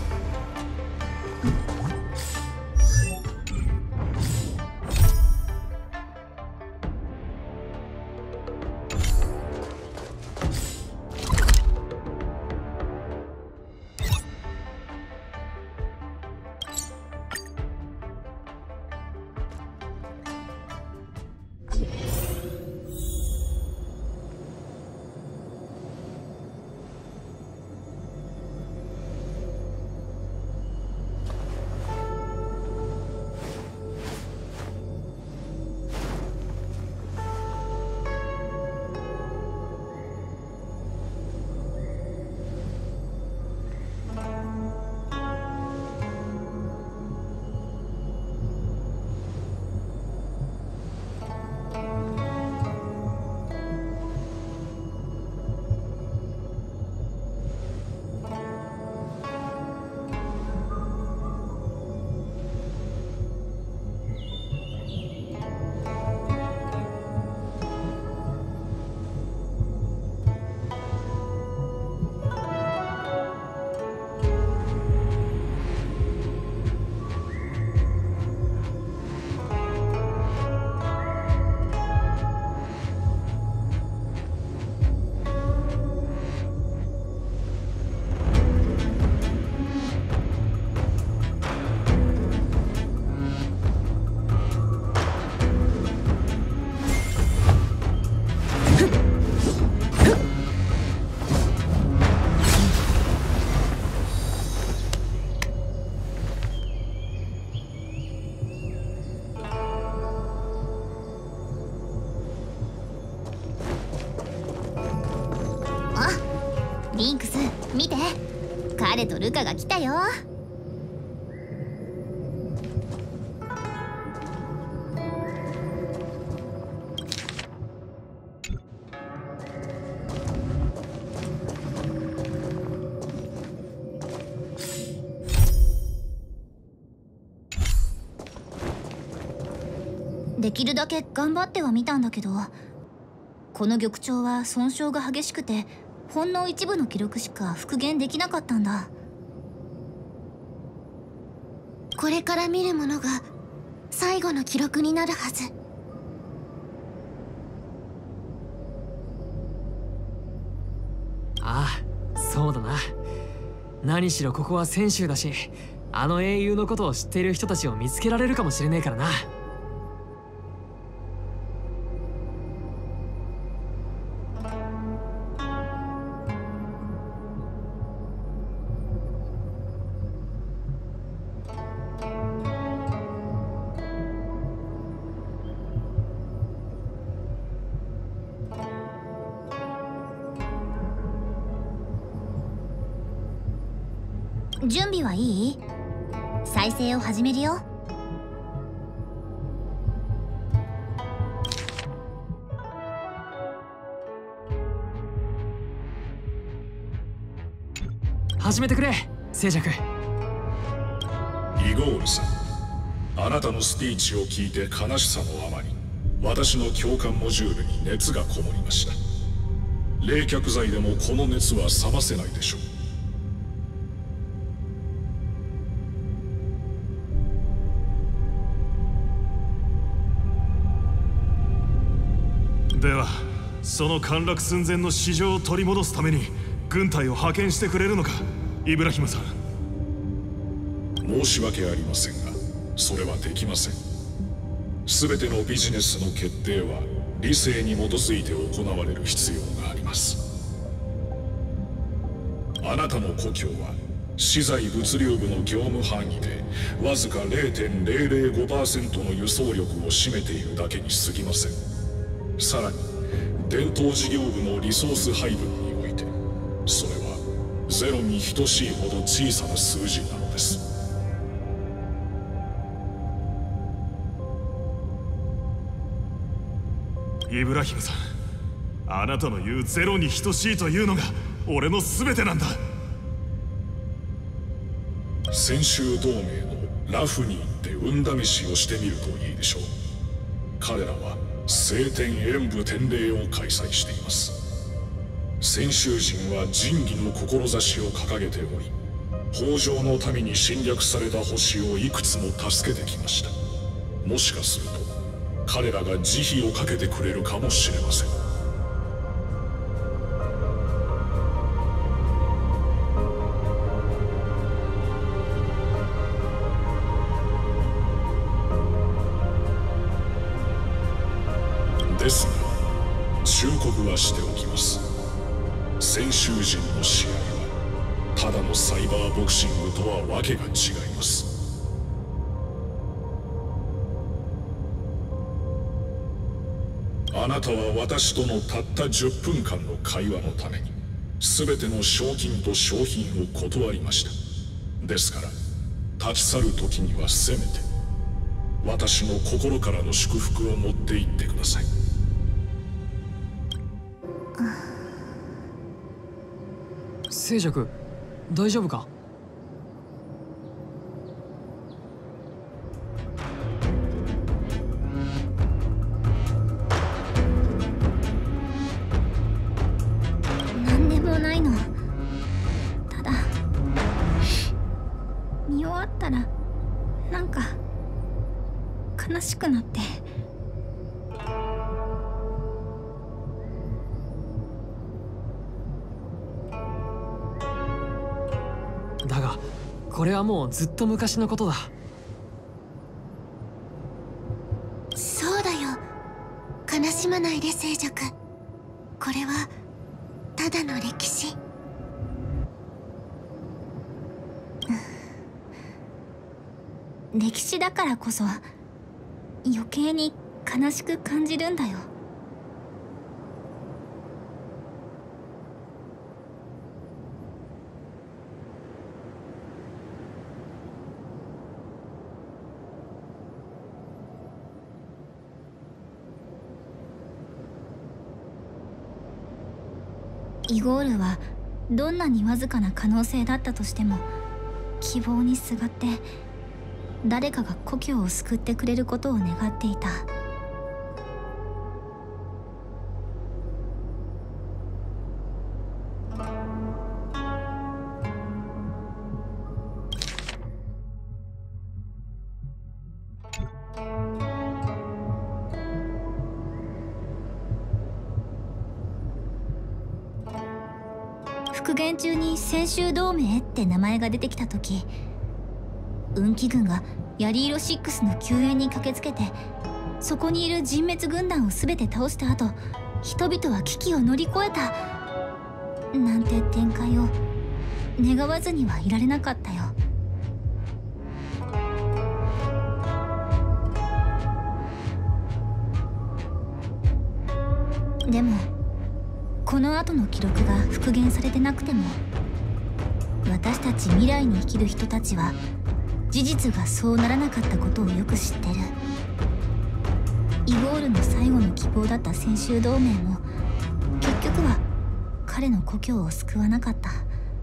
リンクス見て、彼とルカが来たよ。できるだけ頑張ってはみたんだけど、この玉鳥は損傷が激しくてほんの一部の記録しか復元できなかったんだ。これから見るものが最後の記録になるはず。 な。何しろここは泉州だし、あの英雄のことを知っている人たちを見つけられるかもしれねえからな。 準備はいい？再生を始めるよ。 始めてくれ、静寂。 イゴールさん、あなたのスピーチを聞いて悲しさのあまり、私の共感モジュールに熱がこもりました。冷却剤でもこの熱は冷ませないでしょう。 ではその陥落寸前の市場を取り戻すために軍隊を派遣してくれるのか、イブラヒムさん。 申し訳ありませんが、それはできません。全てのビジネスの決定は理性に基づいて行われる必要があります。あなたの故郷は資材物流部の業務範囲でわずか ゼロてんゼロゼロごパーセント の輸送力を占めているだけに過ぎません。さらに伝統事業部のリソース配分においてそれはゼロに等しいほど小さな数字なのです。 イブラヒムさん、あなたの言うゼロに等しいというのが俺の全てなんだ。 泉州同盟のラフに行って運試しをしてみるといいでしょう。彼らは聖典演武典礼を開催しています。泉州人は仁義の志を掲げており、北条の民に侵略された星をいくつも助けてきました。もしかすると彼らが慈悲をかけてくれるかもしれません。ですが忠告はしておきます。泉州人の試合はただのサイバーボクシングとはわけが違います。あなたは私とのたったじゅっぷんかんの会話のために全ての賞金と商品を断りました。ですから立ち去る時にはせめて私の心からの祝福を持って行ってください。 静寂、大丈夫か？ なんでもないの。ただ見終わったらなんか悲しくなって。 だがこれはもうずっと昔のことだ。 そうだよ、悲しまないで静寂。これはただの歴史。 歴史だからこそ余計に悲しく感じるんだよ。イゴールはどんなにわずかな可能性だったとしても希望にすがって誰かが故郷を救ってくれることを願っていた。 復元中に戦州同盟って名前が出てきた時、運気軍がヤリーロろくの救援に駆けつけて、そこにいる人滅軍団を全て倒した後、人々は危機を乗り越えたなんて展開を願わずにはいられなかったよ。でもこの後の記録が復元されてなくても、私たち未来に生きる人たちは事実がそうならなかったことをよく知ってる。イゴールの最後の希望だった戦州同盟も結局は彼の故郷を救わなかった。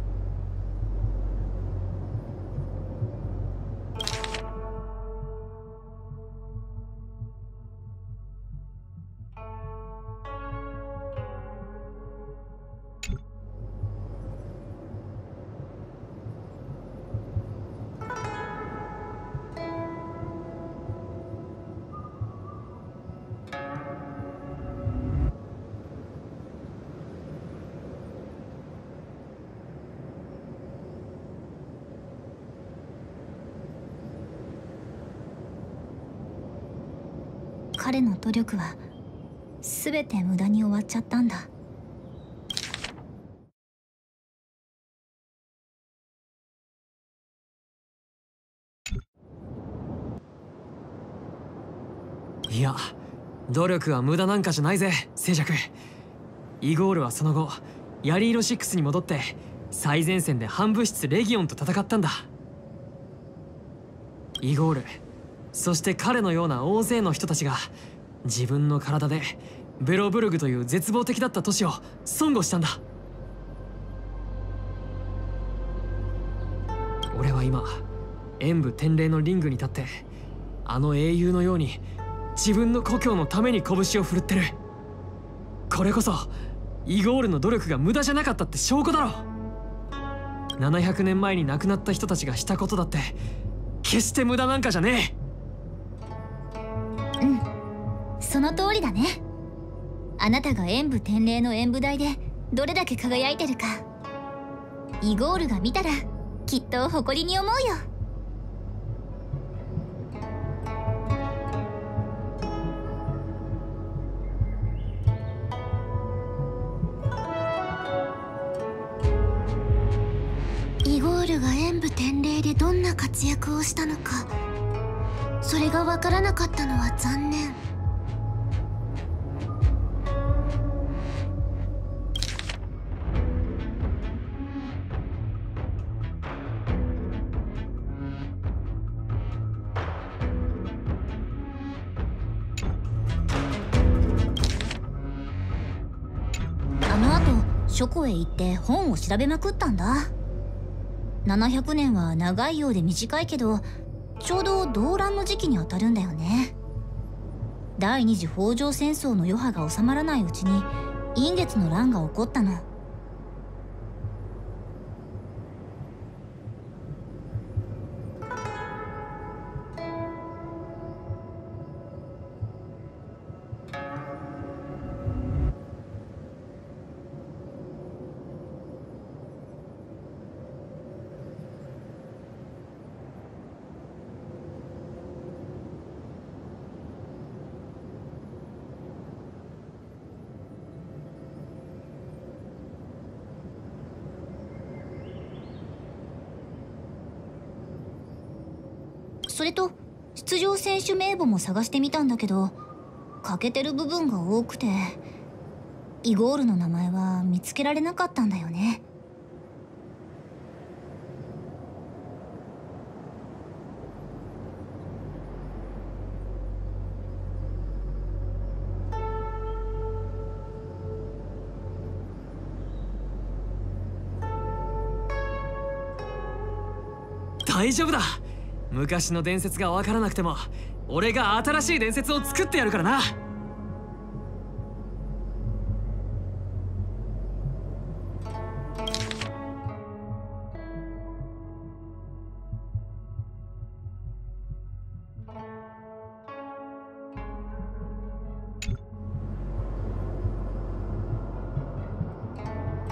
彼の努力は全て無駄に終わっちゃったんだ。 いや、努力は無駄なんかじゃないぜ静寂。イゴールはその後ヤリーロろくに戻って最前線で反物質レギオンと戦ったんだ。イゴール、そして彼のような大勢の人たちが自分の体でベロブルグという絶望的だった都市を損護したんだ。俺は今演武天霊のリングに立って、あの英雄のように自分の故郷のために拳を振るってる。これこそイゴールの努力が無駄じゃなかったって証拠だろ。ななひゃくねんまえに亡くなった人たちがしたことだって決して無駄なんかじゃねえ。 うん、その通りだね。あなたが演武天霊の演武台でどれだけ輝いてるか、イゴールが見たらきっと誇りに思うよ。 イゴールが演武天霊でどんな活躍をしたのか、それがわからなかったのは残念。 あの後書庫へ行って本を調べまくったんだ。ななひゃくねんは長いようで短いけど、ちょうど動乱の時期にあたるんだよね。第二次北条戦争の余波が収まらないうちに陰月の乱が起こったの。それと出場選手名簿も探してみたんだけど、欠けてる部分が多くてイゴールの名前は見つけられなかったんだよね。 大丈夫だ。昔の伝説が分からなくても俺が新しい伝説を作ってやるからな。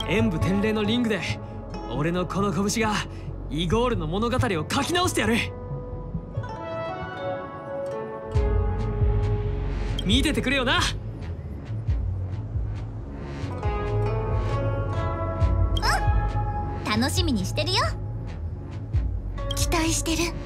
演武天霊のリングで俺のこの拳がイゴールの物語を書き直してやる。見ててくれよな。 うん、楽しみにしてるよ。期待してる。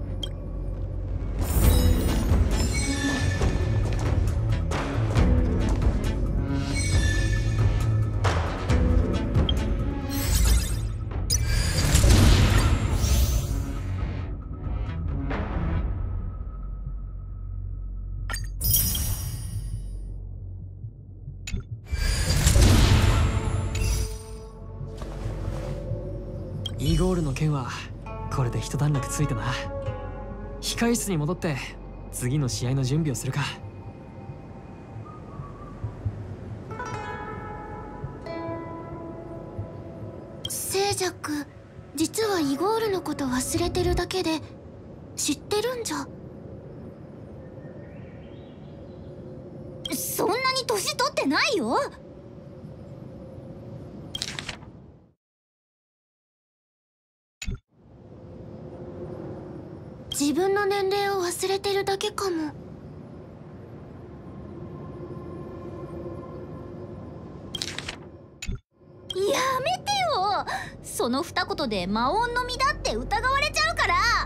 イゴールの件はこれで一段落ついたな。控え室に戻って次の試合の準備をするか。 静寂、実はイゴールのこと忘れてるだけで知ってるんじゃ。そんなに年取ってないよ。自分の年齢を忘れてるだけかも。やめてよ。その二言で魔音の実だって疑われちゃうから。